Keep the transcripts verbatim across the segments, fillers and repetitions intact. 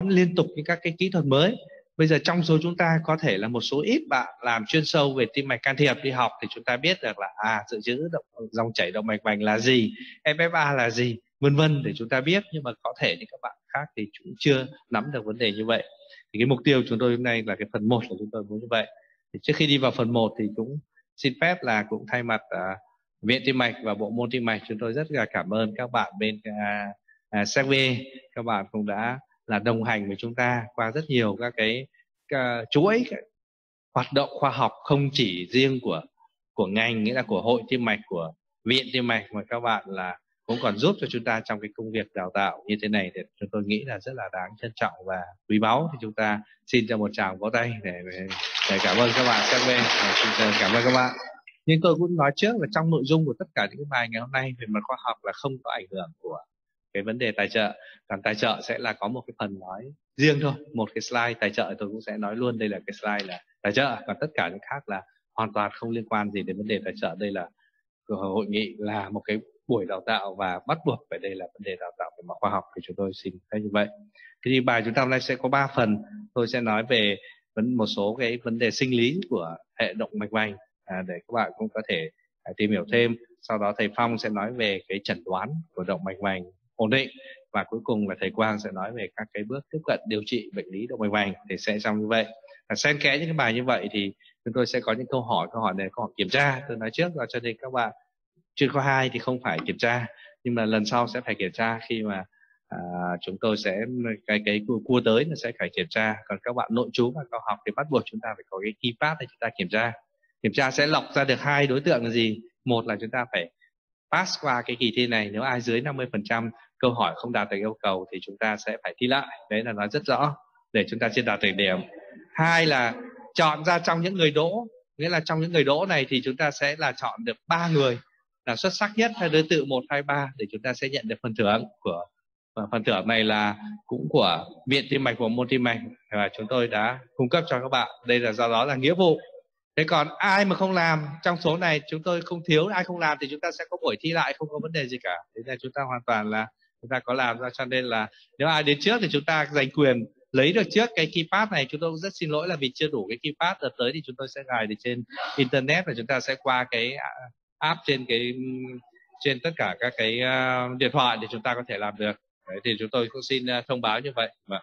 vẫn liên tục những các cái kỹ thuật mới. Bây giờ trong số chúng ta có thể là một số ít bạn làm chuyên sâu về tim mạch can thiệp đi học thì chúng ta biết được là à dự trữ động, dòng chảy động mạch vành là gì, ép ép a là gì, vân vân để chúng ta biết. Nhưng mà có thể những các bạn khác thì cũng chưa nắm được vấn đề như vậy. Thì cái mục tiêu chúng tôi hôm nay là cái phần một là chúng tôi muốn như vậy. Thì trước khi đi vào phần một thì cũng xin phép là cũng thay mặt uh, Viện Tim mạch và bộ môn tim mạch, chúng tôi rất là cảm ơn các bạn bên uh, uh, xê vê. Các bạn cũng đã là đồng hành với chúng ta qua rất nhiều các cái uh, chuỗi cái hoạt động khoa học, không chỉ riêng của của ngành, nghĩa là của hội tim mạch, của Viện Tim mạch, mà các bạn là cũng còn giúp cho chúng ta trong cái công việc đào tạo như thế này, thì chúng tôi nghĩ là rất là đáng trân trọng và quý báu. Thì chúng ta xin cho một tràng vỗ tay để, để cảm ơn các bạn xê vê. Xin cảm ơn các bạn. Nhưng tôi cũng nói trước là trong nội dung của tất cả những cái bài ngày hôm nay về mặt khoa học là không có ảnh hưởng của cái vấn đề tài trợ. Còn tài trợ sẽ là có một cái phần nói riêng thôi, một cái slide tài trợ tôi cũng sẽ nói luôn đây là cái slide là tài trợ, còn tất cả những khác là hoàn toàn không liên quan gì đến vấn đề tài trợ. Đây là hội nghị là một cái buổi đào tạo và bắt buộc phải đây là vấn đề đào tạo về mặt khoa học, thì chúng tôi xin phép như vậy. Thì bài chúng ta hôm nay sẽ có ba phần. Tôi sẽ nói về một số cái vấn đề sinh lý của hệ động mạch vành à, để các bạn cũng có thể à, tìm hiểu thêm. Sau đó thầy Phong sẽ nói về cái chẩn đoán của động mạch vành ổn định, và cuối cùng là thầy Quang sẽ nói về các cái bước tiếp cận điều trị bệnh lý động mạch vành. Thì sẽ xong như vậy. À, xen kẽ những cái bài như vậy thì chúng tôi sẽ có những câu hỏi. Câu hỏi này câu hỏi kiểm tra, tôi nói trước rồi, cho nên các bạn chuyên khoa hai thì không phải kiểm tra, nhưng mà lần sau sẽ phải kiểm tra khi mà à, chúng tôi sẽ cái cái cua, cua tới nó sẽ phải kiểm tra. Còn các bạn nội trú và cao học thì bắt buộc chúng ta phải có cái key pass để chúng ta kiểm tra. Kiểm tra sẽ lọc ra được hai đối tượng là gì? Một là chúng ta phải pass qua cái kỳ thi này, nếu ai dưới năm mươi phần trăm câu hỏi không đạt được yêu cầu thì chúng ta sẽ phải thi lại. Đấy là nói rất rõ để chúng ta chưa đạt được điểm. Hai là chọn ra trong những người đỗ, nghĩa là trong những người đỗ này thì chúng ta sẽ là chọn được ba người là xuất sắc nhất theo thứ tự một, hai, ba để chúng ta sẽ nhận được phần thưởng của, và phần thưởng này là cũng của Viện Tim mạch và môn tim mạch và chúng tôi đã cung cấp cho các bạn. Đây là do đó là nghĩa vụ. Thế còn ai mà không làm trong số này, chúng tôi không thiếu ai không làm thì chúng ta sẽ có buổi thi lại, không có vấn đề gì cả. Thế nên chúng ta hoàn toàn là chúng ta có làm ra, cho nên là nếu ai đến trước thì chúng ta giành quyền lấy được trước cái key pass này. Chúng tôi cũng rất xin lỗi là vì chưa đủ cái key pass, đợt tới thì chúng tôi sẽ gài được trên internet và chúng ta sẽ qua cái app trên cái trên tất cả các cái uh, điện thoại để chúng ta có thể làm được. Đấy, thì chúng tôi cũng xin uh, thông báo như vậy. Vâng.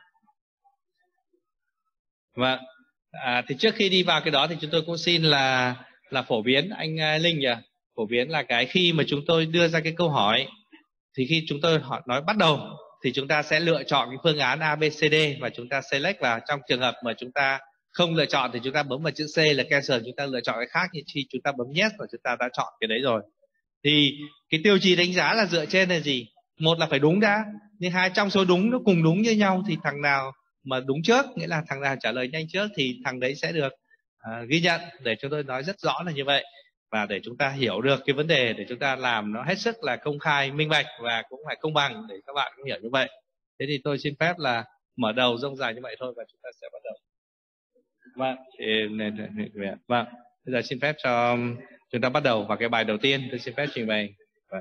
Vâng. À, thì trước khi đi vào cái đó thì chúng tôi cũng xin là là phổ biến anh uh, Linh nhỉ, phổ biến là cái khi mà chúng tôi đưa ra cái câu hỏi thì khi chúng tôi hỏi nói bắt đầu thì chúng ta sẽ lựa chọn cái phương án A, B, C, D và chúng ta select vào. Trong trường hợp mà chúng ta không lựa chọn thì chúng ta bấm vào chữ C là cancel, chúng ta lựa chọn cái khác. Thì khi chúng ta bấm yes và chúng ta đã chọn cái đấy rồi thì cái tiêu chí đánh giá là dựa trên là gì? Một là phải đúng đã, nhưng hai trong số đúng nó cùng đúng như nhau thì thằng nào mà đúng trước, nghĩa là thằng nào trả lời nhanh trước thì thằng đấy sẽ được à, ghi nhận. Để chúng tôi nói rất rõ là như vậy, và để chúng ta hiểu được cái vấn đề để chúng ta làm nó hết sức là công khai, minh bạch và cũng phải công bằng để các bạn cũng hiểu như vậy. Thế thì tôi xin phép là mở đầu rông dài như vậy thôi và chúng ta sẽ bắt đầu. Vâng, vâng. Bây giờ xin phép cho chúng ta bắt đầu vào cái bài đầu tiên. Tôi xin phép trình bày. Vâng,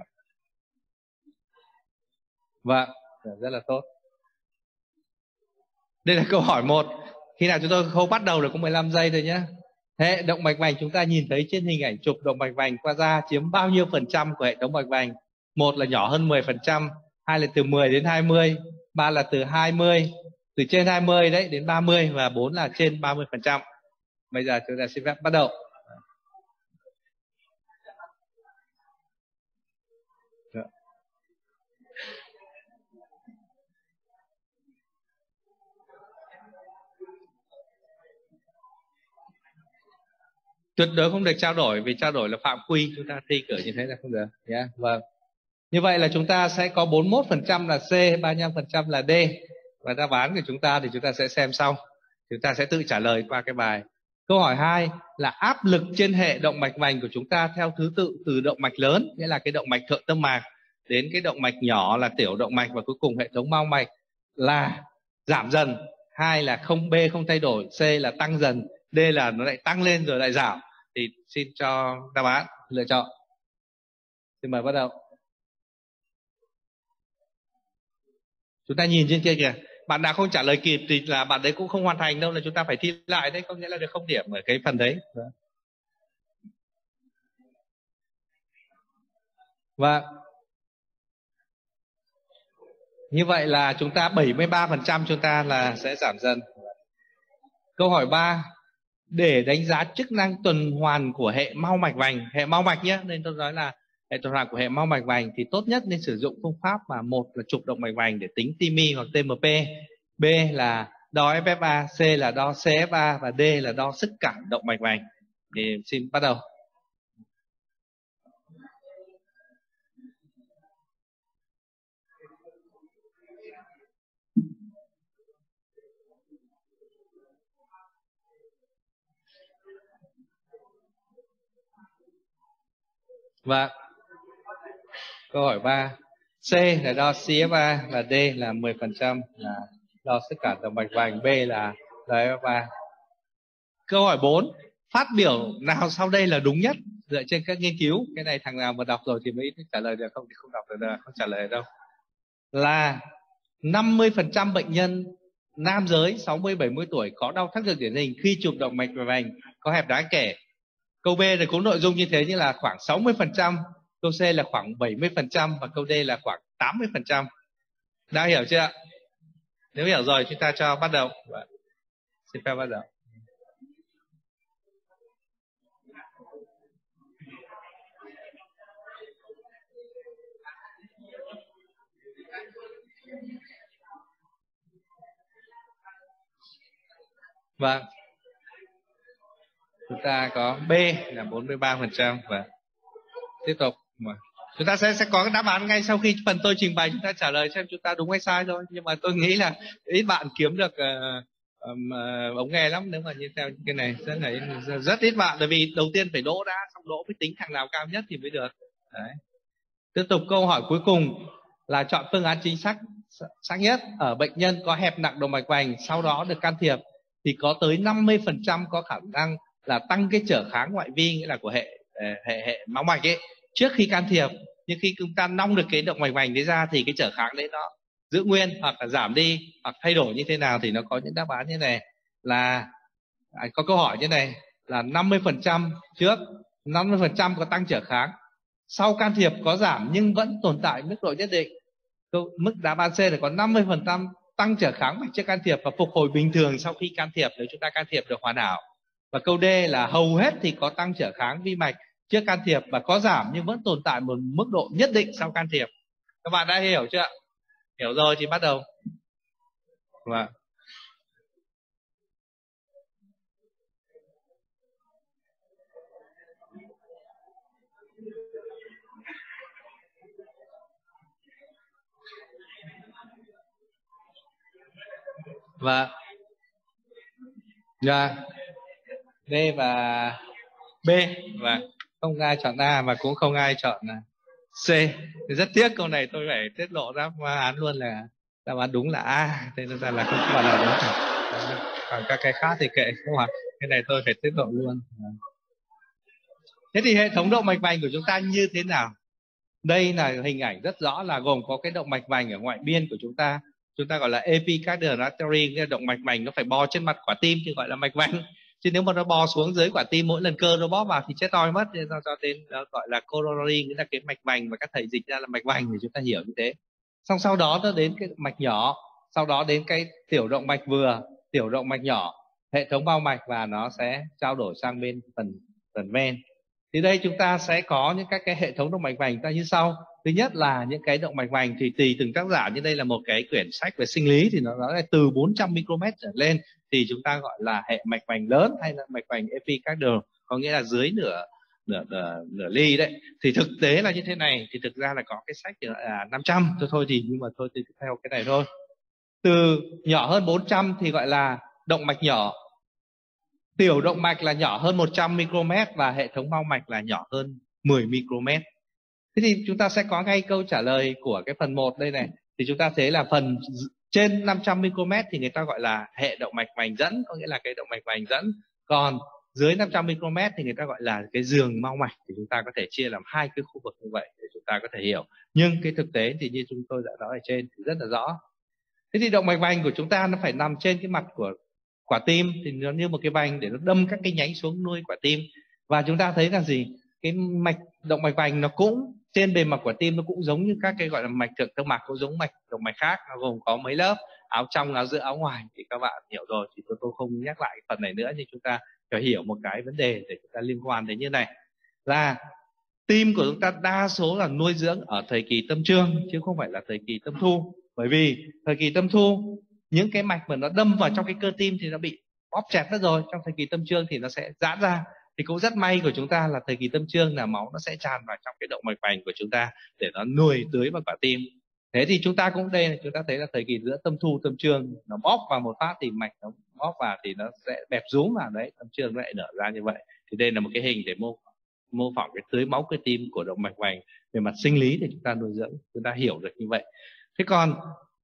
vâng, rất là tốt. Đây là câu hỏi một. Khi nào chúng tôi không bắt đầu được có mười lăm giây thôi nhé. Hệ động mạch vành chúng ta nhìn thấy trên hình ảnh chụp động mạch vành qua da chiếm bao nhiêu phần trăm của hệ thống mạch vành? Một là nhỏ hơn mười phần trăm, hai là từ mười đến hai mươi, ba là từ hai mươi, từ trên hai mươi đấy đến ba mươi và bốn là trên ba mươi phần trăm. Bây giờ chúng ta xin phép bắt đầu. Tuyệt đối không được trao đổi, vì trao đổi là phạm quy, chúng ta thi cử như thế là không được. Yeah, vâng. Như vậy là chúng ta sẽ có bốn mươi mốt phần trăm là C, ba mươi lăm phần trăm là D. Và đáp án của chúng ta thì chúng ta sẽ xem sau. Chúng ta sẽ tự trả lời qua cái bài. Câu hỏi hai là áp lực trên hệ động mạch vành của chúng ta theo thứ tự từ động mạch lớn, nghĩa là cái động mạch thượng tâm mạc, đến cái động mạch nhỏ là tiểu động mạch và cuối cùng hệ thống mao mạch là giảm dần. Hai là không, B không thay đổi, C là tăng dần, D là nó lại tăng lên rồi lại giảm. Thì xin cho đáp án lựa chọn. Xin mời bắt đầu. Chúng ta nhìn trên kia kìa, bạn nào không trả lời kịp thì là bạn đấy cũng không hoàn thành đâu, là chúng ta phải thi lại đấy, có nghĩa là được không điểm ở cái phần đấy. Và như vậy là chúng ta bảy mươi ba phần trăm chúng ta là sẽ giảm dần. Câu hỏi ba, để đánh giá chức năng tuần hoàn của hệ mao mạch vành, hệ mao mạch nhé, nên tôi nói là hệ tuần hoàn của hệ mao mạch vành thì tốt nhất nên sử dụng phương pháp mà một là chụp động mạch vành để tính T M I hoặc T M P, B là đo F F A, C là đo C F A và D là đo sức cản động mạch vành. Thì xin bắt đầu. Và câu hỏi ba, C là đo C F A và D là mười phần trăm là đo sức cản động mạch vành, B là đo F F A. Câu hỏi bốn, phát biểu nào sau đây là đúng nhất dựa trên các nghiên cứu? Cái này thằng nào mà đọc rồi thì mới trả lời được, không thì không đọc được, không trả lời được đâu. Là năm mươi phần trăm bệnh nhân nam giới sáu mươi bảy mươi tuổi có đau thắt ngực điển hình khi chụp động mạch vành có hẹp đáng kể. Câu B thì cũng nội dung như thế, như là khoảng sáu mươi phần trăm, câu C là khoảng bảy mươi phần trăm và câu D là khoảng tám mươi phần trăm. Đã hiểu chưa ạ? Nếu hiểu rồi chúng ta cho bắt đầu. Xin phép bắt đầu. Vâng, chúng ta có B là bốn mươi ba phần trăm và tiếp tục. Chúng ta sẽ sẽ có cái đáp án ngay sau khi phần tôi trình bày, chúng ta trả lời xem chúng ta đúng hay sai thôi. Nhưng mà tôi nghĩ là ít bạn kiếm được uh, um, uh, ống nghe lắm nếu mà như theo cái này, rất là rất ít bạn, bởi vì đầu tiên phải đỗ đã, xong đỗ mới tính thằng nào cao nhất thì mới được. Đấy. Tiếp tục câu hỏi cuối cùng là chọn phương án chính xác xác nhất. Ở bệnh nhân có hẹp nặng động mạch vành sau đó được can thiệp thì có tới năm mươi phần trăm có khả năng là tăng cái trở kháng ngoại vi, nghĩa là của hệ hệ hệ máu mạch ấy trước khi can thiệp. Nhưng khi chúng ta nong được cái động mạch vành đấy ra thì cái trở kháng đấy nó giữ nguyên hoặc là giảm đi hoặc thay đổi như thế nào, thì nó có những đáp án như này là à, có câu hỏi như này là năm mươi phần trăm trước, năm mươi phần trăm có tăng trở kháng, sau can thiệp có giảm nhưng vẫn tồn tại mức độ nhất định. Câu, mức đáp án C là có năm mươi phần trăm tăng trở kháng trước can thiệp và phục hồi bình thường sau khi can thiệp nếu chúng ta can thiệp được hoàn hảo. Và câu D là hầu hết thì có tăng trở kháng vi mạch trước can thiệp và có giảm nhưng vẫn tồn tại một mức độ nhất định sau can thiệp. Các bạn đã hiểu chưa ạ? Hiểu rồi thì bắt đầu. Vâng. Và dạ D và B, và không ai chọn A và cũng không ai chọn C. Rất tiếc câu này tôi phải tiết lộ đáp án luôn là đáp án đúng là A, thế nên ra là không phải là đúng cả. Còn các cái khác thì kệ, không ạ. Cái này tôi phải tiết lộ luôn. Thế thì hệ thống động mạch vành của chúng ta như thế nào? Đây là hình ảnh rất rõ là gồm có cái động mạch vành ở ngoại biên của chúng ta, chúng ta gọi là epicardial artery, cái động mạch vành nó phải bò trên mặt quả tim thì gọi là mạch vành. Chứ nếu mà nó bò xuống dưới quả tim mỗi lần cơ nó bóp vào thì chết toi mất, nên do tên gọi là coronary, nghĩa là cái mạch vành mà các thầy dịch ra là mạch vành thì chúng ta hiểu như thế. Xong sau đó nó đến cái mạch nhỏ, sau đó đến cái tiểu động mạch vừa, tiểu động mạch nhỏ, hệ thống bao mạch và nó sẽ trao đổi sang bên phần phần ven. Thì đây chúng ta sẽ có những các cái hệ thống động mạch vành ta như sau. Thứ nhất là những cái động mạch vành thì tùy từng tác giả, như đây là một cái quyển sách về sinh lý thì nó nói là từ bốn trăm micromet trở lên thì chúng ta gọi là hệ mạch vành lớn hay là mạch vành epicardial, có nghĩa là dưới nửa nửa nửa, nửa ly đấy. Thì thực tế là như thế này, thì thực ra là có cái sách thì là năm trăm thôi thôi thì nhưng mà thôi thì theo cái này thôi. Từ nhỏ hơn bốn trăm thì gọi là động mạch nhỏ. Tiểu động mạch là nhỏ hơn một trăm micromet và hệ thống bao mạch là nhỏ hơn mười micromet. Thế thì chúng ta sẽ có ngay câu trả lời của cái phần một đây này. Thì chúng ta thấy là phần trên năm trăm micromet thì người ta gọi là hệ động mạch vành dẫn, có nghĩa là cái động mạch vành dẫn. Còn dưới năm trăm micromet thì người ta gọi là cái giường mao mạch. Thì chúng ta có thể chia làm hai cái khu vực như vậy để chúng ta có thể hiểu. Nhưng cái thực tế thì như chúng tôi đã nói ở trên thì rất là rõ. Thế thì động mạch vành của chúng ta nó phải nằm trên cái mặt của quả tim, thì nó như một cái vành để nó đâm các cái nhánh xuống nuôi quả tim. Và chúng ta thấy là gì, cái mạch động mạch vành nó cũng trên bề mặt quả tim nó cũng giống như các cái gọi là mạch thượng tâm mạch, cũng giống mạch động mạch khác, nó gồm có mấy lớp, áo trong, áo giữa, áo ngoài, thì các bạn hiểu rồi, thì tôi, tôi không nhắc lại phần này nữa. Nhưng chúng ta phải hiểu một cái vấn đề để chúng ta liên quan đến như này, là tim của chúng ta đa số là nuôi dưỡng ở thời kỳ tâm trương chứ không phải là thời kỳ tâm thu. Bởi vì thời kỳ tâm thu những cái mạch mà nó đâm vào trong cái cơ tim thì nó bị bóp chặt mất rồi, trong thời kỳ tâm trương thì nó sẽ giãn ra. Thì cũng rất may của chúng ta là thời kỳ tâm trương là máu nó sẽ tràn vào trong cái động mạch vành của chúng ta để nó nuôi tưới vào quả tim. Thế thì chúng ta cũng đây này, chúng ta thấy là thời kỳ giữa tâm thu tâm trương nó bóp vào một phát thì mạch nó bóp vào thì nó sẽ bẹp rúm vào đấy, tâm trương nó lại nở ra như vậy. Thì đây là một cái hình để mô mô phỏng cái tưới máu cơ tim của động mạch vành về mặt sinh lý để chúng ta nuôi dưỡng, chúng ta hiểu được như vậy. Thế còn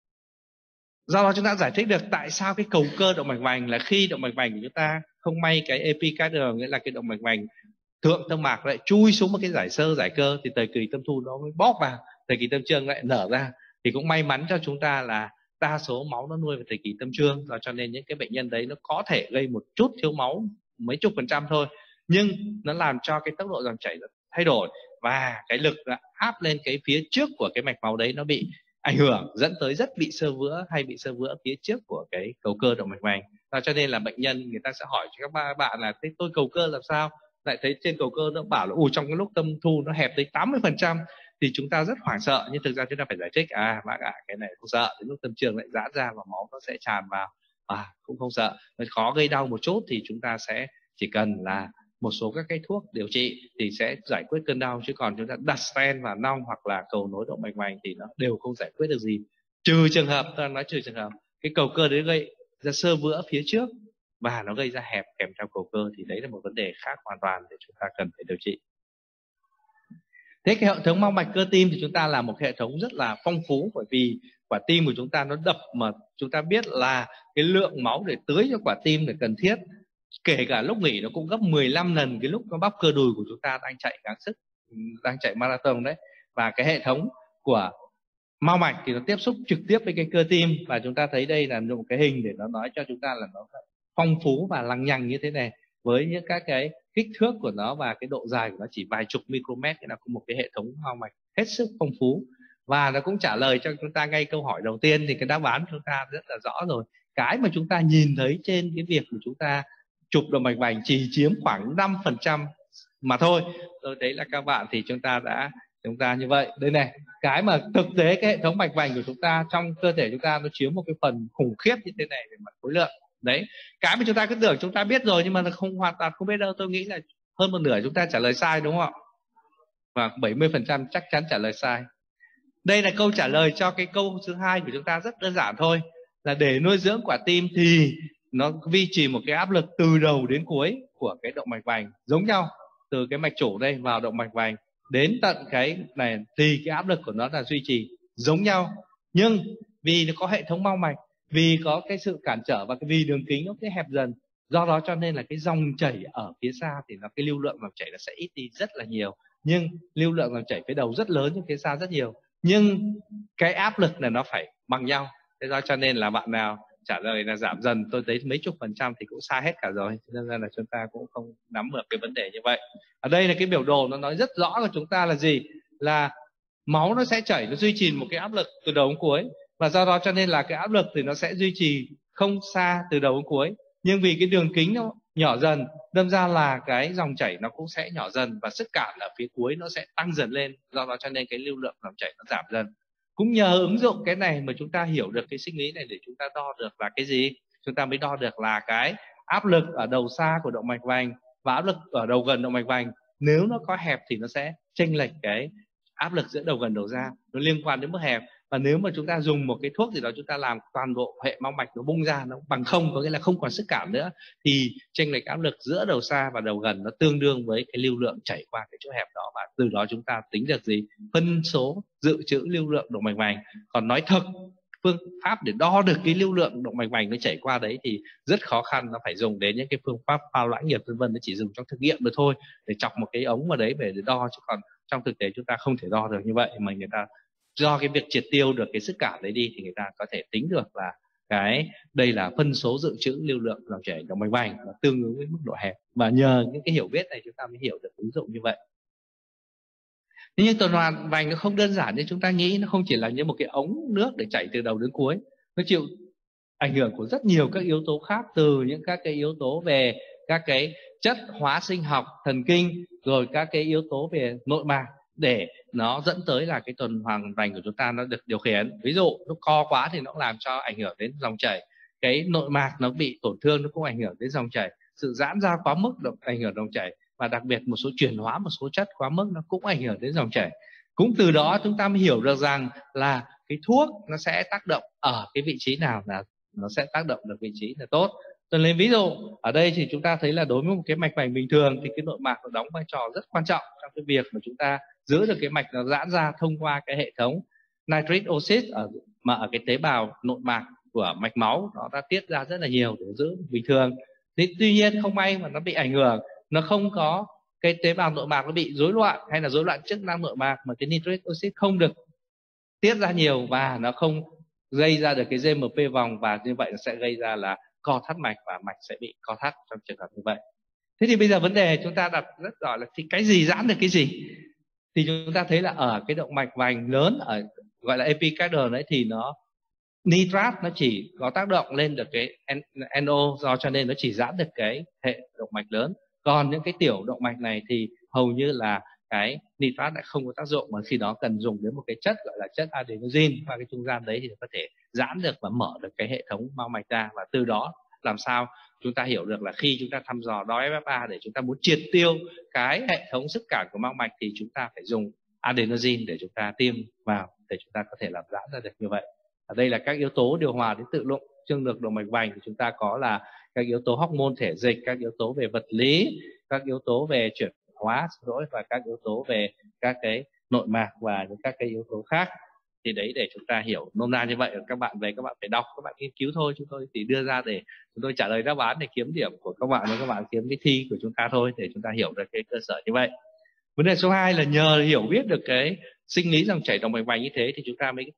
do đó chúng ta giải thích được tại sao cái cầu cơ động mạch vành là khi động mạch vành của chúng ta không may cái epicardium, nghĩa là cái động mạch vành thượng tâm mạc lại chui xuống một cái giải xơ giải cơ, thì thời kỳ tâm thu nó mới bóp vào, thời kỳ tâm trương lại nở ra. Thì cũng may mắn cho chúng ta là đa số máu nó nuôi vào thời kỳ tâm trương, và cho nên những cái bệnh nhân đấy nó có thể gây một chút thiếu máu mấy chục phần trăm thôi, nhưng nó làm cho cái tốc độ dòng chảy nó thay đổi, và cái lực áp lên cái phía trước của cái mạch máu đấy nó bị ảnh hưởng, dẫn tới rất bị xơ vữa hay bị xơ vữa phía trước của cái cầu cơ động mạch vành. Và cho nên là bệnh nhân người ta sẽ hỏi cho các bạn là thế tôi cầu cơ làm sao lại thấy trên cầu cơ nó bảo là ù trong cái lúc tâm thu nó hẹp tới tám mươi phần trăm, thì chúng ta rất hoảng sợ. Nhưng thực ra chúng ta phải giải thích, à bác ạ, à, cái này không sợ, đến lúc tâm trường lại giãn ra và máu nó sẽ tràn vào, à cũng không sợ. Nó khó gây đau một chút thì chúng ta sẽ chỉ cần là một số các cái thuốc điều trị thì sẽ giải quyết cơn đau, chứ còn chúng ta đặt stent vào nong hoặc là cầu nối động mạch vành thì nó đều không giải quyết được gì, trừ trường hợp, tôi nói trừ trường hợp cái cầu cơ đấy gây ra xơ vữa phía trước và nó gây ra hẹp kèm theo cầu cơ, thì đấy là một vấn đề khác hoàn toàn để chúng ta cần phải điều trị. Thế cái hệ thống mao mạch cơ tim thì chúng ta là một hệ thống rất là phong phú, bởi vì quả tim của chúng ta nó đập mà chúng ta biết là cái lượng máu để tưới cho quả tim là cần thiết, kể cả lúc nghỉ nó cũng gấp mười lăm lần cái lúc nó bắp cơ đùi của chúng ta đang chạy gắng sức, đang chạy marathon đấy. Và cái hệ thống của mao mạch thì nó tiếp xúc trực tiếp với cái cơ tim, và chúng ta thấy đây là một cái hình để nó nói cho chúng ta là nó phong phú và lằng nhằng như thế này, với những các cái kích thước của nó và cái độ dài của nó chỉ vài chục micromet, thì là một cái hệ thống mao mạch hết sức phong phú. Và nó cũng trả lời cho chúng ta ngay câu hỏi đầu tiên, thì cái đáp án chúng ta rất là rõ rồi. Cái mà chúng ta nhìn thấy trên cái việc của chúng ta chụp động mạch vành chỉ chiếm khoảng năm phần trăm mà thôi. Tôi thấy là các bạn thì chúng ta đã chúng ta như vậy. Đây này, cái mà thực tế cái hệ thống mạch vành của chúng ta trong cơ thể chúng ta nó chiếm một cái phần khủng khiếp như thế này về mặt khối lượng. Đấy, cái mà chúng ta cứ tưởng chúng ta biết rồi nhưng mà không hoàn toàn không biết đâu. Tôi nghĩ là hơn một nửa chúng ta trả lời sai, đúng không ạ? Và bảy mươi phần trăm chắc chắn trả lời sai. Đây là câu trả lời cho cái câu thứ hai của chúng ta, rất đơn giản thôi, là để nuôi dưỡng quả tim thì nó duy trì một cái áp lực từ đầu đến cuối của cái động mạch vành giống nhau, từ cái mạch chủ đây vào động mạch vành đến tận cái này thì cái áp lực của nó là duy trì giống nhau. Nhưng vì nó có hệ thống mao mạch, vì có cái sự cản trở và vì đường kính nó cái hẹp dần, do đó cho nên là cái dòng chảy ở phía xa thì là cái lưu lượng dòng chảy nó sẽ ít đi rất là nhiều, nhưng lưu lượng dòng chảy phía đầu rất lớn nhưng phía xa rất nhiều, nhưng cái áp lực là nó phải bằng nhau. Thế do cho nên là bạn nào trả lời là giảm dần, tôi thấy mấy chục phần trăm thì cũng sai hết cả rồi, nên ra là chúng ta cũng không nắm được cái vấn đề như vậy. Ở đây là cái biểu đồ nó nói rất rõ của chúng ta là gì, là máu nó sẽ chảy, nó duy trì một cái áp lực từ đầu đến cuối, và do đó cho nên là cái áp lực thì nó sẽ duy trì không xa từ đầu đến cuối, nhưng vì cái đường kính nó nhỏ dần, đâm ra là cái dòng chảy nó cũng sẽ nhỏ dần và sức cản ở phía cuối nó sẽ tăng dần lên, do đó cho nên cái lưu lượng dòng chảy nó giảm dần. Cũng nhờ ứng dụng cái này mà chúng ta hiểu được cái sinh lý này để chúng ta đo được là cái gì, chúng ta mới đo được là cái áp lực ở đầu xa của động mạch vành và áp lực ở đầu gần động mạch vành. Nếu nó có hẹp thì nó sẽ chênh lệch cái áp lực giữa đầu gần đầu ra, nó liên quan đến mức hẹp. Và nếu mà chúng ta dùng một cái thuốc gì đó chúng ta làm toàn bộ hệ mao mạch nó bung ra, nó bằng không, có nghĩa là không còn sức cản nữa, thì chênh lệch áp lực giữa đầu xa và đầu gần nó tương đương với cái lưu lượng chảy qua cái chỗ hẹp đó, và từ đó chúng ta tính được gì, phân số dự trữ lưu lượng động mạch vành. Còn nói thật, phương pháp để đo được cái lưu lượng động mạch vành nó chảy qua đấy thì rất khó khăn, nó phải dùng đến những cái phương pháp pha loãng nhiệt vân vân, nó chỉ dùng trong thực nghiệm được thôi, để chọc một cái ống vào đấy về để đo, chứ còn trong thực tế chúng ta không thể đo được như vậy, mà người ta do cái việc triệt tiêu được cái sức cản đấy đi thì người ta có thể tính được là cái đây là phân số dự trữ lưu lượng dòng chảy động mạch vành nó tương ứng với mức độ hẹp, và nhờ những cái hiểu biết này chúng ta mới hiểu được ứng dụng như vậy. Thế nhưng tuần hoàn vành nó không đơn giản như chúng ta nghĩ, nó không chỉ là như một cái ống nước để chảy từ đầu đến cuối, nó chịu ảnh hưởng của rất nhiều các yếu tố khác, từ những các cái yếu tố về các cái chất hóa sinh học, thần kinh, rồi các cái yếu tố về nội mạc để nó dẫn tới là cái tuần hoàn vành của chúng ta nó được điều khiển. Ví dụ nó co quá thì nó làm cho ảnh hưởng đến dòng chảy, cái nội mạc nó bị tổn thương nó cũng ảnh hưởng đến dòng chảy, sự giãn ra quá mức được ảnh hưởng dòng chảy, và đặc biệt một số chuyển hóa một số chất quá mức nó cũng ảnh hưởng đến dòng chảy. Cũng từ đó chúng ta mới hiểu được rằng là cái thuốc nó sẽ tác động ở cái vị trí nào là nó sẽ tác động được vị trí là tốt. Tôi lấy ví dụ ở đây thì chúng ta thấy là đối với một cái mạch vành bình thường thì cái nội mạc nó đóng vai trò rất quan trọng trong cái việc mà chúng ta giữ được cái mạch nó giãn ra thông qua cái hệ thống nitric oxide ở mà ở cái tế bào nội mạc của mạch máu nó đã tiết ra rất là nhiều để giữ bình thường. Thế tuy nhiên không may mà nó bị ảnh hưởng, nó không có cái tế bào nội mạc nó bị rối loạn hay là rối loạn chức năng nội mạc mà cái nitric oxide không được tiết ra nhiều và nó không gây ra được cái giê em pê vòng, và như vậy nó sẽ gây ra là co thắt mạch và mạch sẽ bị co thắt trong trường hợp như vậy. Thế thì bây giờ vấn đề chúng ta đặt rất rõ là thì cái gì giãn được cái gì? Thì chúng ta thấy là ở cái động mạch vành lớn ở gọi là epicardial đấy thì nó nitrat nó chỉ có tác động lên được cái en ô, do cho nên nó chỉ giãn được cái hệ động mạch lớn. Còn những cái tiểu động mạch này thì hầu như là cái nitrat lại không có tác dụng, mà khi đó cần dùng đến một cái chất gọi là chất adenosine và cái trung gian đấy thì có thể giãn được và mở được cái hệ thống mao mạch ra. Và từ đó làm sao chúng ta hiểu được là khi chúng ta thăm dò đo ép ép a để chúng ta muốn triệt tiêu cái hệ thống sức cản của mao mạch thì chúng ta phải dùng adenosine để chúng ta tiêm vào để chúng ta có thể làm giãn ra được như vậy. Ở đây là các yếu tố điều hòa đến tự lượng trương lực động mạch vành thì chúng ta có là các yếu tố hormone thể dịch, các yếu tố về vật lý, các yếu tố về chuyển hóa lỗi và các yếu tố về các cái nội mạc và những các cái yếu tố khác. Thì đấy để chúng ta hiểu nôm na như vậy. Các bạn về các bạn phải đọc, các bạn nghiên cứu thôi, chúng tôi chỉ đưa ra để chúng tôi trả lời đáp án để kiếm điểm của các bạn, và các bạn kiếm cái thi của chúng ta thôi, để chúng ta hiểu được cái cơ sở như vậy. Vấn đề số hai là nhờ hiểu biết được cái sinh lý dòng chảy động mạch vành như thế thì chúng ta mới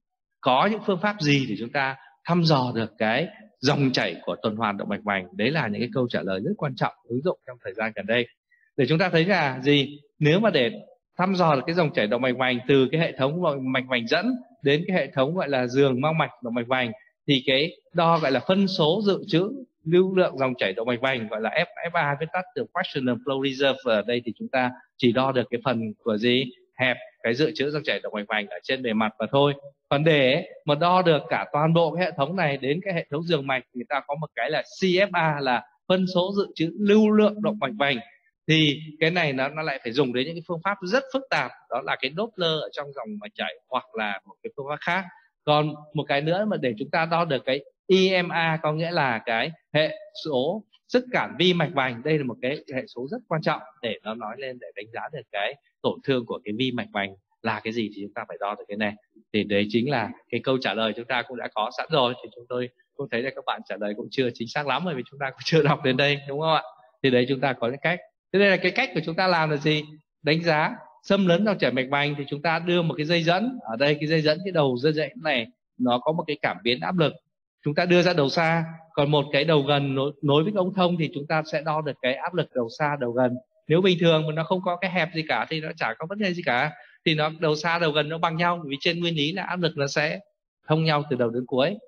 có những phương pháp gì để chúng ta thăm dò được cái dòng chảy của tuần hoàn động mạch vành. Đấy là những cái câu trả lời rất quan trọng ứng dụng trong thời gian gần đây. Để chúng ta thấy là gì, nếu mà để thăm dò được cái dòng chảy động mạch vành từ cái hệ thống mạch vành dẫn đến cái hệ thống gọi là giường mao mạch động mạch vành thì cái đo gọi là phân số dự trữ lưu lượng dòng chảy động mạch vành gọi là ép ép a viết tắt từ fractional flow reserve. Ở đây thì chúng ta chỉ đo được cái phần của gì hẹp cái dự trữ dòng chảy động mạch vành ở trên bề mặt và thôi. Còn để mà đo được cả toàn bộ cái hệ thống này đến cái hệ thống giường mạch, người ta có một cái là xê ép a là phân số dự trữ lưu lượng động mạch vành. Thì cái này nó, nó lại phải dùng đến những cái phương pháp rất phức tạp, đó là cái Doppler ở trong dòng mạch chảy hoặc là một cái phương pháp khác. Còn một cái nữa mà để chúng ta đo được cái i em a, có nghĩa là cái hệ số sức cản vi mạch vành. Đây là một cái hệ số rất quan trọng để nó nói lên để đánh giá được cái tổn thương của cái vi mạch vành là cái gì, thì chúng ta phải đo được cái này. Thì đấy chính là cái câu trả lời chúng ta cũng đã có sẵn rồi, thì chúng tôi cũng thấy là các bạn trả lời cũng chưa chính xác lắm, bởi vì chúng ta cũng chưa đọc đến đây, đúng không ạ? Thì đấy chúng ta có cái cách. Thế đây là cái cách của chúng ta làm là gì? Đánh giá xâm lấn dòng chảy mạch vành thì chúng ta đưa một cái dây dẫn. Ở đây cái dây dẫn, cái đầu dây dẫn này nó có một cái cảm biến áp lực, chúng ta đưa ra đầu xa. Còn một cái đầu gần nối, nối với ống thông thì chúng ta sẽ đo được cái áp lực đầu xa đầu gần. Nếu bình thường mà nó không có cái hẹp gì cả thì nó chả có vấn đề gì cả, thì nó đầu xa đầu gần nó bằng nhau, vì trên nguyên lý là áp lực nó sẽ thông nhau từ đầu đến cuối.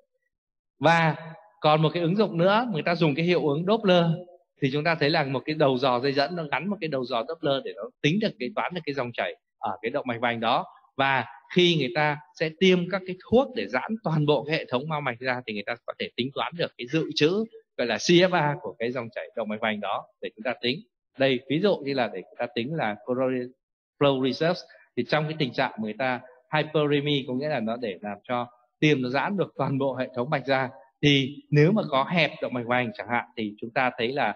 Và còn một cái ứng dụng nữa, người ta dùng cái hiệu ứng Doppler, thì chúng ta thấy là một cái đầu dò dây dẫn nó gắn một cái đầu dò Doppler để nó tính được cái toán được cái dòng chảy ở cái động mạch vành đó. Và khi người ta sẽ tiêm các cái thuốc để giãn toàn bộ cái hệ thống mao mạch ra thì người ta có thể tính toán được cái dự trữ gọi là xê ép a của cái dòng chảy động mạch vành đó để chúng ta tính. Đây ví dụ như là để chúng ta tính là coronary flow reserve, thì trong cái tình trạng người ta hyperemia, có nghĩa là nó để làm cho tiêm nó giãn được toàn bộ hệ thống mạch ra, thì nếu mà có hẹp động mạch vành chẳng hạn thì chúng ta thấy là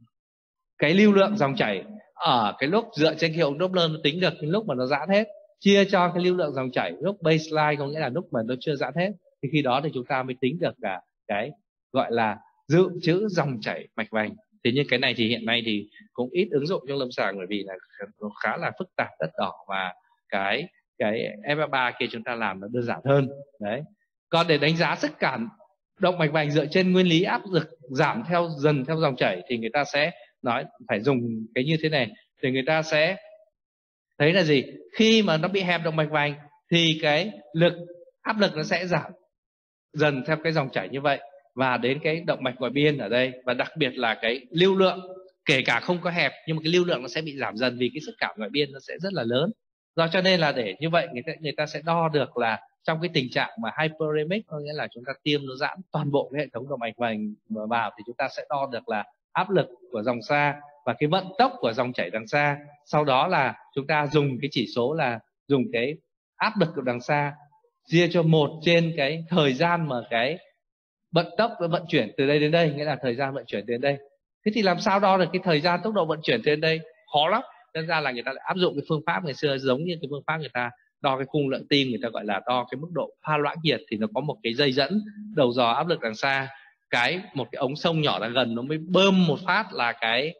cái lưu lượng dòng chảy ở cái lúc dựa trên hiệu Doppler nó tính được cái lúc mà nó giãn hết, chia cho cái lưu lượng dòng chảy lúc baseline, có nghĩa là lúc mà nó chưa giãn hết, thì khi đó thì chúng ta mới tính được cả cái gọi là dự trữ dòng chảy mạch vành. Thế nhưng cái này thì hiện nay thì cũng ít ứng dụng trong lâm sàng, bởi vì là nó khá là phức tạp, đất đỏ, và cái cái ép ép ba kia chúng ta làm nó đơn giản hơn đấy. Còn để đánh giá sức cản động mạch vành dựa trên nguyên lý áp lực giảm theo dần theo dòng chảy thì người ta sẽ nói phải dùng cái như thế này, thì người ta sẽ thấy là gì, khi mà nó bị hẹp động mạch vành thì cái lực áp lực nó sẽ giảm dần theo cái dòng chảy như vậy và đến cái động mạch ngoại biên ở đây, và đặc biệt là cái lưu lượng kể cả không có hẹp nhưng mà cái lưu lượng nó sẽ bị giảm dần vì cái sức cản ngoại biên nó sẽ rất là lớn. Do cho nên là để như vậy người ta người ta sẽ đo được là trong cái tình trạng mà hyperemic, có nghĩa là chúng ta tiêm nó giãn toàn bộ cái hệ thống động mạch vành vào, thì chúng ta sẽ đo được là áp lực của dòng xa và cái vận tốc của dòng chảy đằng xa. Sau đó là chúng ta dùng cái chỉ số là dùng cái áp lực của đằng xa chia cho một trên cái thời gian mà cái vận tốc nó vận chuyển từ đây đến đây, nghĩa là thời gian vận chuyển đến đây. Thế thì làm sao đo được cái thời gian tốc độ vận chuyển đến đây? Khó lắm. Nên ra là người ta lại áp dụng cái phương pháp ngày xưa giống như cái phương pháp người ta đo cái cung lượng tim, người ta gọi là đo cái mức độ pha loãng nhiệt. Thì nó có một cái dây dẫn đầu dò áp lực đằng xa, cái một cái ống sông nhỏ là gần, nó mới bơm một phát là cái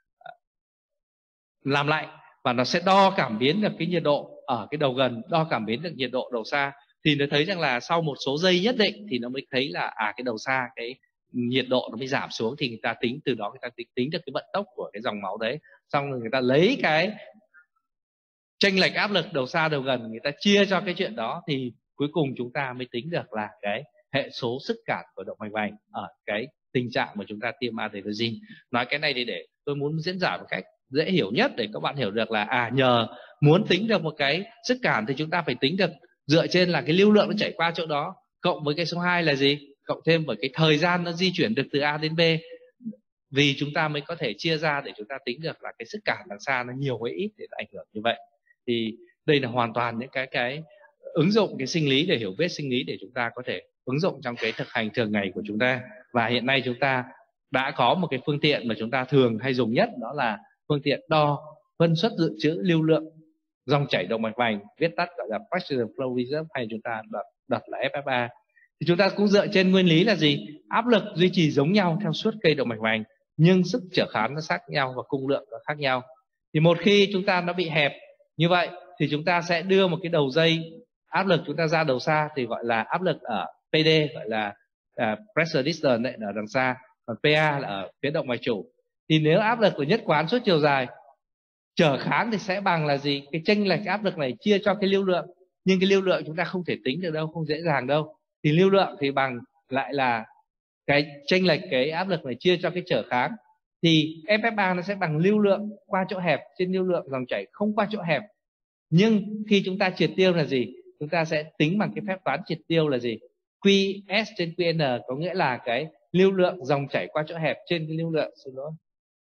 làm lạnh, và nó sẽ đo cảm biến được cái nhiệt độ ở cái đầu gần, đo cảm biến được nhiệt độ đầu xa. Thì nó thấy rằng là sau một số giây nhất định thì nó mới thấy là à cái đầu xa cái nhiệt độ nó mới giảm xuống, thì người ta tính từ đó người ta tính, tính được cái vận tốc của cái dòng máu đấy. Xong rồi người ta lấy cái chênh lệch áp lực đầu xa đầu gần, người ta chia cho cái chuyện đó, thì cuối cùng chúng ta mới tính được là cái hệ số sức cản của động mạch vành ở cái tình trạng mà chúng ta tiêm adenosine. Nói cái này thì để tôi muốn diễn giải một cách dễ hiểu nhất để các bạn hiểu được là à nhờ muốn tính được một cái sức cản thì chúng ta phải tính được dựa trên là cái lưu lượng nó chảy qua chỗ đó, cộng với cái số hai là gì, cộng thêm với cái thời gian nó di chuyển được từ A đến B, vì chúng ta mới có thể chia ra để chúng ta tính được là cái sức cản đằng xa nó nhiều hay ít để ảnh hưởng như vậy. Thì đây là hoàn toàn những cái cái ứng dụng cái sinh lý để hiểu biết sinh lý để chúng ta có thể ứng dụng trong cái thực hành thường ngày của chúng ta. Và hiện nay chúng ta đã có một cái phương tiện mà chúng ta thường hay dùng nhất, đó là phương tiện đo phân suất dự trữ lưu lượng dòng chảy động mạch vành, viết tắt gọi là pressure flow reserve, hay chúng ta đặt, đặt là ép ép a. Thì chúng ta cũng dựa trên nguyên lý là gì, áp lực duy trì giống nhau theo suốt cây động mạch vành nhưng sức trở kháng nó khác nhau và cung lượng nó khác nhau. Thì một khi chúng ta nó bị hẹp như vậy thì chúng ta sẽ đưa một cái đầu dây áp lực chúng ta ra đầu xa thì gọi là áp lực ở pê đê, gọi là uh, pressure distance ở đằng xa, còn pê a là ở phía động mạch chủ. Thì nếu áp lực của nhất quán suốt chiều dài, trở kháng thì sẽ bằng là gì, cái chênh lệch áp lực này chia cho cái lưu lượng, nhưng cái lưu lượng chúng ta không thể tính được đâu, không dễ dàng đâu. Thì lưu lượng thì bằng lại là cái chênh lệch cái áp lực này chia cho cái trở kháng, thì ép ép a nó sẽ bằng lưu lượng qua chỗ hẹp trên lưu lượng dòng chảy không qua chỗ hẹp. Nhưng khi chúng ta triệt tiêu là gì, chúng ta sẽ tính bằng cái phép toán triệt tiêu là gì, quy ét trên quy en, có nghĩa là cái lưu lượng dòng chảy qua chỗ hẹp trên cái lưu lượng xin lỗi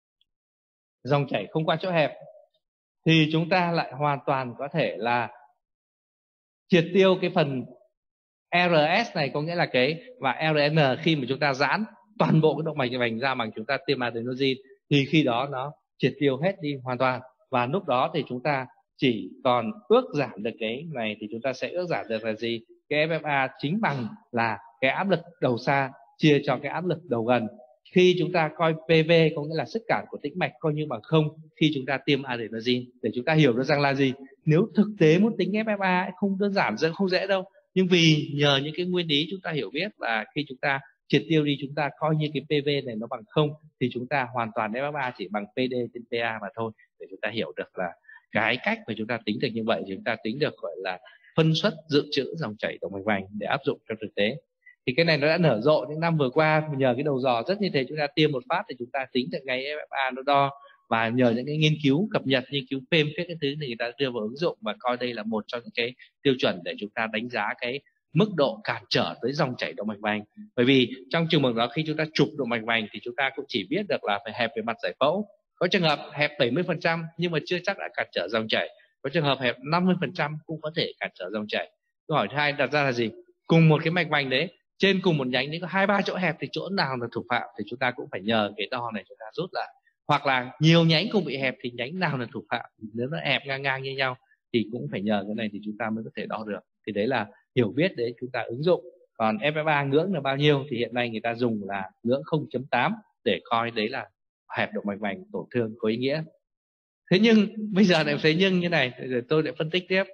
dòng chảy không qua chỗ hẹp, thì chúng ta lại hoàn toàn có thể là triệt tiêu cái phần rờ ét này, có nghĩa là cái và rờ en khi mà chúng ta giãn toàn bộ cái động mạch vành ra bằng chúng ta tiêm adenosine, thì khi đó nó triệt tiêu hết đi hoàn toàn. Và lúc đó thì chúng ta chỉ còn ước giảm được cái này, thì chúng ta sẽ ước giảm được là gì, cái ép ép a chính bằng là cái áp lực đầu xa chia cho cái áp lực đầu gần. Khi chúng ta coi pê vê có nghĩa là sức cản của tĩnh mạch coi như bằng không khi chúng ta tiêm adenosine, để chúng ta hiểu được rằng là gì, nếu thực tế muốn tính ép ép a ấy, không đơn giản, không dễ đâu. Nhưng vì nhờ những cái nguyên lý chúng ta hiểu biết là khi chúng ta triệt tiêu đi, chúng ta coi như cái pê vê này nó bằng không, thì chúng ta hoàn toàn ép ép a chỉ bằng pê đê trên pê a mà thôi. Để chúng ta hiểu được là cái cách mà chúng ta tính được như vậy, thì chúng ta tính được gọi là phân suất dự trữ dòng chảy động mạch vành để áp dụng trong thực tế. Thì cái này nó đã nở rộ những năm vừa qua, nhờ cái đầu dò rất như thế, chúng ta tiêm một phát thì chúng ta tính được ngay ép ép a nó đo. Và nhờ những cái nghiên cứu cập nhật, nghiên cứu phêm phết cái thứ này, người ta đưa vào ứng dụng và coi đây là một trong những cái tiêu chuẩn để chúng ta đánh giá cái mức độ cản trở tới dòng chảy động mạch vành. Bởi vì trong trường hợp đó khi chúng ta chụp động mạch vành thì chúng ta cũng chỉ biết được là phải hẹp về mặt giải phẫu. Có trường hợp hẹp bảy mươi phần trăm nhưng mà chưa chắc đã cản trở dòng chảy. Có trường hợp hẹp năm mươi phần trăm cũng có thể cản trở dòng chảy. Câu hỏi thứ hai đặt ra là gì? Cùng một cái mạch vành đấy, trên cùng một nhánh nếu có hai ba chỗ hẹp thì chỗ nào là thủ phạm, thì chúng ta cũng phải nhờ cái đo này chúng ta rút lại. Hoặc là nhiều nhánh cùng bị hẹp thì nhánh nào là thủ phạm, nếu nó hẹp ngang ngang như nhau thì cũng phải nhờ cái này thì chúng ta mới có thể đo được. Thì đấy là hiểu biết đấy chúng ta ứng dụng. Còn ép ép a ngưỡng là bao nhiêu thì hiện nay người ta dùng là ngưỡng không chấm tám để coi đấy là hẹp động mạch vành tổn thương có ý nghĩa. Thế nhưng bây giờ lại thấy nhưng như này, rồi tôi lại phân tích tiếp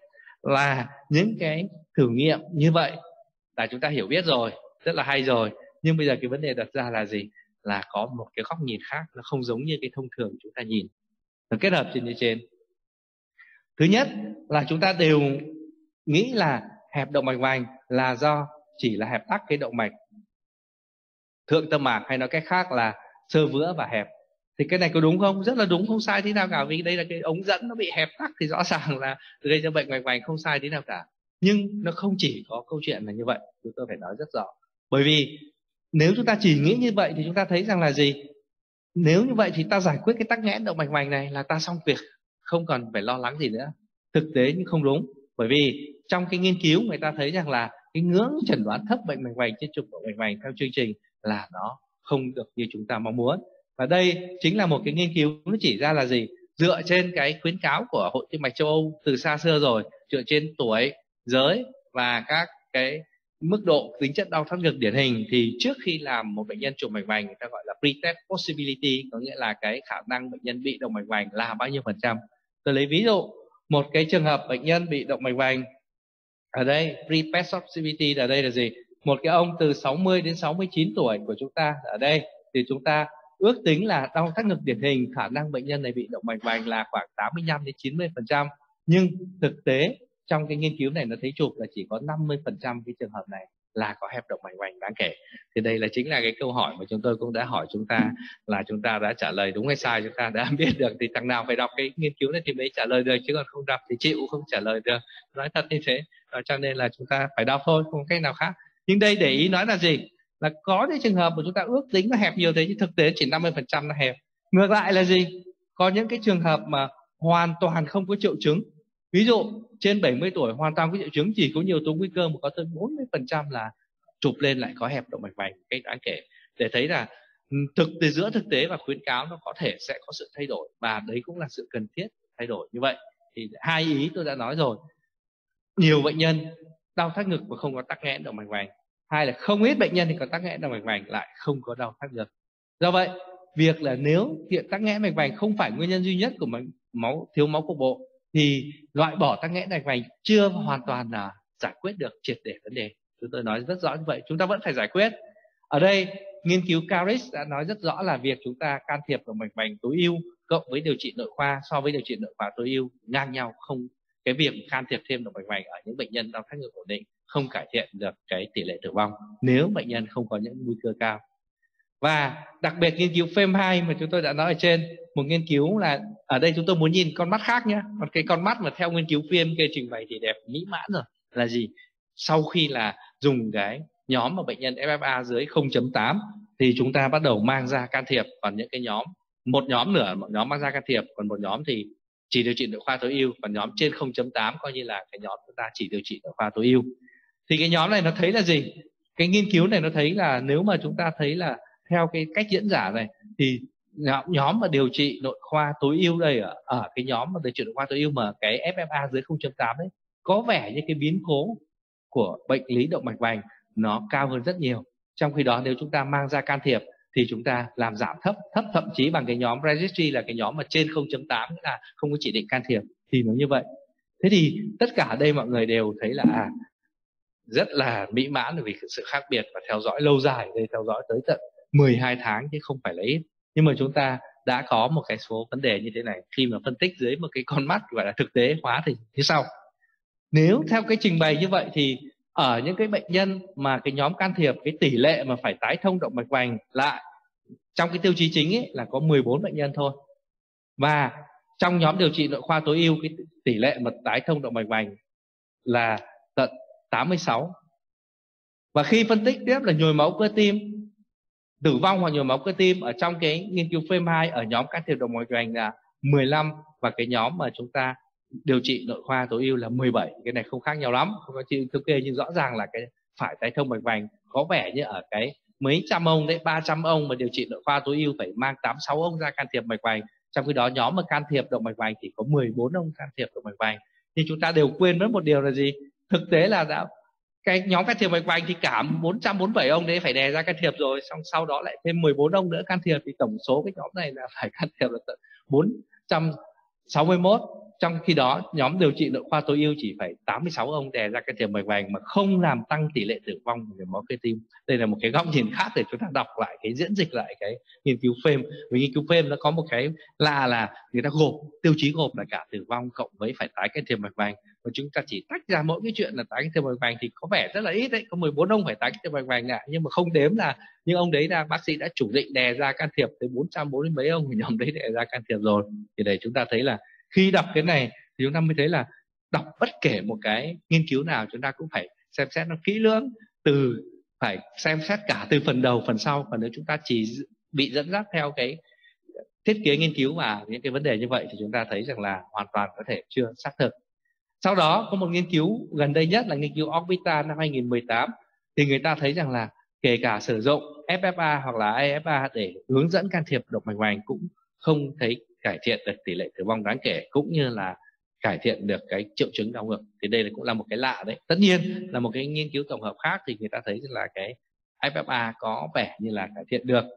là những cái thử nghiệm như vậy là chúng ta hiểu biết rồi, rất là hay rồi. Nhưng bây giờ cái vấn đề đặt ra là gì? Là có một cái góc nhìn khác, nó không giống như cái thông thường chúng ta nhìn. Nó kết hợp trên như trên. Thứ nhất là chúng ta đều nghĩ là hẹp động mạch vành là do chỉ là hẹp tắc cái động mạch thượng tâm mạc, hay nói cách khác là xơ vữa và hẹp. Thì cái này có đúng không? Rất là đúng, không sai tí nào cả, vì đây là cái ống dẫn nó bị hẹp tắc thì rõ ràng là gây ra bệnh mạch vành, không sai tí nào cả. Nhưng nó không chỉ có câu chuyện là như vậy, chúng tôi phải nói rất rõ. Bởi vì nếu chúng ta chỉ nghĩ như vậy thì chúng ta thấy rằng là gì? Nếu như vậy thì ta giải quyết cái tắc nghẽn động mạch vành này là ta xong việc, không cần phải lo lắng gì nữa. Thực tế nhưng không đúng. Bởi vì trong cái nghiên cứu người ta thấy rằng là cái ngưỡng chẩn đoán thấp bệnh mạch vành trên trục động mạch vành theo chương trình là nó không được như chúng ta mong muốn. Và đây chính là một cái nghiên cứu nó chỉ ra là gì? Dựa trên cái khuyến cáo của Hội Tim mạch châu Âu từ xa xưa rồi, dựa trên tuổi, giới và các cái mức độ tính chất đau thắt ngực điển hình, thì trước khi làm một bệnh nhân chụp mạch vành, người ta gọi là pretest possibility, có nghĩa là cái khả năng bệnh nhân bị động mạch vành là bao nhiêu phần trăm. Tôi lấy ví dụ một cái trường hợp bệnh nhân bị động mạch vành ở đây, pretest possibility ở đây là gì? Một cái ông từ sáu mươi đến sáu mươi chín tuổi của chúng ta ở đây, thì chúng ta ước tính là đau thắt ngực điển hình, khả năng bệnh nhân này bị động mạch vành là khoảng tám mươi lăm đến chín mươi phần trăm. Nhưng thực tế trong cái nghiên cứu này nó thấy chụp là chỉ có năm mươi phần trăm cái trường hợp này là có hẹp động mạch vành đáng kể. Thì đây là chính là cái câu hỏi mà chúng tôi cũng đã hỏi chúng ta, là chúng ta đã trả lời đúng hay sai, chúng ta đã biết được. Thì thằng nào phải đọc cái nghiên cứu này thì mới trả lời được, chứ còn không đọc thì chịu không trả lời được, nói thật như thế. Đó, cho nên là chúng ta phải đọc thôi, không có cách nào khác. Nhưng đây để ý nói là gì? Là có những trường hợp mà chúng ta ước tính nó hẹp nhiều thế, nhưng thực tế chỉ năm mươi phần trăm nó hẹp. Ngược lại là gì? Có những cái trường hợp mà hoàn toàn không có triệu chứng. Ví dụ trên bảy mươi tuổi hoàn toàn có triệu chứng, chỉ có nhiều tố nguy cơ mà có tới bốn mươi phần trăm là chụp lên lại có hẹp động mạch vành cách đáng kể. Để thấy là thực tế giữa thực tế và khuyến cáo nó có thể sẽ có sự thay đổi, và đấy cũng là sự cần thiết thay đổi như vậy. Thì hai ý tôi đã nói rồi, nhiều bệnh nhân đau thắt ngực mà không có tắc nghẽn động mạch vành, hai là không ít bệnh nhân thì có tắc nghẽn động mạch vành lại không có đau thắt ngực. Do vậy việc là nếu hiện tắc nghẽn mạch vành không phải nguyên nhân duy nhất của máu thiếu máu cục bộ thì loại bỏ tắc nghẽn mạch vành chưa hoàn toàn là giải quyết được triệt để vấn đề. Chúng tôi nói rất rõ như vậy, chúng ta vẫn phải giải quyết. Ở đây nghiên cứu Caris đã nói rất rõ là việc chúng ta can thiệp động mạch vành tối ưu cộng với điều trị nội khoa so với điều trị nội khoa tối ưu ngang nhau, không cái việc can thiệp thêm động mạch vành ở những bệnh nhân đau thắt ngực ổn định không cải thiện được cái tỷ lệ tử vong nếu bệnh nhân không có những nguy cơ cao. Và đặc biệt nghiên cứu phê em hai mà chúng tôi đã nói ở trên, một nghiên cứu là ở đây chúng tôi muốn nhìn con mắt khác nhé. Còn cái con mắt mà theo nghiên cứu phê em kia trình bày thì đẹp mỹ mãn rồi, là gì? Sau khi là dùng cái nhóm mà bệnh nhân ép ép a dưới không chấm tám thì chúng ta bắt đầu mang ra can thiệp. Còn những cái nhóm, một nhóm nữa, một nhóm mang ra can thiệp, còn một nhóm thì chỉ điều trị nội khoa tối ưu, còn nhóm trên không chấm tám coi như là cái nhóm chúng ta chỉ điều trị nội khoa tối ưu. Thì cái nhóm này nó thấy là gì? Cái nghiên cứu này nó thấy là nếu mà chúng ta thấy là theo cái cách diễn giải này thì nhóm mà điều trị nội khoa tối ưu đây, ở, ở cái nhóm mà điều trị nội khoa tối ưu mà cái ép ép a dưới không chấm tám ấy, có vẻ như cái biến cố của bệnh lý động mạch vành nó cao hơn rất nhiều. Trong khi đó nếu chúng ta mang ra can thiệp thì chúng ta làm giảm thấp thấp thậm chí bằng cái nhóm registry là cái nhóm mà trên không chấm tám, là không có chỉ định can thiệp, thì nó như vậy. Thế thì tất cả ở đây mọi người đều thấy là à, rất là mỹ mãn vì sự khác biệt và theo dõi lâu dài, đây theo dõi tới tận mười hai tháng chứ không phải là ít. Nhưng mà chúng ta đã có một cái số vấn đề như thế này khi mà phân tích dưới một cái con mắt gọi là thực tế hóa thì như sau. Nếu theo cái trình bày như vậy thì ở những cái bệnh nhân mà cái nhóm can thiệp, cái tỷ lệ mà phải tái thông động mạch vành lại trong cái tiêu chí chính ấy là có mười bốn bệnh nhân thôi. Và trong nhóm điều trị nội khoa tối ưu, cái tỷ lệ mà tái thông động mạch vành là tận tám mươi sáu. Và khi phân tích tiếp là nhồi máu cơ tim, tử vong hoặc nhồi máu cơ tim ở trong cái nghiên cứu phê em hai ở nhóm can thiệp động mạch vành là mười lăm, và cái nhóm mà chúng ta điều trị nội khoa tối ưu là mười bảy. Cái này không khác nhau lắm, không có chữ thống kê, nhưng rõ ràng là cái phải tái thông mạch vành có vẻ như ở cái mấy trăm ông đấy, ba trăm ông mà điều trị nội khoa tối ưu phải mang tám sáu ông ra can thiệp mạch vành. Trong khi đó nhóm mà can thiệp động mạch vành thì có mười bốn ông can thiệp động mạch vành. thì chúng ta đều quên mất một điều là gì? Thực tế là đã cái nhóm can thiệp mạch vành thì cả bốn trăm bốn mươi bảy ông đấy phải đè ra can thiệp rồi, xong sau đó lại thêm mười bốn ông nữa can thiệp, thì tổng số cái nhóm này là phải can thiệp là tận bốn trăm sáu mươi mốt. trong khi đó nhóm điều trị nội khoa tối ưu chỉ phải tám mươi sáu ông đè ra can thiệp mạch vành mà không làm tăng tỷ lệ tử vong của nhồi máu cơ tim. Đây là một cái góc nhìn khác để chúng ta đọc lại cái diễn dịch lại cái nghiên cứu phêm. Vì nghiên cứu phêm nó có một cái lạ là người ta gộp tiêu chí gộp là cả tử vong cộng với phải tái can thiệp mạch vành, và chúng ta chỉ tách ra mỗi cái chuyện là tái can thiệp mạch vành thì có vẻ rất là ít đấy, có mười bốn ông phải tái can thiệp mạch vành lại, nhưng mà không đếm là những ông đấy là bác sĩ đã chủ định đè ra can thiệp tới bốn trăm bốn mươi mấy ông của nhóm đấy đè ra can thiệp rồi. Thì để chúng ta thấy là khi đọc cái này thì chúng ta mới thấy là đọc bất kể một cái nghiên cứu nào chúng ta cũng phải xem xét nó kỹ lưỡng, từ phải xem xét cả từ phần đầu phần sau. Còn nếu chúng ta chỉ bị dẫn dắt theo cái thiết kế nghiên cứu và những cái vấn đề như vậy thì chúng ta thấy rằng là hoàn toàn có thể chưa xác thực. Sau đó có một nghiên cứu gần đây nhất là nghiên cứu Orbita năm hai nghìn mười tám, thì người ta thấy rằng là kể cả sử dụng ép ép a hoặc là a ép a để hướng dẫn can thiệp động mạch vành cũng không thấy cải thiện được tỷ lệ tử vong đáng kể, cũng như là cải thiện được cái triệu chứng đau ngực. Thì đây là cũng là một cái lạ đấy. Tất nhiên là một cái nghiên cứu tổng hợp khác thì người ta thấy rằng là cái ép ép a có vẻ như là cải thiện được.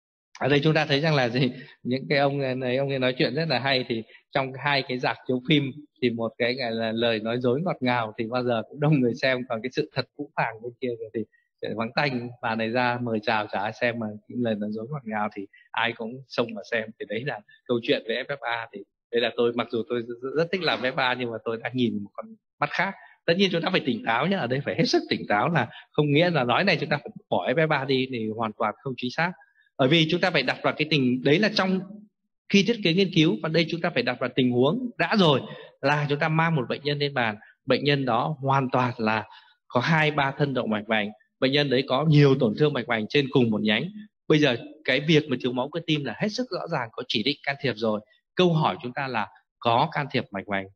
Ở đây chúng ta thấy rằng là gì, những cái ông này ông ấy nói chuyện rất là hay, thì trong hai cái rạp chiếu phim thì một cái là lời nói dối ngọt ngào thì bao giờ cũng đông người xem, còn cái sự thật phũ phàng bên kia thì vắng tanh, bà này ra mời chào chả ai xem, mà những lời nói dối ngọt ngào thì ai cũng xông vào xem. Thì đấy là câu chuyện về ép ép a. Thì đây là tôi, mặc dù tôi rất thích làm ép ép a nhưng mà tôi đã nhìn một con mắt khác. Tất nhiên chúng ta phải tỉnh táo nhé, ở đây phải hết sức tỉnh táo, là không nghĩa là nói này chúng ta phải bỏ ép ép a đi thì hoàn toàn không chính xác. Bởi vì chúng ta phải đặt vào cái tình đấy là trong khi thiết kế nghiên cứu, và đây chúng ta phải đặt vào tình huống đã rồi là chúng ta mang một bệnh nhân lên bàn, bệnh nhân đó hoàn toàn là có hai ba thân động mạch vành, bệnh nhân đấy có nhiều tổn thương mạch vành trên cùng một nhánh. Bây giờ cái việc mà thiếu máu cơ tim là hết sức rõ ràng, có chỉ định can thiệp rồi. Câu hỏi chúng ta là có can thiệp mạch vành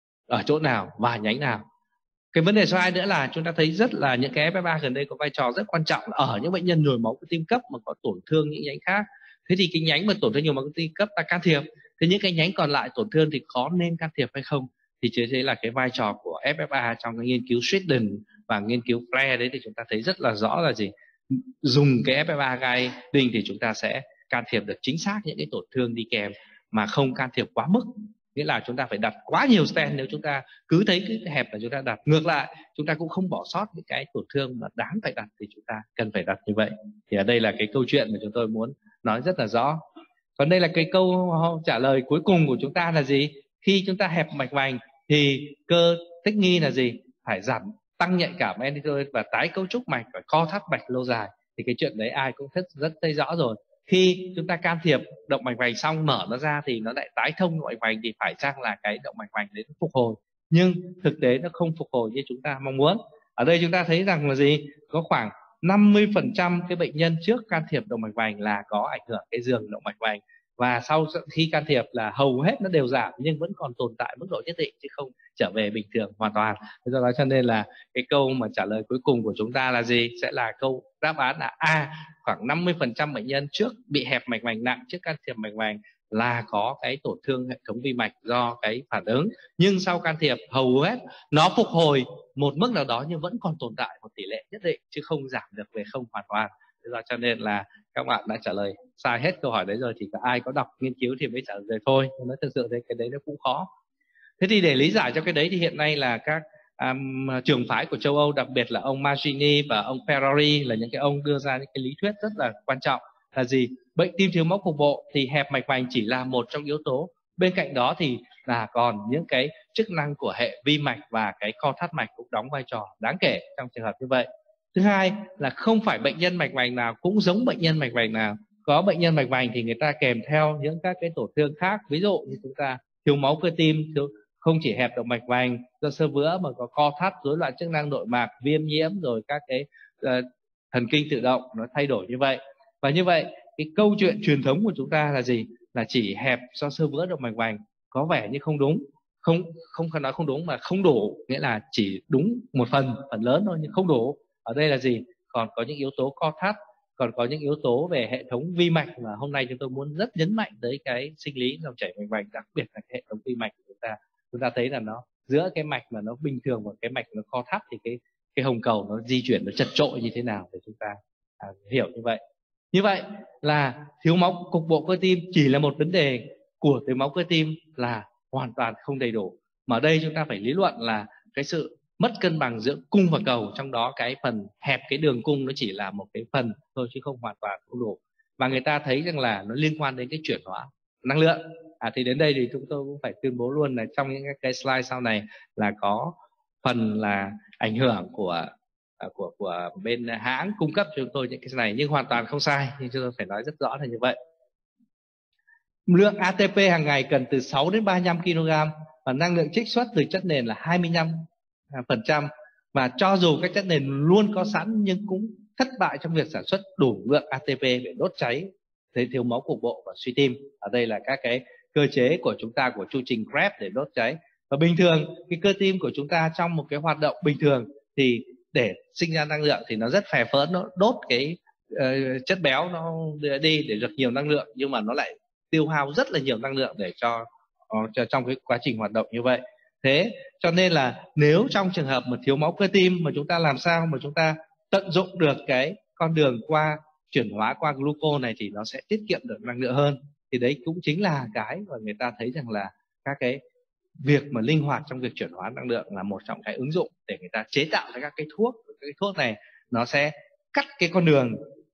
ở chỗ nào và nhánh nào. Cái vấn đề số hai nữa là chúng ta thấy rất là những cái ép ép a gần đây có vai trò rất quan trọng ở những bệnh nhân nhồi máu cơ tim cấp mà có tổn thương những nhánh khác. Thế thì cái nhánh mà tổn thương nhồi máu cơ tim cấp ta can thiệp, thế những cái nhánh còn lại tổn thương thì có nên can thiệp hay không? Thì chế thế là cái vai trò của ép ép a trong cái nghiên cứu Sweden và nghiên cứu Flair đấy, thì chúng ta thấy rất là rõ là gì, dùng cái ép ép a guiding thì chúng ta sẽ can thiệp được chính xác những cái tổn thương đi kèm mà không can thiệp quá mức. Nghĩa là chúng ta phải đặt quá nhiều stent, nếu chúng ta cứ thấy cái hẹp là chúng ta đặt. Ngược lại, chúng ta cũng không bỏ sót những cái tổn thương mà đáng phải đặt thì chúng ta cần phải đặt như vậy. Thì ở đây là cái câu chuyện mà chúng tôi muốn nói rất là rõ. Còn đây là cái câu trả lời cuối cùng của chúng ta là gì? Khi chúng ta hẹp mạch vành thì cơ thích nghi là gì? Phải giảm tăng nhạy cảm endothelial và tái cấu trúc mạch, phải co thắt mạch lâu dài. Thì cái chuyện đấy ai cũng rất rất thấy rõ rồi. Khi chúng ta can thiệp động mạch vành xong mở nó ra thì nó lại tái thông động mạch vành, thì phải chăng là cái động mạch vành đấy nó phục hồi, nhưng thực tế nó không phục hồi như chúng ta mong muốn. Ở đây chúng ta thấy rằng là gì, có khoảng năm mươi phần trăm cái bệnh nhân trước can thiệp động mạch vành là có ảnh hưởng cái giường động mạch vành, và sau khi can thiệp là hầu hết nó đều giảm nhưng vẫn còn tồn tại mức độ nhất định chứ không trở về bình thường hoàn toàn. Do đó cho nên là cái câu mà trả lời cuối cùng của chúng ta là gì, sẽ là câu đáp án là A, khoảng năm mươi phần trăm bệnh nhân trước bị hẹp mạch vành nặng trước can thiệp mạch vành là có cái tổn thương hệ thống vi mạch do cái phản ứng, nhưng sau can thiệp hầu hết nó phục hồi một mức nào đó nhưng vẫn còn tồn tại một tỷ lệ nhất định chứ không giảm được về không hoàn toàn. Do cho nên là các bạn đã trả lời sai hết câu hỏi đấy rồi, thì cả ai có đọc nghiên cứu thì mới trả lời thôi. Nó thực sự thì cái đấy nó cũng khó. Thế thì để lý giải cho cái đấy thì hiện nay là các um, trường phái của châu Âu, đặc biệt là ông Maggini và ông Ferrari là những cái ông đưa ra những cái lý thuyết rất là quan trọng là gì, bệnh tim thiếu máu cục bộ thì hẹp mạch vành chỉ là một trong yếu tố, bên cạnh đó thì là còn những cái chức năng của hệ vi mạch và cái co thắt mạch cũng đóng vai trò đáng kể trong trường hợp như vậy. Thứ hai là không phải bệnh nhân mạch vành nào cũng giống bệnh nhân mạch vành nào, có bệnh nhân mạch vành thì người ta kèm theo những các cái tổn thương khác, ví dụ như chúng ta thiếu máu cơ tim, thiếu, không chỉ hẹp động mạch vành do xơ vữa mà có co thắt, rối loạn chức năng nội mạc, viêm nhiễm, rồi các cái uh, thần kinh tự động nó thay đổi như vậy. Và như vậy cái câu chuyện truyền thống của chúng ta là gì, là chỉ hẹp do xơ vữa động mạch vành, có vẻ như không đúng, không không phải nói không đúng mà không đủ, nghĩa là chỉ đúng một phần phần lớn thôi nhưng không đủ. Ở đây là gì, còn có những yếu tố co thắt, còn có những yếu tố về hệ thống vi mạch mà hôm nay chúng tôi muốn rất nhấn mạnh tới cái sinh lý dòng chảy mạch vành, đặc biệt là cái hệ thống vi mạch của chúng ta. Chúng ta thấy là nó giữa cái mạch mà nó bình thường và cái mạch nó co thắt thì cái cái hồng cầu nó di chuyển nó chật trội như thế nào để chúng ta à, hiểu như vậy. Như vậy là thiếu máu cục bộ cơ tim chỉ là một vấn đề của thiếu máu cơ tim, là hoàn toàn không đầy đủ. Mà ở đây chúng ta phải lý luận là cái sự mất cân bằng giữa cung và cầu, trong đó cái phần hẹp cái đường cung nó chỉ là một cái phần thôi chứ không hoàn toàn không đủ. Và người ta thấy rằng là nó liên quan đến cái chuyển hóa năng lượng. À, thì đến đây thì chúng tôi cũng phải tuyên bố luôn là trong những cái slide sau này là có phần là ảnh hưởng của của của bên hãng cung cấp cho chúng tôi những cái này, nhưng hoàn toàn không sai, nhưng chúng tôi phải nói rất rõ là như vậy. Lượng a tê pê hàng ngày cần từ sáu đến ba mươi lăm ki lô gam và năng lượng trích xuất từ chất nền là hai mươi lăm phần trăm. Và cho dù các chất nền luôn có sẵn nhưng cũng thất bại trong việc sản xuất đủ lượng a tê pê để đốt cháy, thế thiếu máu cục bộ và suy tim. Ở đây là các cái cơ chế của chúng ta của chu trình Krebs để đốt cháy. Và bình thường cái cơ tim của chúng ta trong một cái hoạt động bình thường thì để sinh ra năng lượng thì nó rất phè phỡn, nó đốt cái uh, chất béo nó đi để được nhiều năng lượng, nhưng mà nó lại tiêu hao rất là nhiều năng lượng để cho, uh, cho trong cái quá trình hoạt động như vậy. Thế cho nên là nếu trong trường hợp mà thiếu máu cơ tim mà chúng ta làm sao mà chúng ta tận dụng được cái con đường qua chuyển hóa qua glucose này thì nó sẽ tiết kiệm được năng lượng hơn. Thì đấy cũng chính là cái mà người ta thấy rằng là các cái việc mà linh hoạt trong việc chuyển hóa năng lượng là một trong cái ứng dụng để người ta chế tạo ra các cái thuốc. Các cái thuốc này nó sẽ cắt cái con đường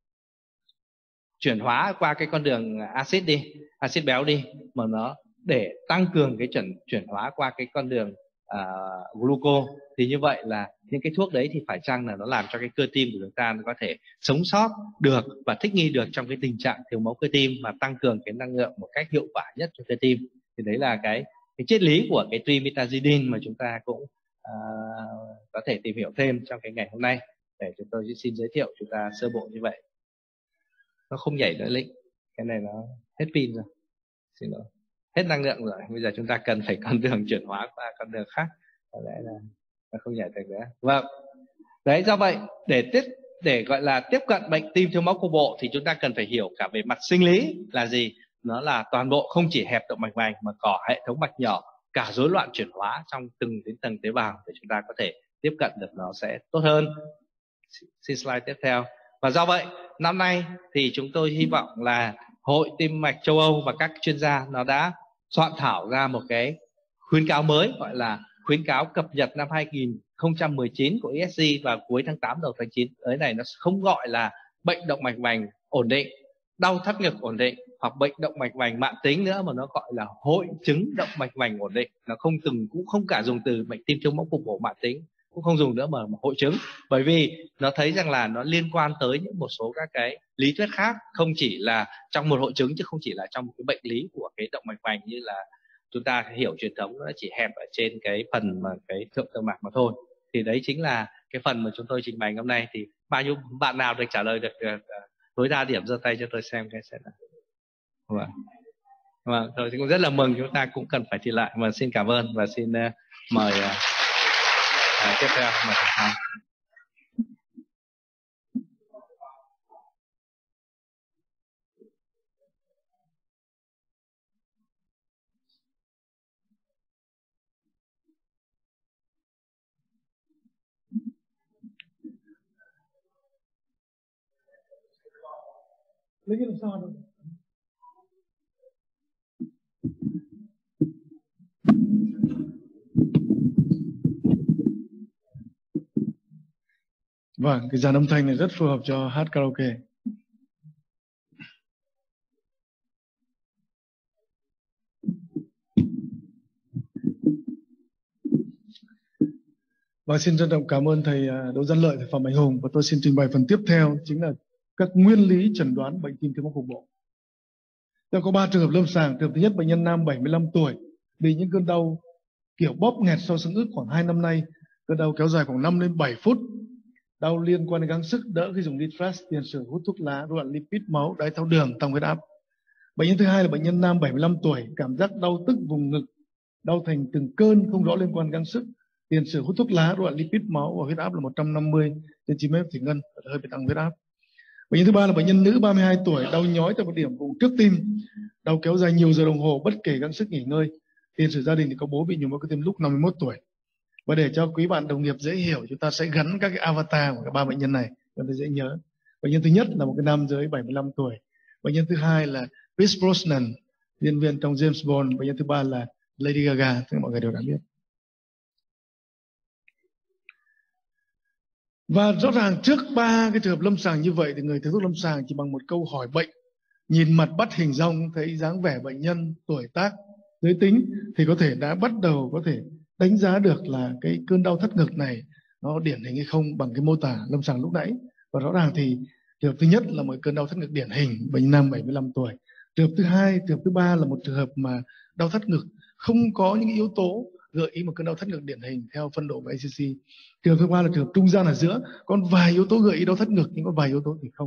chuyển hóa qua cái con đường axit đi, axit béo đi, mà nó để tăng cường cái chuyển chuyển hóa qua cái con đường uh, glucose. Thì như vậy là những cái thuốc đấy thì phải chăng là nó làm cho cái cơ tim của chúng ta nó có thể sống sót được và thích nghi được trong cái tình trạng thiếu máu cơ tim, mà tăng cường cái năng lượng một cách hiệu quả nhất cho cơ tim. Thì đấy là cái cái triết lý của cái trimetazidine mà chúng ta cũng uh, có thể tìm hiểu thêm trong cái ngày hôm nay. Để chúng tôi xin giới thiệu chúng ta sơ bộ như vậy. Nó không nhảy nữa Linh, cái này nó hết pin rồi, xin lỗi, hết năng lượng rồi. Bây giờ chúng ta cần phải con đường chuyển hóa qua con đường khác, có lẽ là nó không nhảy được nữa. Vâng, đấy, do vậy để tiếp để gọi là tiếp cận bệnh tim thiếu máu cục bộ thì chúng ta cần phải hiểu cả về mặt sinh lý là gì. Nó là toàn bộ, không chỉ hẹp động mạch vành mà có hệ thống mạch nhỏ, cả rối loạn chuyển hóa trong từng đến tầng tế bào để chúng ta có thể tiếp cận được nó sẽ tốt hơn. Xin slide tiếp theo. Và do vậy năm nay thì chúng tôi hy vọng là Hội Tim mạch châu Âu và các chuyên gia nó đã soạn thảo ra một cái khuyến cáo mới, gọi là khuyến cáo cập nhật năm hai nghìn không trăm mười chín của e ét giê vào cuối tháng tám đầu tháng chín. Cái này nó không gọi là bệnh động mạch vành ổn định, đau thắt ngực ổn định hoặc bệnh động mạch vành mãn tính nữa, mà nó gọi là hội chứng động mạch vành ổn định. Nó không từng cũng không cả dùng từ bệnh tim thiếu máu cục bộ mãn tính, cũng không dùng nữa mà hội chứng, bởi vì nó thấy rằng là nó liên quan tới những một số các cái lý thuyết khác, không chỉ là trong một hội chứng chứ không chỉ là trong một cái bệnh lý của cái động mạch vành như là chúng ta hiểu truyền thống, nó chỉ hẹp ở trên cái phần mà cái thượng tâm mạch mà thôi. Thì đấy chính là cái phần mà chúng tôi trình bày hôm nay. Thì bao nhiêu bạn nào được trả lời được uh, tối đa điểm giơ tay cho tôi xem cái sẽ là. Vâng, vâng, tôi cũng rất là mừng, chúng ta cũng cần phải thi lại. Và xin cảm ơn và xin uh, mời uh, uh, tiếp theo mời thầy. Lấy cái làm sao đâu. Vâng, cái dàn âm thanh này rất phù hợp cho hát karaoke. Và xin trân trọng cảm ơn thầy Đỗ Văn Lợi, thầy Phạm Mạnh Hùng, và tôi xin trình bày phần tiếp theo chính là các nguyên lý chẩn đoán bệnh tim thiếu máu cục bộ. Tôi có ba trường hợp lâm sàng. Trường hợp thứ nhất, bệnh nhân nam bảy mươi lăm tuổi, bị những cơn đau kiểu bóp nghẹt sau xương ức khoảng hai năm nay. Cơn đau kéo dài khoảng năm đến bảy phút. Đau liên quan đến gắng sức, đỡ khi dùng Litfast, tiền sử hút thuốc lá, rối loạn lipid máu, đái tháo đường, tăng huyết áp. Bệnh nhân thứ hai là bệnh nhân nam bảy mươi lăm tuổi, cảm giác đau tức vùng ngực, đau thành từng cơn không rõ liên quan gắng sức, tiền sử hút thuốc lá, rối loạn lipid máu và huyết áp là một trăm năm mươi trên chín mươi thủy ngân, hơi bị tăng huyết áp. Bệnh nhân thứ ba là bệnh nhân nữ ba mươi hai tuổi, đau nhói tại một điểm vùng trước tim, đau kéo dài nhiều giờ đồng hồ bất kể gắng sức nghỉ ngơi. Tiền sử gia đình thì có bố bị nhồi máu cơ tim lúc năm mươi mốt tuổi. Và để cho quý bạn đồng nghiệp dễ hiểu, chúng ta sẽ gắn các cái avatar của các ba bệnh nhân này cho ta dễ nhớ. Bệnh nhân thứ nhất là một cái nam giới bảy mươi lăm tuổi. Bệnh nhân thứ hai là Pierce Brosnan, diễn viên trong James Bond. Bệnh nhân thứ ba là Lady Gaga, tất cả mọi người đều đã biết. Và rõ ràng trước ba cái trường hợp lâm sàng như vậy thì người thầy thuốc lâm sàng chỉ bằng một câu hỏi bệnh, nhìn mặt bắt hình dong, thấy dáng vẻ bệnh nhân, tuổi tác, giới tính thì có thể đã bắt đầu có thể đánh giá được là cái cơn đau thắt ngực này nó điển hình hay không bằng cái mô tả lâm sàng lúc nãy. Và rõ ràng thì trường hợp thứ nhất là một cơn đau thắt ngực điển hình, bệnh nam bảy mươi lăm tuổi. Trường hợp thứ hai, trường hợp thứ ba là một trường hợp mà đau thắt ngực không có những yếu tố gợi ý một cơn đau thắt ngực điển hình theo phân độ của a xê xê. Trường hợp thứ ba là trường hợp trung gian ở giữa, còn vài yếu tố gợi ý đau thắt ngực nhưng có vài yếu tố thì không.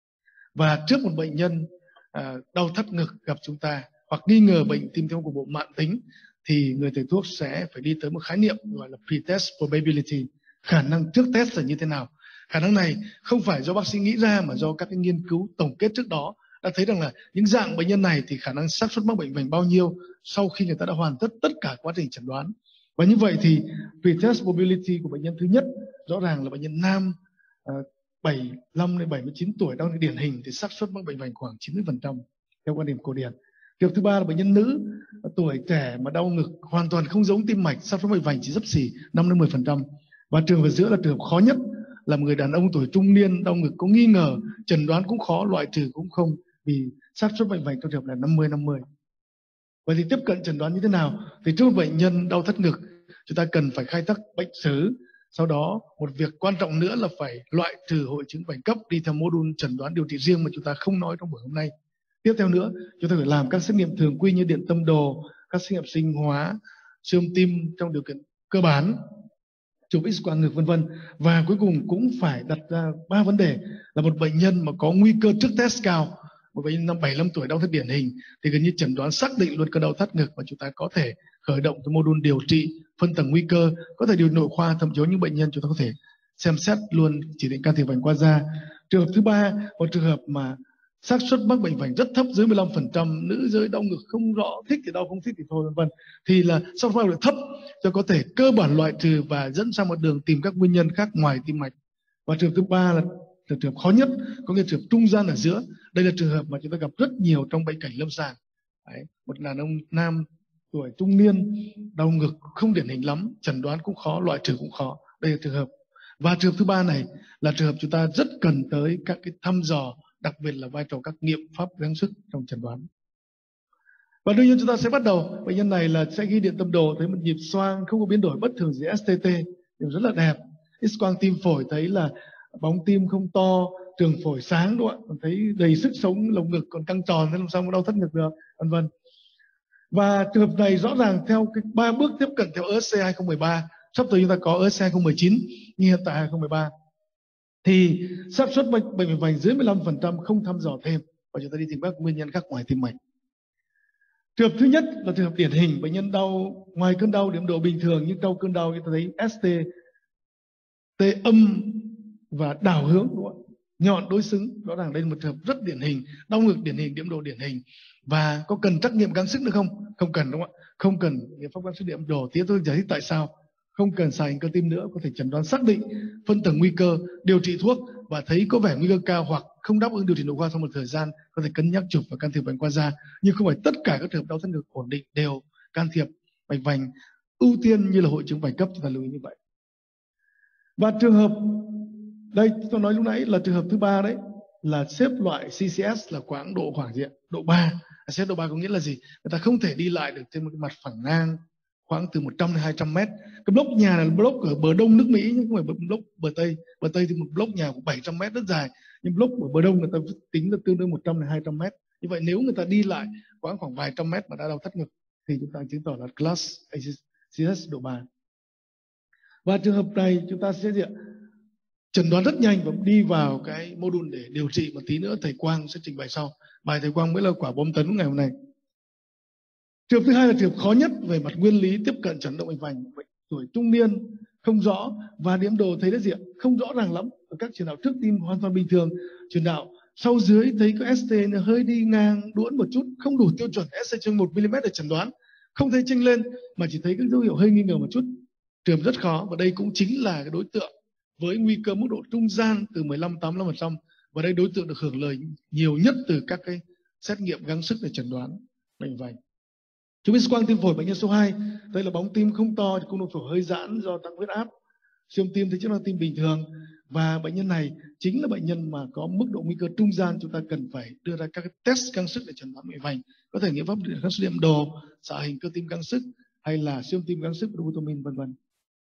Và trước một bệnh nhân à, đau thắt ngực gặp chúng ta hoặc nghi ngờ bệnh tim thiếu máu cục bộ mãn tính thì người thầy thuốc sẽ phải đi tới một khái niệm gọi là pre-test probability, khả năng trước test là như thế nào. Khả năng này không phải do bác sĩ nghĩ ra mà do các cái nghiên cứu tổng kết trước đó đã thấy rằng là những dạng bệnh nhân này thì khả năng xác suất mắc bệnh vành bao nhiêu sau khi người ta đã hoàn tất tất cả quá trình chẩn đoán. Và như vậy thì pre-test probability của bệnh nhân thứ nhất rõ ràng là bệnh nhân nam uh, bảy mươi lăm đến bảy mươi chín tuổi đau điển hình thì xác suất mắc bệnh vành khoảng chín mươi phần trăm theo quan điểm cổ điển. Trường thứ ba là bệnh nhân nữ tuổi trẻ mà đau ngực hoàn toàn không giống tim mạch, xác suất bệnh vành chỉ xấp xỉ năm đến mười phần trăm. Và trường ở giữa là trường khó nhất là một người đàn ông tuổi trung niên đau ngực có nghi ngờ, chẩn đoán cũng khó, loại trừ cũng không, vì xác suất bệnh vành trong trường hợp là năm mươi năm mươi. Vậy thì tiếp cận chẩn đoán như thế nào? Thì trước một bệnh nhân đau thắt ngực, chúng ta cần phải khai thác bệnh sử. Sau đó một việc quan trọng nữa là phải loại trừ hội chứng vành cấp đi theo mô-đun chẩn đoán điều trị riêng mà chúng ta không nói trong buổi hôm nay. Tiếp theo nữa, chúng ta phải làm các xét nghiệm thường quy như điện tâm đồ, các xét nghiệm sinh hóa, siêu âm tim trong điều kiện cơ bản, chụp X-quang ngực vân vân. Và cuối cùng cũng phải đặt ra ba vấn đề là một bệnh nhân mà có nguy cơ trước test cao, một bệnh nhân năm bảy mươi lăm tuổi đau thắt điển hình thì gần như chẩn đoán xác định luôn cơn đau thắt ngực và chúng ta có thể khởi động cái mô-đun điều trị phân tầng nguy cơ, có thể điều trị nội khoa, thậm chí những bệnh nhân chúng ta có thể xem xét luôn chỉ định can thiệp vành qua da. Trường hợp thứ ba, một trường hợp mà xác suất mắc bệnh vành rất thấp dưới mười lăm phần trăm, nữ giới đau ngực không rõ, thích thì đau không thích thì thôi vân vân, thì là xác suất mắc thấp cho có thể cơ bản loại trừ và dẫn sang một đường tìm các nguyên nhân khác ngoài tim mạch. Và trường hợp thứ ba là trường hợp khó nhất, có nghĩa trường hợp trung gian ở giữa. Đây là trường hợp mà chúng ta gặp rất nhiều trong bệnh cảnh lâm sàng. Đấy, một đàn ông nam tuổi trung niên đau ngực không điển hình lắm, chẩn đoán cũng khó, loại trừ cũng khó. Đây là trường hợp. Và trường hợp thứ ba này là trường hợp chúng ta rất cần tới các cái thăm dò, đặc biệt là vai trò các nghiệm pháp gắng sức trong chẩn đoán. Và đương nhiên chúng ta sẽ bắt đầu, bệnh nhân này là sẽ ghi điện tâm đồ, thấy một nhịp xoang không có biến đổi bất thường gì ét tê tê, điều rất là đẹp. X-quang tim phổi thấy là bóng tim không to, trường phổi sáng đúng không ạ, thấy đầy sức sống, lồng ngực còn căng tròn, thế làm sao mà đau thắt ngực được, vân vân. Và trường hợp này rõ ràng theo cái ba bước tiếp cận theo e ét xê hai không một ba, sắp tới chúng ta có e ét xê hai không một chín, nhưng hiện tại hai không một ba thì xác suất bệnh bệnh vành dưới mười lăm phần trăm không thăm dò thêm và chúng ta đi tìm các nguyên nhân khác ngoài tim mạch. Trường hợp thứ nhất là trường hợp điển hình, bệnh nhân đau ngoài cơn đau điểm độ bình thường nhưng trong cơn đau chúng ta thấy ét tê tê âm và đảo hướng đúng không? Nhọn đối xứng, rõ ràng đây là một trường hợp rất điển hình, đau ngực điển hình, điểm độ điển hình. Và có cần trắc nghiệm gắng sức nữa không? Không cần đúng không ạ? Không cần nghiệm pháp gắng sức điểm độ. Tí tôi giải thích tại sao. Không cần xài hình cơ tim nữa, có thể chẩn đoán xác định phân tầng nguy cơ, điều trị thuốc và thấy có vẻ nguy cơ cao hoặc không đáp ứng điều trị nội khoa sau một thời gian, có thể cân nhắc chụp và can thiệp vành qua da. Nhưng không phải tất cả các trường hợp đau thắt ngực ổn định đều can thiệp mạch vành, ưu tiên như là hội chứng vành cấp, chúng ta lưu ý như vậy. Và trường hợp đây tôi nói lúc nãy là trường hợp thứ ba đấy, là xếp loại xê xê ét là khoảng độ khoảng gì ạ? Độ ba. Xếp độ ba có nghĩa là gì? Người ta không thể đi lại được trên một cái mặt phẳng ngang khoảng từ một trăm đến hai trăm mét. Cái block nhà là block ở bờ đông nước Mỹ nhưng không phải block bờ Tây. Bờ Tây thì một block nhà cũng bảy trăm mét rất dài, nhưng block ở bờ đông người ta tính là tương đương một trăm đến hai trăm mét. Như vậy nếu người ta đi lại khoảng khoảng vài trăm mét mà đã đau thắt ngực thì chúng ta chứng tỏ là class xê xê ét độ ba. Và trường hợp này chúng ta sẽ gì ạ? Chẩn đoán rất nhanh và đi vào cái mô-đun để điều trị. Một tí nữa thầy Quang sẽ trình bày sau. Bài thầy Quang mới là quả bom tấn ngày hôm nay. Trường hợp thứ hai là trường hợp khó nhất về mặt nguyên lý tiếp cận chẩn đoán bệnh vành, bệnh tuổi trung niên không rõ và điểm đồ thấy đấy gì ạ? Không rõ ràng lắm. Ở các truyền đạo trước tim hoàn toàn bình thường, truyền đạo sau dưới thấy có ét tê nó hơi đi ngang đuỗn một chút, không đủ tiêu chuẩn ét tê trên một mi-li-mét để chẩn đoán, không thấy chênh lên mà chỉ thấy các dấu hiệu hơi nghi ngờ một chút. Trường hợp rất khó và đây cũng chính là cái đối tượng với nguy cơ mức độ trung gian từ mười lăm đến tám mươi lăm phần trăm, và đây đối tượng được hưởng lợi nhiều nhất từ các cái xét nghiệm gắng sức để chẩn đoán bệnh vành. Chụp X quang tim phổi bệnh nhân số hai, đây là bóng tim không to, cung động phổi hơi giãn do tăng huyết áp. Siêu âm tim thấy chức năng tim bình thường, và bệnh nhân này chính là bệnh nhân mà có mức độ nguy cơ trung gian, chúng ta cần phải đưa ra các test căng sức để chẩn đoán bệnh vành, có thể nghiệm pháp kháng sức điểm đồ, xạ hình cơ tim căng sức hay là siêu âm tim căng sức, dobutamine vân vân.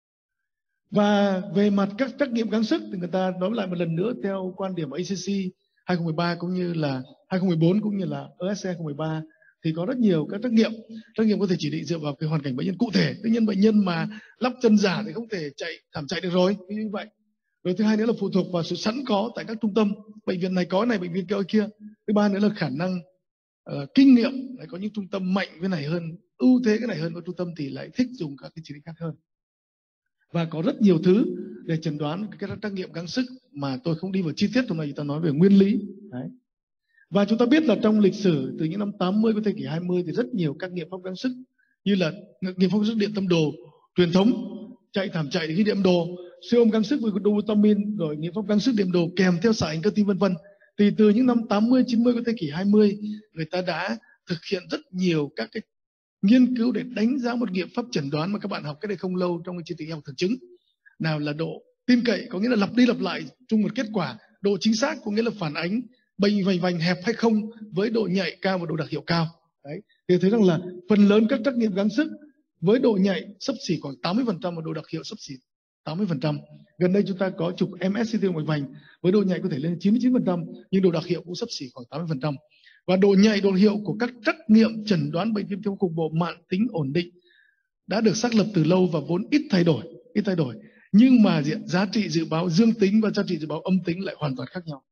Và về mặt các trắc nghiệm gắng sức thì người ta nói lại một lần nữa theo quan điểm a xê xê hai không một ba cũng như là hai không một bốn cũng như là e ét xê hai không một ba thì có rất nhiều các trắc nghiệm. Trắc nghiệm có thể chỉ định dựa vào cái hoàn cảnh bệnh nhân cụ thể. Tuy nhiên bệnh nhân mà lắp chân giả thì không thể chạy thảm chạy được rồi, như vậy. Rồi thứ hai nữa là phụ thuộc vào sự sẵn có tại các trung tâm. Bệnh viện này có này, bệnh viện kia kia. Thứ ba nữa là khả năng uh, kinh nghiệm. Lại có những trung tâm mạnh cái này hơn, ưu thế cái này hơn, có trung tâm thì lại thích dùng các cái chỉ định khác hơn. Và có rất nhiều thứ để chẩn đoán cái trắc nghiệm gắng sức mà tôi không đi vào chi tiết, hôm nay chúng ta nói về nguyên lý. Đấy. Và chúng ta biết là trong lịch sử từ những năm tám mươi của thế kỷ hai mươi thì rất nhiều các nghiệm pháp gắng sức như là nghiệm pháp gắng sức điện tâm đồ truyền thống, chạy thảm chạy để ghi điện đồ, siêu âm gắng sức với dobutamine, rồi nghiệm pháp gắng sức điện đồ kèm theo xạ hình cơ tim vân vân. Thì từ những năm tám mươi chín mươi của thế kỷ hai mươi, người ta đã thực hiện rất nhiều các cái nghiên cứu để đánh giá một nghiệm pháp chẩn đoán mà các bạn học cái này không lâu trong cái chương trình y học thực chứng. Nào là độ tin cậy, có nghĩa là lặp đi lặp lại chung một kết quả, độ chính xác có nghĩa là phản ánh bệnh vành vành hẹp hay không với độ nhạy cao và độ đặc hiệu cao. Đấy. Thì thấy rằng là phần lớn các trắc nghiệm gắng sức với độ nhạy xấp xỉ khoảng tám mươi phần trăm và độ đặc hiệu xấp xỉ tám mươi phần trăm. Gần đây chúng ta có chụp em ét xê tê mạch vành với độ nhạy có thể lên chín mươi chín phần trăm nhưng độ đặc hiệu cũng xấp xỉ khoảng tám mươi phần trăm. Và độ nhạy, độ hiệu của các trắc nghiệm chẩn đoán bệnh viêm thiếu cục bộ mạn tính ổn định đã được xác lập từ lâu và vốn ít thay đổi, ít thay đổi. Nhưng mà diện giá trị dự báo dương tính và giá trị dự báo âm tính lại hoàn toàn khác nhau.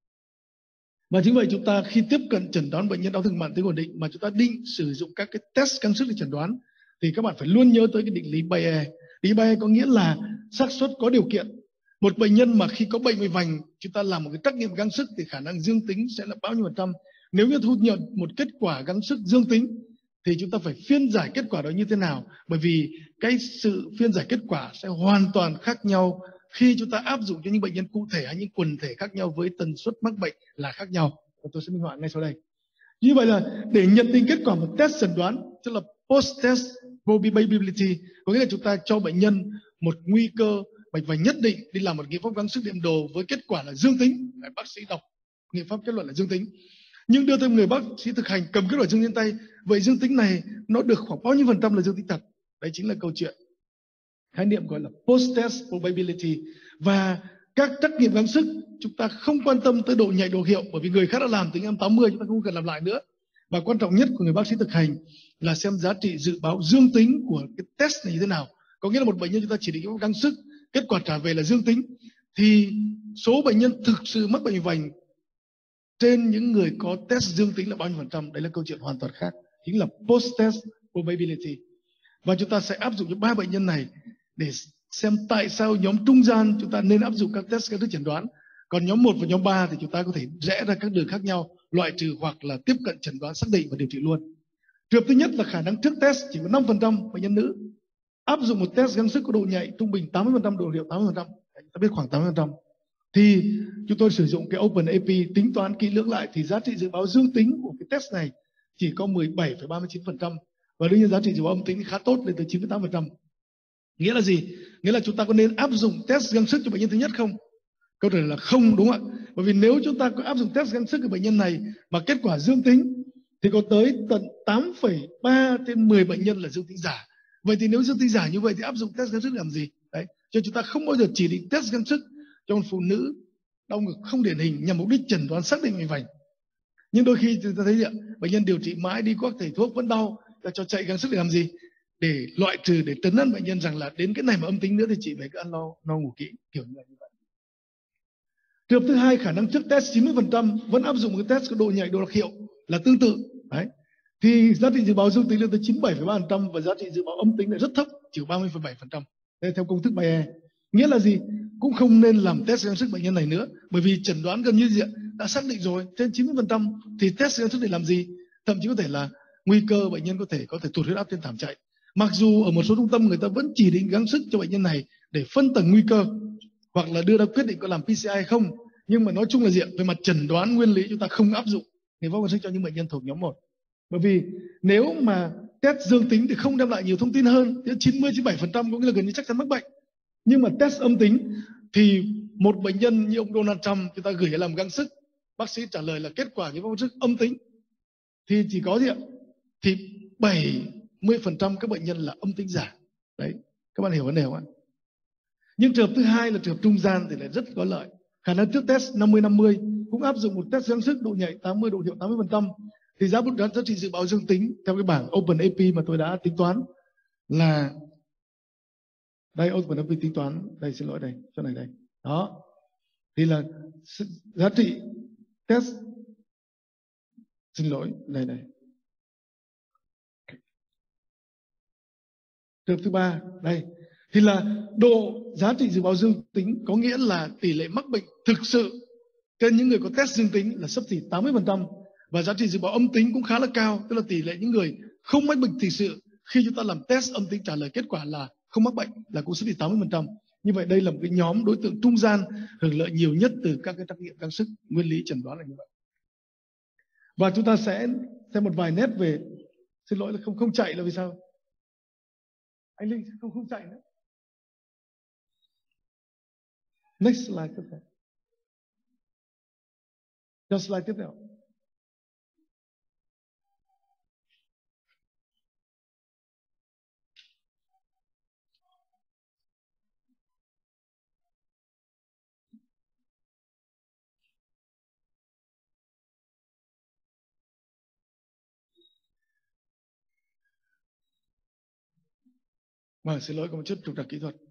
Và chính vậy chúng ta khi tiếp cận chẩn đoán bệnh nhân đau thương mạn tính ổn định mà chúng ta định sử dụng các cái test gắng sức để chẩn đoán thì các bạn phải luôn nhớ tới cái định lý Bayer. Định lý Bayer có nghĩa là xác suất có điều kiện. Một bệnh nhân mà khi có bệnh về vành chúng ta làm một cái trắc nghiệm gắng sức thì khả năng dương tính sẽ là bao nhiêu phần trăm. Nếu như thu nhận một kết quả gắng sức dương tính thì chúng ta phải phiên giải kết quả đó như thế nào, bởi vì cái sự phiên giải kết quả sẽ hoàn toàn khác nhau khi chúng ta áp dụng cho những bệnh nhân cụ thể hay những quần thể khác nhau với tần suất mắc bệnh là khác nhau. Và tôi sẽ minh họa ngay sau đây. Như vậy là để nhận định kết quả một test chẩn đoán, tức là post-test probability, có nghĩa là chúng ta cho bệnh nhân một nguy cơ bệnh vành nhất định đi làm một nghiệm pháp gắng sức điện đồ với kết quả là dương tính. Bác sĩ đọc nghiệm pháp kết luận là dương tính. Nhưng đưa thêm người bác sĩ thực hành cầm kết quả dương trên tay, vậy dương tính này nó được khoảng bao nhiêu phần trăm là dương tính thật? Đấy chính là câu chuyện khái niệm gọi là post-test probability. Và các trắc nghiệm gắng sức chúng ta không quan tâm tới độ nhạy, độ hiệu, bởi vì người khác đã làm từ những năm tám mươi, chúng ta không cần làm lại nữa. Và quan trọng nhất của người bác sĩ thực hành là xem giá trị dự báo dương tính của cái test này như thế nào. Có nghĩa là một bệnh nhân chúng ta chỉ định gắng sức, kết quả trả về là dương tính, thì số bệnh nhân thực sự mắc bệnh vành trên những người có test dương tính là bao nhiêu phần trăm? Đấy là câu chuyện hoàn toàn khác, chính là post-test probability. Và chúng ta sẽ áp dụng cho ba bệnh nhân này để xem tại sao nhóm trung gian chúng ta nên áp dụng các test các thứ chẩn đoán, còn nhóm một và nhóm ba thì chúng ta có thể rẽ ra các đường khác nhau, loại trừ hoặc là tiếp cận chẩn đoán xác định và điều trị luôn. Trường hợp thứ nhất là khả năng trước test chỉ có năm phần trăm bệnh nhân nữ áp dụng một test gắng sức có độ nhạy trung bình tám mươi phần trăm, độ hiệu tám mươi phần trăm, ta biết khoảng tám mươi phần trăm, thì chúng tôi sử dụng cái OpenAP tính toán kỹ lưỡng lại thì giá trị dự báo dương tính của cái test này chỉ có mười bảy phẩy ba mươi chín phần trăm, và đương nhiên giá trị dự báo âm tính khá tốt lên tới chín mươi tám phần trăm. Nghĩa là gì? Nghĩa là chúng ta có nên áp dụng test gắng sức cho bệnh nhân thứ nhất không? Câu trả lời là không, đúng không ạ? Bởi vì nếu chúng ta có áp dụng test gắng sức của bệnh nhân này mà kết quả dương tính thì có tới tận tám phẩy ba trên mười bệnh nhân là dương tính giả. Vậy thì nếu dương tính giả như vậy thì áp dụng test gắng sức làm gì? Đấy, cho chúng ta không bao giờ chỉ định test gắng sức cho một phụ nữ đau ngực không điển hình nhằm mục đích chẩn đoán xác định bệnh vành. Nhưng đôi khi chúng ta thấy vậy, bệnh nhân điều trị mãi đi các thầy thuốc vẫn đau, ta cho chạy gắng sức để làm gì? Để loại trừ, để trấn an bệnh nhân rằng là đến cái này mà âm tính nữa thì chị phải cứ ăn no, no ngủ kỹ, kiểu như vậy. Trường hợp thứ hai, khả năng trước test chín mươi phần trăm vẫn áp dụng cái test có độ nhạy, độ đặc hiệu là tương tự. Đấy. Thì giá trị dự báo dương tính lên tới chín mươi bảy phẩy ba phần trăm và giá trị dự báo âm tính là rất thấp, chỉ ba mươi phẩy bảy phần trăm. Đây theo công thức Bayer. Nghĩa là gì? Cũng không nên làm test gắng sức bệnh nhân này nữa, bởi vì chẩn đoán gần như diện đã xác định rồi, trên chín mươi phần trăm thì test gắng sức để làm gì? Thậm chí có thể là nguy cơ bệnh nhân có thể có thể tụt huyết áp trên thảm chạy. Mặc dù ở một số trung tâm người ta vẫn chỉ định gắng sức cho bệnh nhân này để phân tầng nguy cơ hoặc là đưa ra quyết định có làm pê xê i hay không, nhưng mà nói chung là diện về mặt chẩn đoán nguyên lý chúng ta không áp dụng nghiệm pháp gắng sức cho những bệnh nhân thuộc nhóm một. Bởi vì nếu mà test dương tính thì không đem lại nhiều thông tin hơn, chín mươi đến chín mươi bảy phần trăm có nghĩa là gần như chắc chắn mắc bệnh. Nhưng mà test âm tính thì một bệnh nhân như ông Donald Trump, người ta gửi làm gắng sức, bác sĩ trả lời là kết quả cái gắng sức âm tính, thì chỉ có gì ạ? Thì bảy mươi phần trăm các bệnh nhân là âm tính giả. Đấy, các bạn hiểu vấn đề không ạ? Nhưng trường hợp thứ hai là trường hợp trung gian thì lại rất có lợi. Khả năng trước test năm mươi năm mươi cũng áp dụng một test gắng sức độ nhạy tám mươi, độ hiệu tám mươi phần trăm, thì giá giá trị dự báo dương tính theo cái bảng OpenAP mà tôi đã tính toán là đây, OpenAP tính toán đây, xin lỗi đây, chỗ này đây, đó thì là giá trị test, xin lỗi đây đây, trường hợp thứ ba đây thì là độ giá trị dự báo dương tính, có nghĩa là tỷ lệ mắc bệnh thực sự trên những người có test dương tính là xấp xỉ tám mươi phần trăm, và giá trị dự báo âm tính cũng khá là cao, tức là tỷ lệ những người không mắc bệnh thực sự khi chúng ta làm test âm tính trả lời kết quả là không mắc bệnh là cũng xấp xỉ tám mươi phần trăm. Như vậy đây là một cái nhóm đối tượng trung gian hưởng lợi nhiều nhất từ các cái trắc nghiệm gắng sức, nguyên lý chẩn đoán là như vậy. Và chúng ta sẽ xem một vài nét về, xin lỗi là không không chạy là vì sao? Anh Linh không không chạy nữa. Next slide tiếp theo. Cho slide tiếp theo. Vâng, xin lỗi có một chút trục trặc kỹ thuật.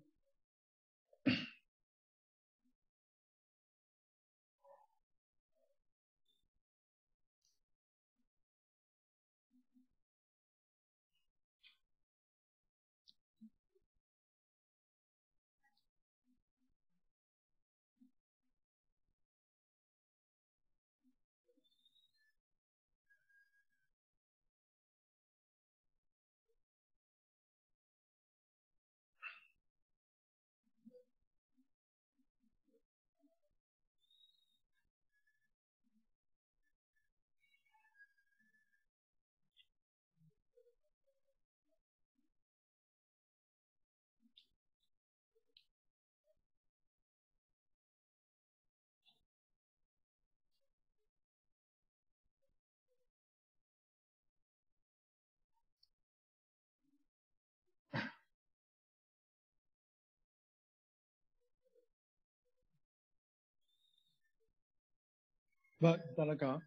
Vâng, ta đã có.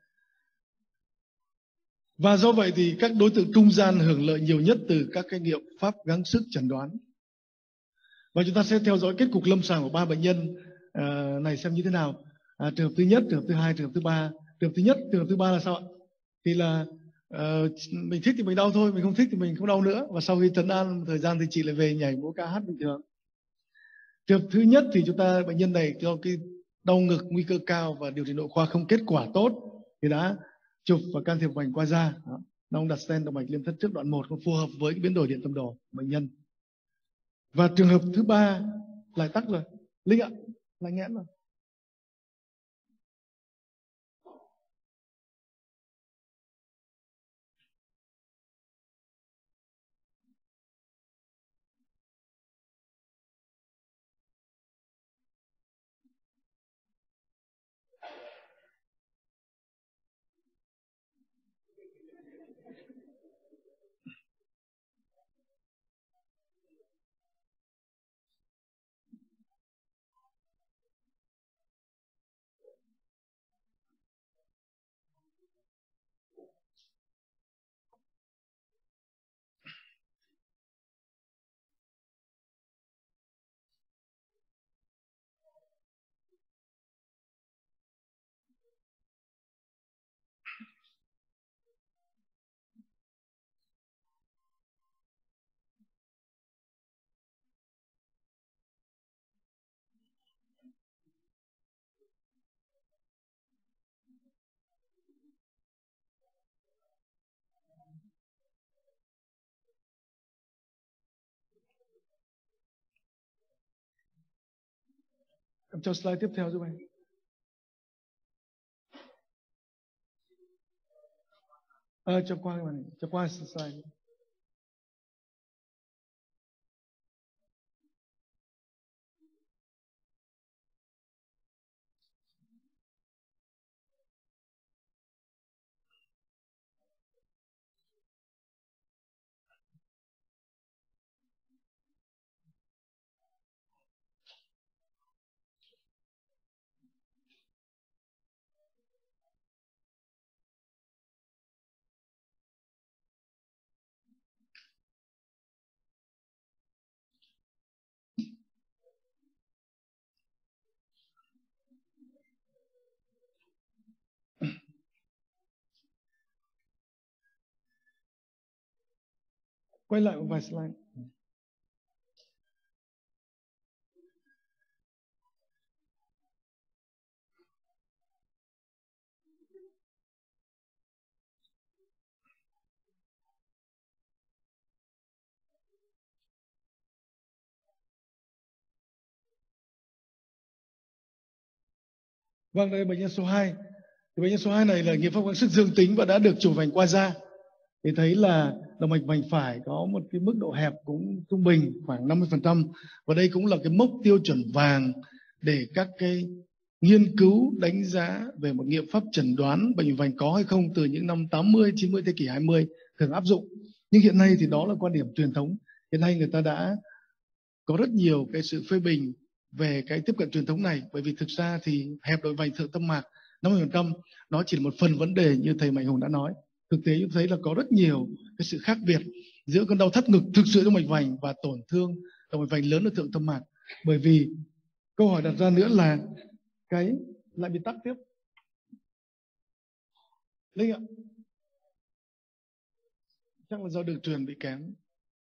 Và do vậy thì các đối tượng trung gian hưởng lợi nhiều nhất từ các cái nghiệm pháp gắng sức chẩn đoán. Và chúng ta sẽ theo dõi kết cục lâm sàng của ba bệnh nhân uh, này xem như thế nào. À, trường hợp thứ nhất, trường hợp thứ hai, trường hợp thứ ba. Trường hợp thứ nhất, trường hợp thứ ba là sao ạ? Thì là uh, mình thích thì mình đau thôi, mình không thích thì mình không đau nữa. Và sau khi trấn an một thời gian thì chị lại về nhảy múa ca hát bình thường. Trường hợp thứ nhất thì chúng ta bệnh nhân này do cái đau ngực nguy cơ cao và điều trị nội khoa không kết quả tốt thì đã chụp và can thiệp mạch qua da. Ông đặt stent động mạch liêm thất trước đoạn một không phù hợp với cái biến đổi điện tâm đồ của bệnh nhân. Và trường hợp thứ ba lại tắc rồi. Linh ạ, lại nghẽn rồi. Em cho slide tiếp theo giúp anh. Ờ, cho qua cho qua slide. Quay lại một vài slide. Vâng, đây bệnh nhân số hai. Thì bệnh nhân số hai này là nghiệm pháp gắng sức dương tính và đã được chụp vành qua da. Thì thấy là động mạch vành phải có một cái mức độ hẹp cũng trung bình khoảng năm mươi phần trăm. Và đây cũng là cái mốc tiêu chuẩn vàng để các cái nghiên cứu đánh giá về một nghiệm pháp chẩn đoán bệnh vành có hay không từ những năm tám mươi, chín mươi thế kỷ hai mươi thường áp dụng. Nhưng hiện nay thì đó là quan điểm truyền thống. Hiện nay người ta đã có rất nhiều cái sự phê bình về cái tiếp cận truyền thống này, bởi vì thực ra thì hẹp động vành thượng tâm mạc năm mươi phần trăm nó chỉ là một phần vấn đề như thầy Mạnh Hùng đã nói. Thực tế chúng thấy là có rất nhiều cái sự khác biệt giữa cơn đau thắt ngực thực sự trong mạch vành và tổn thương động mạch vành lớn ở thượng tâm mạc. Bởi vì câu hỏi đặt ra nữa là cái lại bị tắc tiếp. Linh ạ, chắc là do đường truyền bị kém.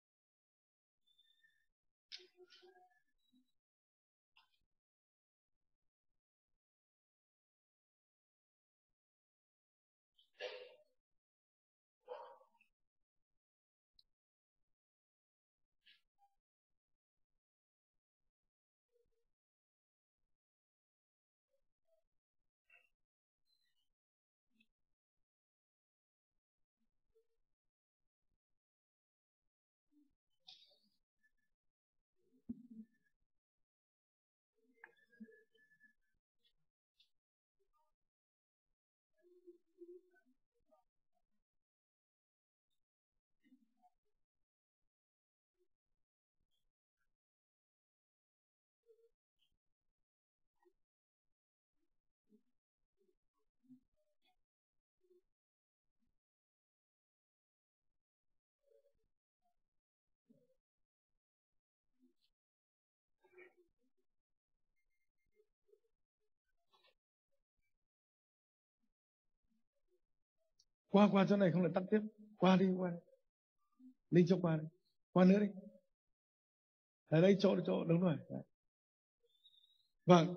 Qua qua chỗ này không là tắt tiếp. Qua đi, qua đi. Linh cho qua đi. Qua nữa đi. Ở đây chỗ chỗ đúng rồi. Đấy. Vâng.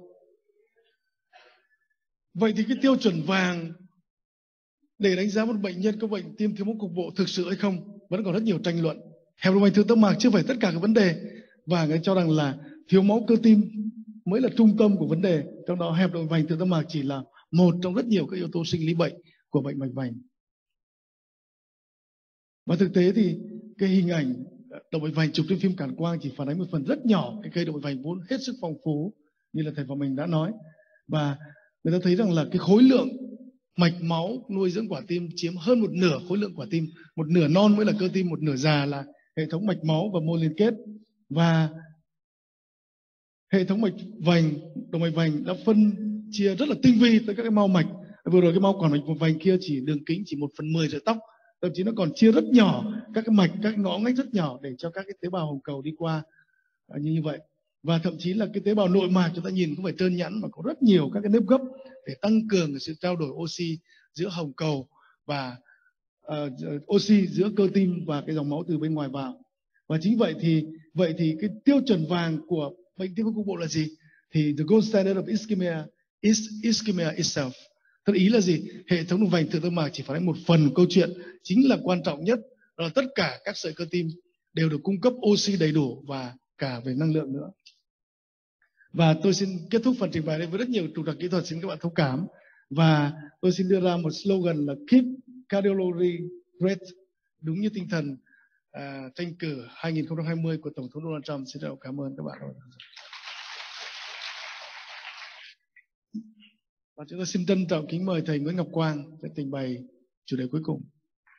Vậy thì cái tiêu chuẩn vàng để đánh giá một bệnh nhân có bệnh tim thiếu máu cục bộ thực sự hay không vẫn còn rất nhiều tranh luận. Hẹp động mạch thượng tâm mạc chưa phải tất cả các vấn đề, và người cho rằng là thiếu máu cơ tim mới là trung tâm của vấn đề, trong đó hẹp động mạch thượng tâm mạc chỉ là một trong rất nhiều các yếu tố sinh lý bệnh của bệnh mạch vành. Và thực tế thì cái hình ảnh động mạch vành chụp trên phim cản quang chỉ phản ánh một phần rất nhỏ cái cây động mạch vành vốn hết sức phong phú như là thầy Phạm Mình đã nói. Và người ta thấy rằng là cái khối lượng mạch máu nuôi dưỡng quả tim chiếm hơn một nửa khối lượng quả tim. Một nửa non mới là cơ tim, một nửa già là hệ thống mạch máu và mô liên kết. Và hệ thống mạch vành, động mạch vành đã phân chia rất là tinh vi tới các cái mao mạch. Vừa rồi cái mao quản mạch vành kia chỉ đường kính chỉ một phần mười sợi tóc, thậm chí nó còn chia rất nhỏ các cái mạch, các ngõ ngách rất nhỏ để cho các cái tế bào hồng cầu đi qua như như vậy. Và thậm chí là cái tế bào nội mạc chúng ta nhìn không phải trơn nhẵn mà có rất nhiều các cái nếp gấp để tăng cường sự trao đổi oxy giữa hồng cầu và uh, oxy giữa cơ tim và cái dòng máu từ bên ngoài vào. Và chính vậy thì vậy thì cái tiêu chuẩn vàng của bệnh tim cục bộ là gì? Thì the gold standard of ischemia is ischemia itself. Thật ý là gì? Hệ thống động vành thượng tâm mạc chỉ phản ánh một phần câu chuyện, chính là quan trọng nhất đó là tất cả các sợi cơ tim đều được cung cấp oxy đầy đủ và cả về năng lượng nữa. Và tôi xin kết thúc phần trình bày đây với rất nhiều trục trặc kỹ thuật, xin các bạn thông cảm. Và tôi xin đưa ra một slogan là Keep Cardiology Great, đúng như tinh thần uh, tranh cử hai nghìn không trăm hai mươi của Tổng thống Donald Trump. Xin cảm ơn các bạn. Và chúng tôi xin trân trọng kính mời thầy Nguyễn Ngọc Quang sẽ trình bày chủ đề cuối cùng.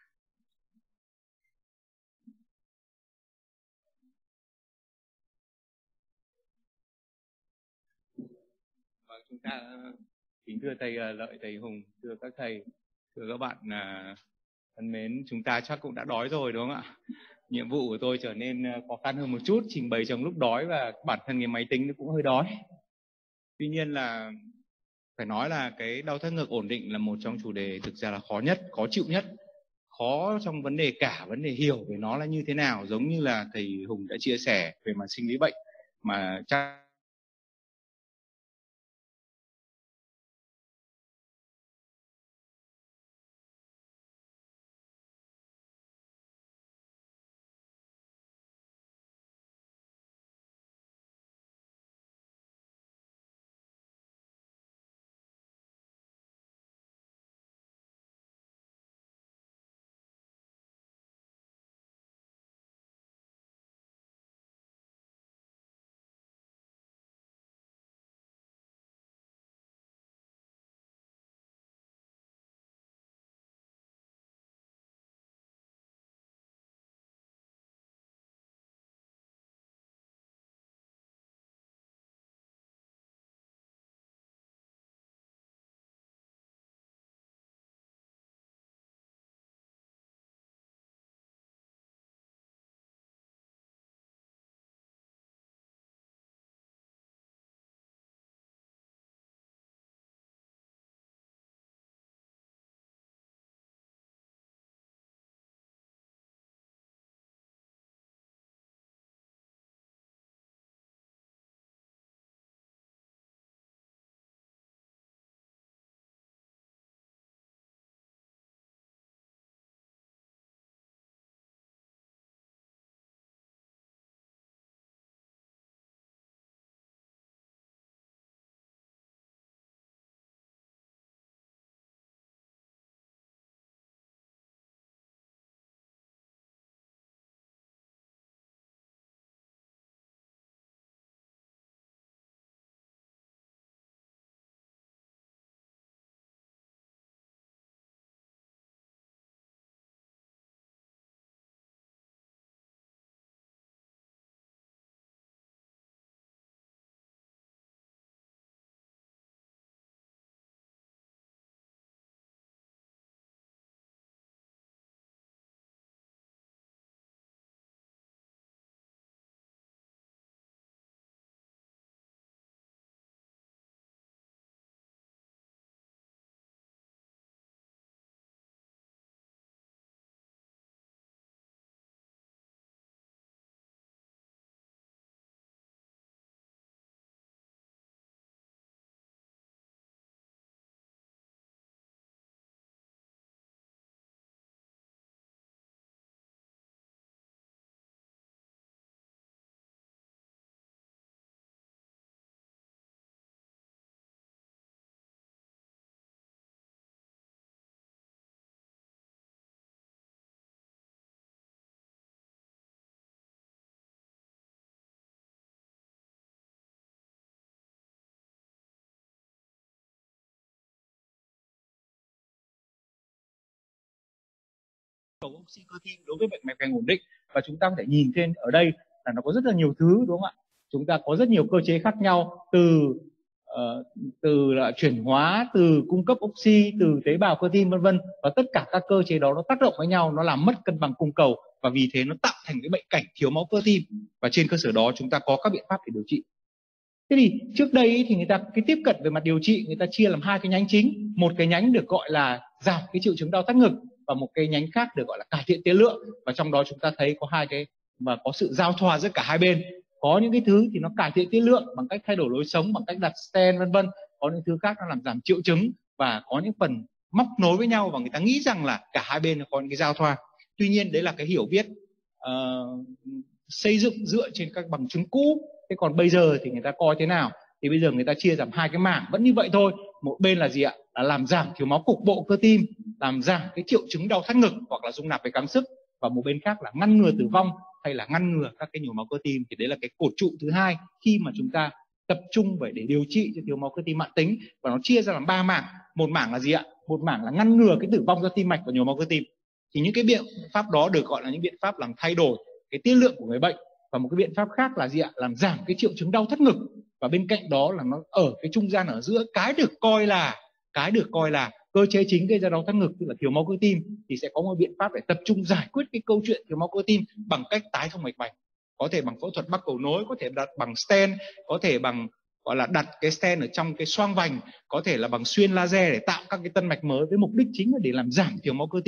Chúng ta kính thưa thầy Lợi, thầy Hùng, thưa các thầy, thưa các bạn à, thân mến, chúng ta chắc cũng đã đói rồi đúng không ạ? Nhiệm vụ của tôi trở nên khó khăn hơn một chút, trình bày trong lúc đói và bản thân cái máy tính nó cũng hơi đói. Tuy nhiên là phải nói là cái đau thắt ngực ổn định là một trong chủ đề thực ra là khó nhất, khó chịu nhất, khó trong vấn đề cả vấn đề hiểu về nó là như thế nào, giống như là thầy Hùng đã chia sẻ về mặt sinh lý bệnh mà chắc cầu oxy cơ tim đối với bệnh mạch vành ổn định. Và chúng ta có thể nhìn trên ở đây là nó có rất là nhiều thứ, đúng không ạ? Chúng ta có rất nhiều cơ chế khác nhau, từ uh, từ là chuyển hóa, từ cung cấp oxy, từ tế bào cơ tim, vân vân. Và tất cả các cơ chế đó nó tác động với nhau, nó làm mất cân bằng cung cầu, và vì thế nó tạo thành cái bệnh cảnh thiếu máu cơ tim. Và trên cơ sở đó chúng ta có các biện pháp để điều trị. Thế thì trước đây thì người ta cái tiếp cận về mặt điều trị, người ta chia làm hai cái nhánh chính. Một cái nhánh được gọi là giảm cái triệu chứng đau thắt ngực, và một cái nhánh khác được gọi là cải thiện tiên lượng. Và trong đó chúng ta thấy có hai cái và có sự giao thoa giữa cả hai bên. Có những cái thứ thì nó cải thiện tiên lượng bằng cách thay đổi lối sống, bằng cách đặt stent vân vân. Có những thứ khác nó làm giảm triệu chứng, và có những phần móc nối với nhau, và người ta nghĩ rằng là cả hai bên có những cái giao thoa. Tuy nhiên đấy là cái hiểu biết uh, xây dựng dựa trên các bằng chứng cũ. Thế còn bây giờ thì người ta coi thế nào? Thì bây giờ người ta chia làm hai cái mảng vẫn như vậy thôi. Một bên là gì ạ? Là làm giảm thiếu máu cục bộ cơ tim, làm giảm cái triệu chứng đau thắt ngực hoặc là rung nạp về căng sức. Và một bên khác là ngăn ngừa tử vong hay là ngăn ngừa các cái nhồi máu cơ tim. Thì đấy là cái cột trụ thứ hai khi mà chúng ta tập trung về để điều trị cho thiếu máu cơ tim mãn tính. Và nó chia ra làm ba mảng. Một mảng là gì ạ? Một mảng là ngăn ngừa cái tử vong do tim mạch và nhồi máu cơ tim. Thì những cái biện pháp đó được gọi là những biện pháp làm thay đổi cái tiên lượng của người bệnh. Và một cái biện pháp khác là gì ạ? Làm giảm cái triệu chứng đau thắt ngực. Và bên cạnh đó là nó ở cái trung gian ở giữa cái được coi là cái được coi là cơ chế chính gây ra đau thắt ngực, tức là thiếu máu cơ tim, thì sẽ có một biện pháp để tập trung giải quyết cái câu chuyện thiếu máu cơ tim bằng cách tái thông mạch vành. Có thể bằng phẫu thuật bắc cầu nối, có thể đặt bằng stent, có thể bằng gọi là đặt cái stent ở trong cái xoang vành, có thể là bằng xuyên laser để tạo các cái tân mạch mới, với mục đích chính là để làm giảm thiếu máu cơ tim.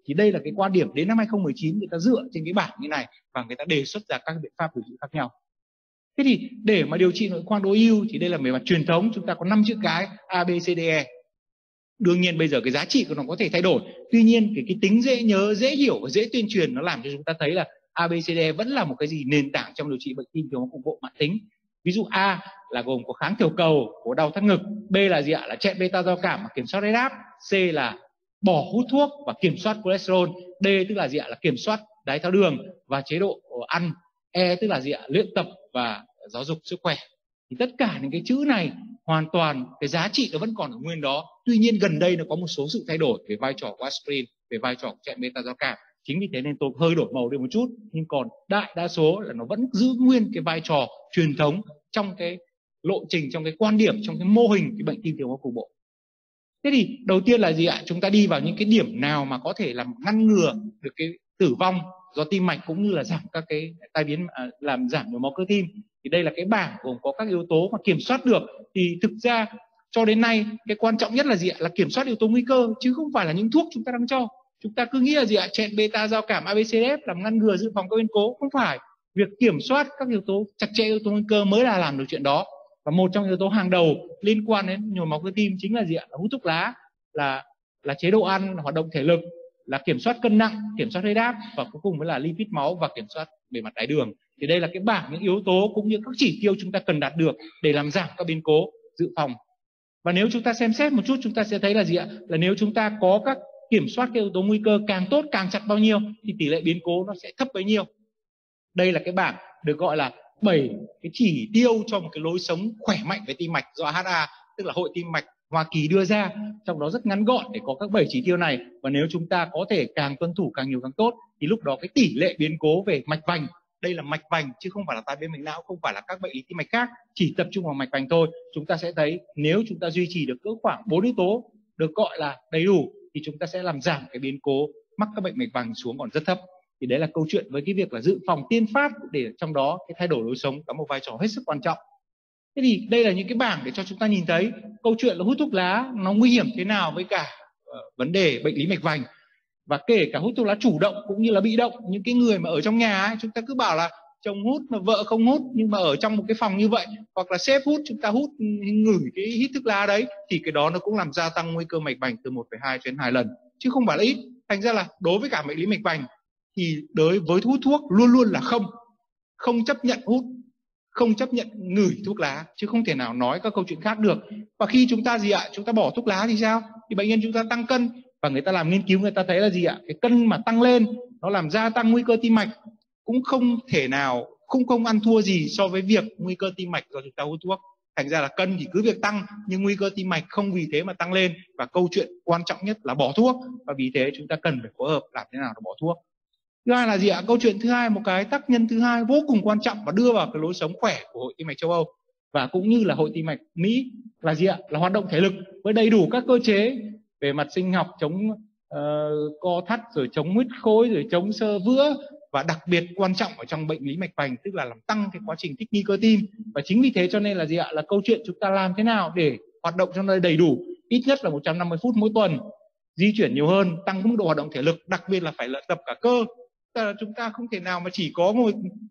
Thì đây là cái quan điểm đến năm hai không một chín người ta dựa trên cái bảng như này và người ta đề xuất ra các biện pháp điều trị khác nhau. Thế thì để mà điều trị nội khoang đối ưu thì đây là về mặt truyền thống, chúng ta có năm chữ cái A, B, C, D, E. Đương nhiên bây giờ cái giá trị của nó có thể thay đổi. Tuy nhiên cái, cái tính dễ nhớ, dễ hiểu và dễ tuyên truyền nó làm cho chúng ta thấy là A, B, C, D, E vẫn là một cái gì nền tảng trong điều trị bệnh tim thiếu máu cục bộ mãn tính. Ví dụ A là gồm có kháng tiểu cầu, có đau thắt ngực. B là gì ạ? Là chẹn beta giao cảm và kiểm soát huyết áp. C là bỏ hút thuốc và kiểm soát cholesterol. D tức là gì ạ? Là kiểm soát đái tháo đường và chế độ ăn. E tức là gì ạ? Luyện tập và giáo dục sức khỏe. Thì tất cả những cái chữ này hoàn toàn cái giá trị nó vẫn còn ở nguyên đó. Tuy nhiên gần đây nó có một số sự thay đổi về vai trò của aspirin, về vai trò của chẹn beta giao cảm. Chính vì thế nên tôi hơi đổi màu đi một chút, nhưng còn đại đa số là nó vẫn giữ nguyên cái vai trò truyền thống trong cái lộ trình, trong cái quan điểm, trong cái mô hình cái bệnh tim thiếu máu cục bộ. Thế thì đầu tiên là gì ạ? Chúng ta đi vào những cái điểm nào mà có thể làm ngăn ngừa được cái tử vong do tim mạch cũng như là giảm các cái tai biến, à, làm giảm nhồi máu cơ tim. Thì đây là cái bảng gồm có các yếu tố mà kiểm soát được. Thì thực ra cho đến nay cái quan trọng nhất là gì ạ? Là kiểm soát yếu tố nguy cơ, chứ không phải là những thuốc chúng ta đang cho. Chúng ta cứ nghĩ là gì ạ? Chẹn beta giao cảm A B C D F làm ngăn ngừa dự phòng các biến cố. Không phải. Việc kiểm soát các yếu tố chặt chẽ yếu tố nguy cơ mới là làm được chuyện đó. Và một trong yếu tố hàng đầu liên quan đến nhồi máu cơ tim chính là gì ạ? Là hút thuốc lá, là là chế độ ăn, hoạt động thể lực, là kiểm soát cân nặng, kiểm soát huyết áp và cuối cùng mới là lipid máu và kiểm soát bề mặt đái đường. Thì đây là cái bảng những yếu tố cũng như các chỉ tiêu chúng ta cần đạt được để làm giảm các biến cố dự phòng. Và nếu chúng ta xem xét một chút chúng ta sẽ thấy là gì ạ? Là nếu chúng ta có các kiểm soát cái yếu tố nguy cơ càng tốt, càng chặt bao nhiêu thì tỷ lệ biến cố nó sẽ thấp bấy nhiêu. Đây là cái bảng được gọi là bảy cái chỉ tiêu cho một cái lối sống khỏe mạnh về tim mạch do H A, tức là Hội Tim mạch Hoa Kỳ đưa ra, trong đó rất ngắn gọn để có các bảy chỉ tiêu này. Và nếu chúng ta có thể càng tuân thủ càng nhiều càng tốt thì lúc đó cái tỷ lệ biến cố về mạch vành, đây là mạch vành chứ không phải là tai biến mạch não, không phải là các bệnh lý tim mạch khác, chỉ tập trung vào mạch vành thôi. Chúng ta sẽ thấy nếu chúng ta duy trì được cỡ khoảng bốn yếu tố được gọi là đầy đủ thì chúng ta sẽ làm giảm cái biến cố mắc các bệnh mạch vành xuống còn rất thấp. Thì đấy là câu chuyện với cái việc là dự phòng tiên phát, để trong đó cái thay đổi lối sống có một vai trò hết sức quan trọng. Thế thì đây là những cái bảng để cho chúng ta nhìn thấy câu chuyện là hút thuốc lá nó nguy hiểm thế nào với cả uh, vấn đề bệnh lý mạch vành. Và kể cả hút thuốc lá chủ động cũng như là bị động, những cái người mà ở trong nhà ấy, chúng ta cứ bảo là chồng hút mà vợ không hút, nhưng mà ở trong một cái phòng như vậy, hoặc là sếp hút, chúng ta hút ngửi cái hít thuốc lá đấy, thì cái đó nó cũng làm gia tăng nguy cơ mạch vành từ một phẩy hai đến hai lần, chứ không phải là ít. Thành ra là đối với cả bệnh lý mạch vành thì đối với hút thuốc luôn luôn là không, không chấp nhận hút, không chấp nhận ngửi thuốc lá, chứ không thể nào nói các câu chuyện khác được. Và khi chúng ta gì ạ, chúng ta bỏ thuốc lá thì sao? Thì bệnh nhân chúng ta tăng cân, và người ta làm nghiên cứu người ta thấy là gì ạ? Cái cân mà tăng lên nó làm gia tăng nguy cơ tim mạch, cũng không thể nào không không ăn thua gì so với việc nguy cơ tim mạch do chúng ta hút thuốc. Thành ra là cân thì cứ việc tăng nhưng nguy cơ tim mạch không vì thế mà tăng lên, và câu chuyện quan trọng nhất là bỏ thuốc, và vì thế chúng ta cần phải phối hợp làm thế nào để bỏ thuốc. Thứ hai là gì ạ? Câu chuyện thứ hai, một cái tác nhân thứ hai vô cùng quan trọng và đưa vào cái lối sống khỏe của Hội Tim mạch châu Âu và cũng như là Hội Tim mạch Mỹ là gì ạ? Là hoạt động thể lực với đầy đủ các cơ chế về mặt sinh học, chống uh, co thắt, rồi chống huyết khối, rồi chống xơ vữa, và đặc biệt quan trọng ở trong bệnh lý mạch vành tức là làm tăng cái quá trình thích nghi cơ tim. Và chính vì thế cho nên là gì ạ? Là câu chuyện chúng ta làm thế nào để hoạt động trong nơi đầy đủ, ít nhất là một trăm năm mươi phút mỗi tuần, di chuyển nhiều hơn, tăng mức độ hoạt động thể lực, đặc biệt là phải luyện tập cả cơ. Là chúng ta không thể nào mà chỉ có ngồi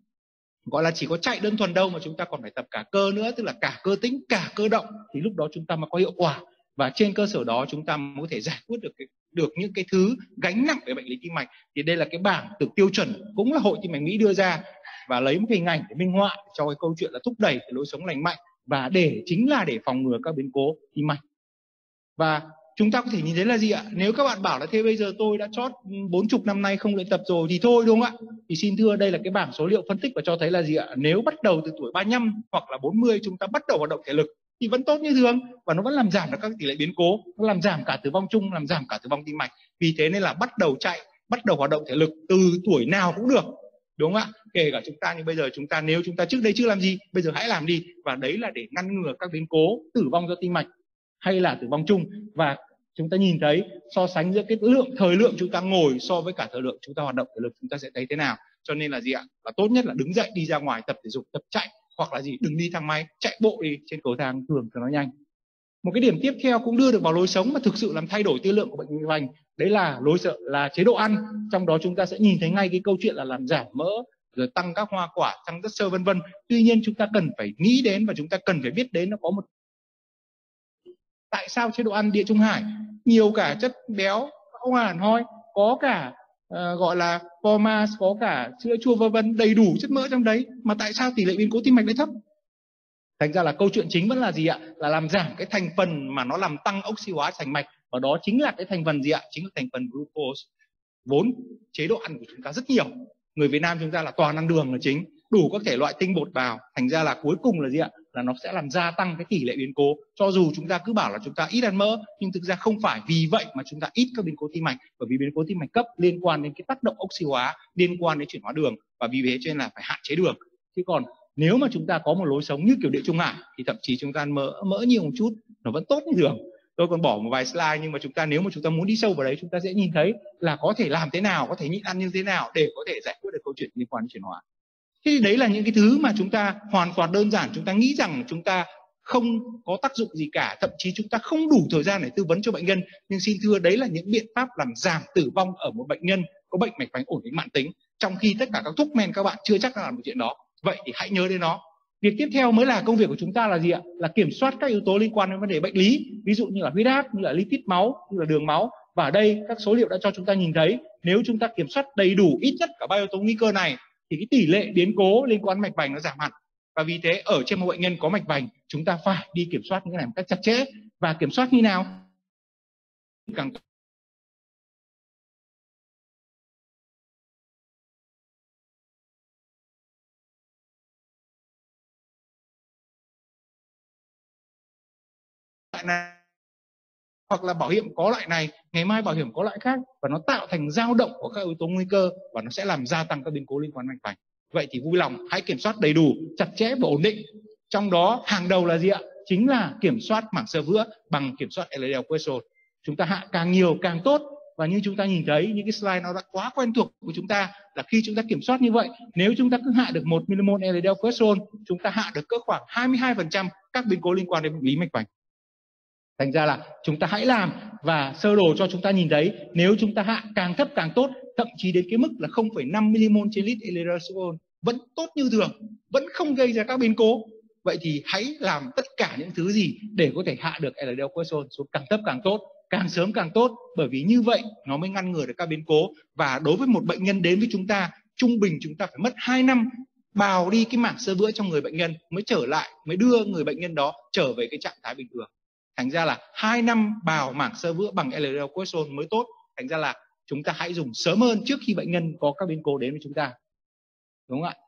gọi là chỉ có chạy đơn thuần đâu, mà chúng ta còn phải tập cả cơ nữa, tức là cả cơ tĩnh cả cơ động, thì lúc đó chúng ta mới có hiệu quả. Và trên cơ sở đó chúng ta mới có thể giải quyết được cái, được những cái thứ gánh nặng về bệnh lý tim mạch. Thì đây là cái bảng từ tiêu chuẩn cũng là Hội Tim mạch Mỹ đưa ra, và lấy một hình ảnh để minh họa cho cái câu chuyện là thúc đẩy cái lối sống lành mạnh, và để chính là để phòng ngừa các biến cố tim mạch. Và chúng ta có thể nhìn thấy là gì ạ? Nếu các bạn bảo là thế bây giờ tôi đã chót bốn chục năm nay không luyện tập rồi thì thôi, đúng không ạ? Thì xin thưa, đây là cái bảng số liệu phân tích và cho thấy là gì ạ? Nếu bắt đầu từ tuổi ba mươi lăm hoặc là bốn mươi chúng ta bắt đầu hoạt động thể lực thì vẫn tốt như thường, và nó vẫn làm giảm được các tỷ lệ biến cố, nó làm giảm cả tử vong chung, làm giảm cả tử vong tim mạch. Vì thế nên là bắt đầu chạy, bắt đầu hoạt động thể lực từ tuổi nào cũng được, đúng không ạ? Kể cả chúng ta như bây giờ, chúng ta nếu chúng ta trước đây chưa làm gì, bây giờ hãy làm đi, và đấy là để ngăn ngừa các biến cố tử vong do tim mạch hay là tử vong chung. Và chúng ta nhìn thấy so sánh giữa cái lượng thời lượng chúng ta ngồi so với cả thời lượng chúng ta hoạt động thể lực, chúng ta sẽ thấy thế nào. Cho nên là gì ạ? Là tốt nhất là đứng dậy đi ra ngoài tập thể dục, tập chạy, hoặc là gì, đừng đi thang máy, chạy bộ đi trên cầu thang thường cho nó nhanh. Một cái điểm tiếp theo cũng đưa được vào lối sống mà thực sự làm thay đổi tiên lượng của bệnh mạch vành Đấy là lối sợ là chế độ ăn, trong đó chúng ta sẽ nhìn thấy ngay cái câu chuyện là làm giảm mỡ, rồi tăng các hoa quả, tăng chất xơ vân vân. Tuy nhiên chúng ta cần phải nghĩ đến và chúng ta cần phải biết đến nó có một tại sao chế độ ăn Địa Trung Hải nhiều cả chất béo, không hẳn hoi, có cả uh, gọi là phô mai, có cả sữa chua vân vân, đầy đủ chất mỡ trong đấy, mà tại sao tỷ lệ biến cố tim mạch lại thấp? Thành ra là câu chuyện chính vẫn là gì ạ? Là làm giảm cái thành phần mà nó làm tăng oxy hóa thành mạch, và đó chính là cái thành phần gì ạ? Chính là thành phần glucose. Vốn chế độ ăn của chúng ta rất nhiều, người Việt Nam chúng ta là toàn ăn đường là chính, đủ các thể loại tinh bột vào, thành ra là cuối cùng là gì ạ? Là nó sẽ làm gia tăng cái tỷ lệ biến cố. Cho dù chúng ta cứ bảo là chúng ta ít ăn mỡ, nhưng thực ra không phải vì vậy mà chúng ta ít các biến cố tim mạch, bởi vì biến cố tim mạch cấp liên quan đến cái tác động oxy hóa, liên quan đến chuyển hóa đường, và vì thế cho nên là phải hạn chế đường. Chứ còn nếu mà chúng ta có một lối sống như kiểu Địa Trung Hải thì thậm chí chúng ta ăn mỡ mỡ nhiều một chút nó vẫn tốt như thường. Tôi còn bỏ một vài slide, nhưng mà chúng ta nếu mà chúng ta muốn đi sâu vào đấy, chúng ta sẽ nhìn thấy là có thể làm thế nào, có thể nhịn ăn như thế nào để có thể giải quyết được câu chuyện liên quan đến chuyển hóa. Thế thì đấy là những cái thứ mà chúng ta hoàn toàn đơn giản, chúng ta nghĩ rằng chúng ta không có tác dụng gì cả, thậm chí chúng ta không đủ thời gian để tư vấn cho bệnh nhân. Nhưng xin thưa, đấy là những biện pháp làm giảm tử vong ở một bệnh nhân có bệnh mạch vành ổn định mãn tính, trong khi tất cả các thuốc men các bạn chưa chắc đã làm được chuyện đó. Vậy thì hãy nhớ đến nó. Việc tiếp theo mới là công việc của chúng ta là gì ạ? Là kiểm soát các yếu tố liên quan đến vấn đề bệnh lý, ví dụ như là huyết áp, như là lipid máu, như là đường máu. Và ở đây các số liệu đã cho chúng ta nhìn thấy, nếu chúng ta kiểm soát đầy đủ ít nhất cả ba yếu tố nguy cơ này thì cái tỷ lệ biến cố liên quan đến mạch vành nó giảm hẳn. Và vì thế ở trên một bệnh nhân có mạch vành, chúng ta phải đi kiểm soát những cái này một cách chặt chẽ. Và kiểm soát như nào? Càng loại này, hoặc là bảo hiểm có loại này, ngày mai bảo hiểm có loại khác, và nó tạo thành dao động của các yếu tố nguy cơ và nó sẽ làm gia tăng các biến cố liên quan mạch vành. Vậy thì vui lòng hãy kiểm soát đầy đủ, chặt chẽ và ổn định. Trong đó hàng đầu là gì ạ? Chính là kiểm soát mảng xơ vữa bằng kiểm soát L D L cholesterol. Chúng ta hạ càng nhiều càng tốt. Và như chúng ta nhìn thấy những cái slide nó đã quá quen thuộc của chúng ta, là khi chúng ta kiểm soát như vậy, nếu chúng ta cứ hạ được một milimol L D L cholesterol, chúng ta hạ được cỡ khoảng hai mươi hai phần trăm các biến cố liên quan đến bệnh lý mạch vành. Thành ra là chúng ta hãy làm, và sơ đồ cho chúng ta nhìn thấy nếu chúng ta hạ càng thấp càng tốt, thậm chí đến cái mức là không phẩy năm milimol trên lít L D L cholesterol vẫn tốt như thường, vẫn không gây ra các biến cố. Vậy thì hãy làm tất cả những thứ gì để có thể hạ được L D L cholesterol xuống càng thấp càng tốt, càng sớm càng tốt, bởi vì như vậy nó mới ngăn ngừa được các biến cố. Và đối với một bệnh nhân đến với chúng ta, trung bình chúng ta phải mất hai năm bào đi cái mảng xơ vữa trong người bệnh nhân mới trở lại, mới đưa người bệnh nhân đó trở về cái trạng thái bình thường. Thành ra là hai năm bào mảng xơ vữa bằng L D L cholesterol mới tốt. Thành ra là chúng ta hãy dùng sớm hơn trước khi bệnh nhân có các biến cố đến với chúng ta. Đúng không ạ?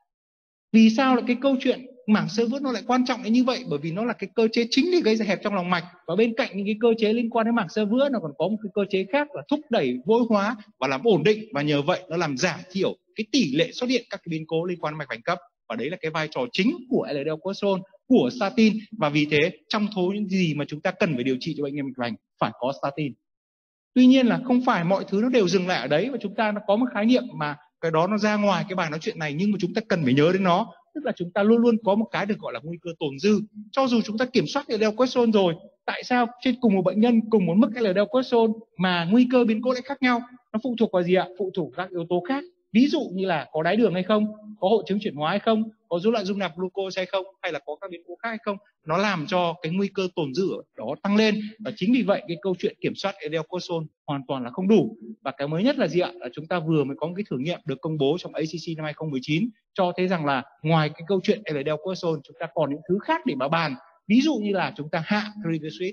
Vì sao là cái câu chuyện mảng xơ vữa nó lại quan trọng đến như vậy? Bởi vì nó là cái cơ chế chính để gây ra hẹp trong lòng mạch. Và bên cạnh những cái cơ chế liên quan đến mảng xơ vữa, nó còn có một cái cơ chế khác là thúc đẩy vôi hóa và làm ổn định. Và nhờ vậy nó làm giảm thiểu cái tỷ lệ xuất hiện các cái biến cố liên quan đến mạch vành cấp. Và đấy là cái vai trò chính của L D L cholesterol, của statin. Và vì thế trong số những gì mà chúng ta cần phải điều trị cho bệnh nhân mạch vành phải có statin. Tuy nhiên là không phải mọi thứ nó đều dừng lại ở đấy, và chúng ta nó có một khái niệm mà cái đó nó ra ngoài cái bài nói chuyện này, nhưng mà chúng ta cần phải nhớ đến nó. Tức là chúng ta luôn luôn có một cái được gọi là nguy cơ tồn dư. Cho dù chúng ta kiểm soát L D L cholesterol rồi, tại sao trên cùng một bệnh nhân cùng một mức L D L cholesterol mà nguy cơ biến cố lại khác nhau? Nó phụ thuộc vào gì ạ? Phụ thuộc các yếu tố khác. Ví dụ như là có đái đường hay không, có hội chứng chuyển hóa hay không, có rối loạn dung nạp glucose hay không, hay là có các biến cố khác hay không, nó làm cho cái nguy cơ tồn dư đó tăng lên. Và chính vì vậy cái câu chuyện kiểm soát L D L cholesterol hoàn toàn là không đủ. Và cái mới nhất là gì ạ? Là chúng ta vừa mới có một cái thử nghiệm được công bố trong A C C năm hai không một chín cho thấy rằng là ngoài cái câu chuyện L D L cholesterol, chúng ta còn những thứ khác để mà bàn. Ví dụ như là chúng ta hạ triglyceride.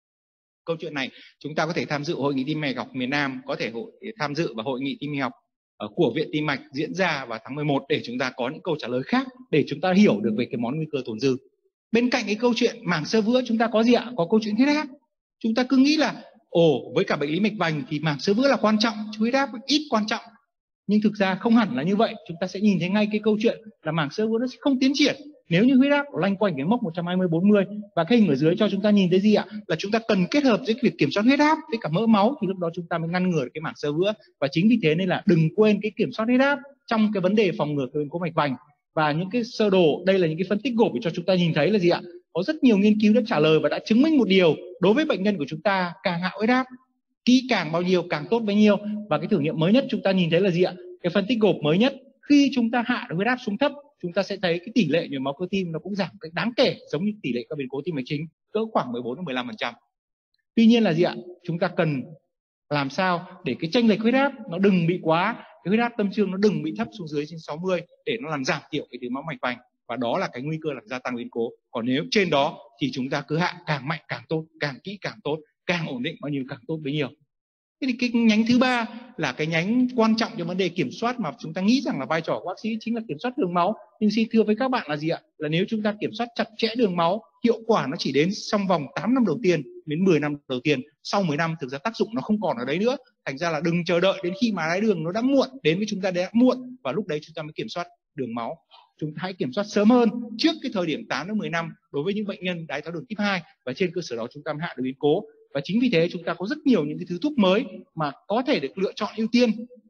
Câu chuyện này chúng ta có thể tham dự hội nghị tim mạch học miền Nam, có thể hội, tham dự vào hội nghị tim mạch học của Viện Tim Mạch diễn ra vào tháng mười một để chúng ta có những câu trả lời khác, để chúng ta hiểu được về cái món nguy cơ tồn dư. Bên cạnh cái câu chuyện mảng xơ vữa, chúng ta có gì ạ? Có câu chuyện huyết áp. Chúng ta cứ nghĩ là ồ, với cả bệnh lý mạch vành thì mảng xơ vữa là quan trọng, chứ huyết áp ít quan trọng. Nhưng thực ra không hẳn là như vậy. Chúng ta sẽ nhìn thấy ngay cái câu chuyện là mảng xơ vữa nó sẽ không tiến triển nếu như huyết áp loanh quanh cái mốc một trăm hai mươi bốn mươi. Và cái hình ở dưới cho chúng ta nhìn thấy gì ạ? Là chúng ta cần kết hợp với việc kiểm soát huyết áp với cả mỡ máu, thì lúc đó chúng ta mới ngăn ngừa được cái mảng xơ vữa. Và chính vì thế nên là đừng quên cái kiểm soát huyết áp trong cái vấn đề phòng ngừa biến cố mạch vành. Và những cái sơ đồ, đây là những cái phân tích gộp để cho chúng ta nhìn thấy là gì ạ? Có rất nhiều nghiên cứu đã trả lời và đã chứng minh một điều, đối với bệnh nhân của chúng ta càng hạ huyết áp kỹ càng bao nhiêu càng tốt bấy nhiêu. Và cái thử nghiệm mới nhất chúng ta nhìn thấy là gì ạ? Cái phân tích gộp mới nhất, khi chúng ta hạ được huyết áp xuống thấp, chúng ta sẽ thấy cái tỷ lệ nhồi máu cơ tim nó cũng giảm cách đáng kể, giống như tỷ lệ các biến cố tim mạch chính, cỡ khoảng mười bốn đến mười lăm phần trăm. Tuy nhiên là gì ạ? Chúng ta cần làm sao để cái chênh lệch huyết áp nó đừng bị quá, cái huyết áp tâm trương nó đừng bị thấp xuống dưới trên sáu mươi để nó làm giảm thiểu cái thiếu máu mạch vành, và đó là cái nguy cơ làm gia tăng biến cố. Còn nếu trên đó thì chúng ta cứ hạ càng mạnh càng tốt, càng kỹ càng tốt, càng ổn định bao nhiêu càng tốt bấy nhiêu. Thế thì cái nhánh thứ ba là cái nhánh quan trọng cho vấn đề kiểm soát mà chúng ta nghĩ rằng là vai trò của bác sĩ chính là kiểm soát đường máu. Nhưng xin thưa với các bạn là gì ạ? Là nếu chúng ta kiểm soát chặt chẽ đường máu, hiệu quả nó chỉ đến trong vòng tám năm đầu tiên đến mười năm đầu tiên. Sau mười năm thực ra tác dụng nó không còn ở đấy nữa. Thành ra là đừng chờ đợi đến khi mà đái đường nó đã muộn đến với chúng ta đã muộn, và lúc đấy chúng ta mới kiểm soát đường máu. Chúng ta hãy kiểm soát sớm hơn, trước cái thời điểm tám đến mười năm đối với những bệnh nhân đái tháo đường type hai, và trên cơ sở đó chúng ta mới hạ được biến cố. Và chính vì thế chúng ta có rất nhiều những cái thứ thuốc mới mà có thể được lựa chọn ưu tiên.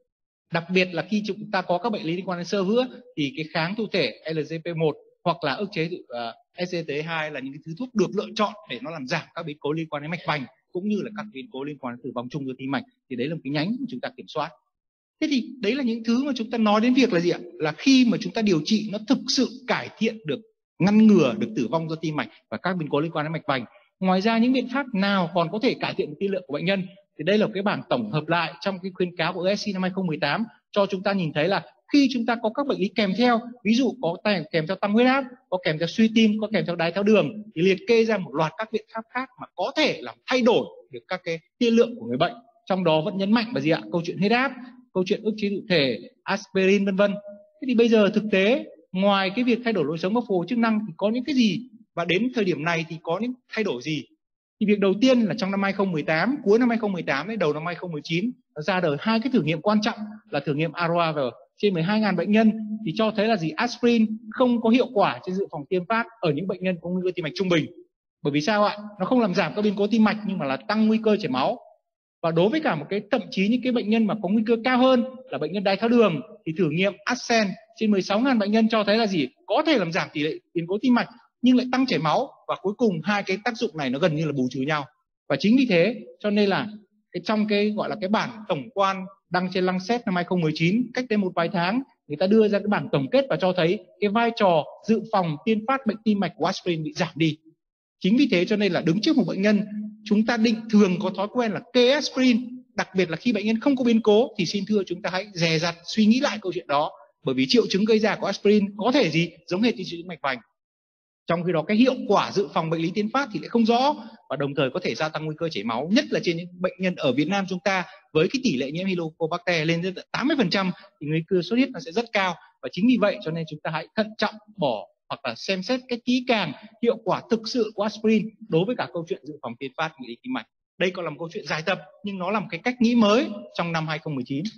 Đặc biệt là khi chúng ta có các bệnh lý liên quan đến xơ vữa thì cái kháng thụ thể L G P một hoặc là ức chế uh, S G T hai là những cái thứ thuốc được lựa chọn để nó làm giảm các biến cố liên quan đến mạch vành cũng như là các biến cố liên quan đến tử vong chung do tim mạch. Thì đấy là một cái nhánh mà chúng ta kiểm soát. Thế thì đấy là những thứ mà chúng ta nói đến việc là gì ạ? Là khi mà chúng ta điều trị nó thực sự cải thiện được, ngăn ngừa được tử vong do tim mạch và các biến cố liên quan đến mạch vành. Ngoài ra những biện pháp nào còn có thể cải thiện tiên lượng của bệnh nhân, thì đây là một cái bảng tổng hợp lại trong cái khuyến cáo của a ét xê năm hai không một tám cho chúng ta nhìn thấy là khi chúng ta có các bệnh lý kèm theo, ví dụ có kèm theo tăng huyết áp, có kèm theo suy tim, có kèm theo đái tháo đường, thì liệt kê ra một loạt các biện pháp khác mà có thể làm thay đổi được các cái tiên lượng của người bệnh. Trong đó vẫn nhấn mạnh vào gì ạ? Câu chuyện huyết áp, câu chuyện ức chế thụ thể, aspirin vân vân. Thế thì bây giờ thực tế ngoài cái việc thay đổi lối sống và phục hồi chức năng thì có những cái gì, và đến thời điểm này thì có những thay đổi gì? Thì việc đầu tiên là trong năm hai không một tám, cuối năm hai không một tám đến đầu năm hai không một chín nó ra đời hai cái thử nghiệm quan trọng là thử nghiệm a rờ o a vê trên mười hai nghìn bệnh nhân, thì cho thấy là gì? Aspirin không có hiệu quả trên dự phòng tiên phát ở những bệnh nhân có nguy cơ tim mạch trung bình. Bởi vì sao ạ? Nó không làm giảm các biến cố tim mạch nhưng mà là tăng nguy cơ chảy máu. Và đối với cả một cái thậm chí những cái bệnh nhân mà có nguy cơ cao hơn là bệnh nhân đái tháo đường thì thử nghiệm Ascend trên mười sáu nghìn bệnh nhân cho thấy là gì? Có thể làm giảm tỷ lệ biến cố tim mạch nhưng lại tăng chảy máu, và cuối cùng hai cái tác dụng này nó gần như là bù trừ nhau. Và chính vì thế cho nên là cái trong cái gọi là cái bản tổng quan đăng trên Lancet năm hai không một chín, cách đây một vài tháng người ta đưa ra cái bản tổng kết và cho thấy cái vai trò dự phòng tiên phát bệnh tim mạch của aspirin bị giảm đi. Chính vì thế cho nên là đứng trước một bệnh nhân, chúng ta định thường có thói quen là kê aspirin, đặc biệt là khi bệnh nhân không có biến cố, thì xin thưa chúng ta hãy dè dặt suy nghĩ lại câu chuyện đó, bởi vì triệu chứng gây ra của aspirin có thể gì giống hệt như triệu chứng mạch vành. Trong khi đó cái hiệu quả dự phòng bệnh lý tiến phát thì lại không rõ, và đồng thời có thể gia tăng nguy cơ chảy máu, nhất là trên những bệnh nhân ở Việt Nam chúng ta với cái tỷ lệ nhiễm Helicobacter lên đến tám mươi phần trăm thì nguy cơ xuất huyết nó sẽ rất cao. Và chính vì vậy cho nên chúng ta hãy thận trọng bỏ hoặc là xem xét cái kỹ càng hiệu quả thực sự của aspirin đối với cả câu chuyện dự phòng tiến phát bệnh lý tim mạch. Đây còn là một câu chuyện dài tập nhưng nó là một cái cách nghĩ mới trong năm hai không một chín.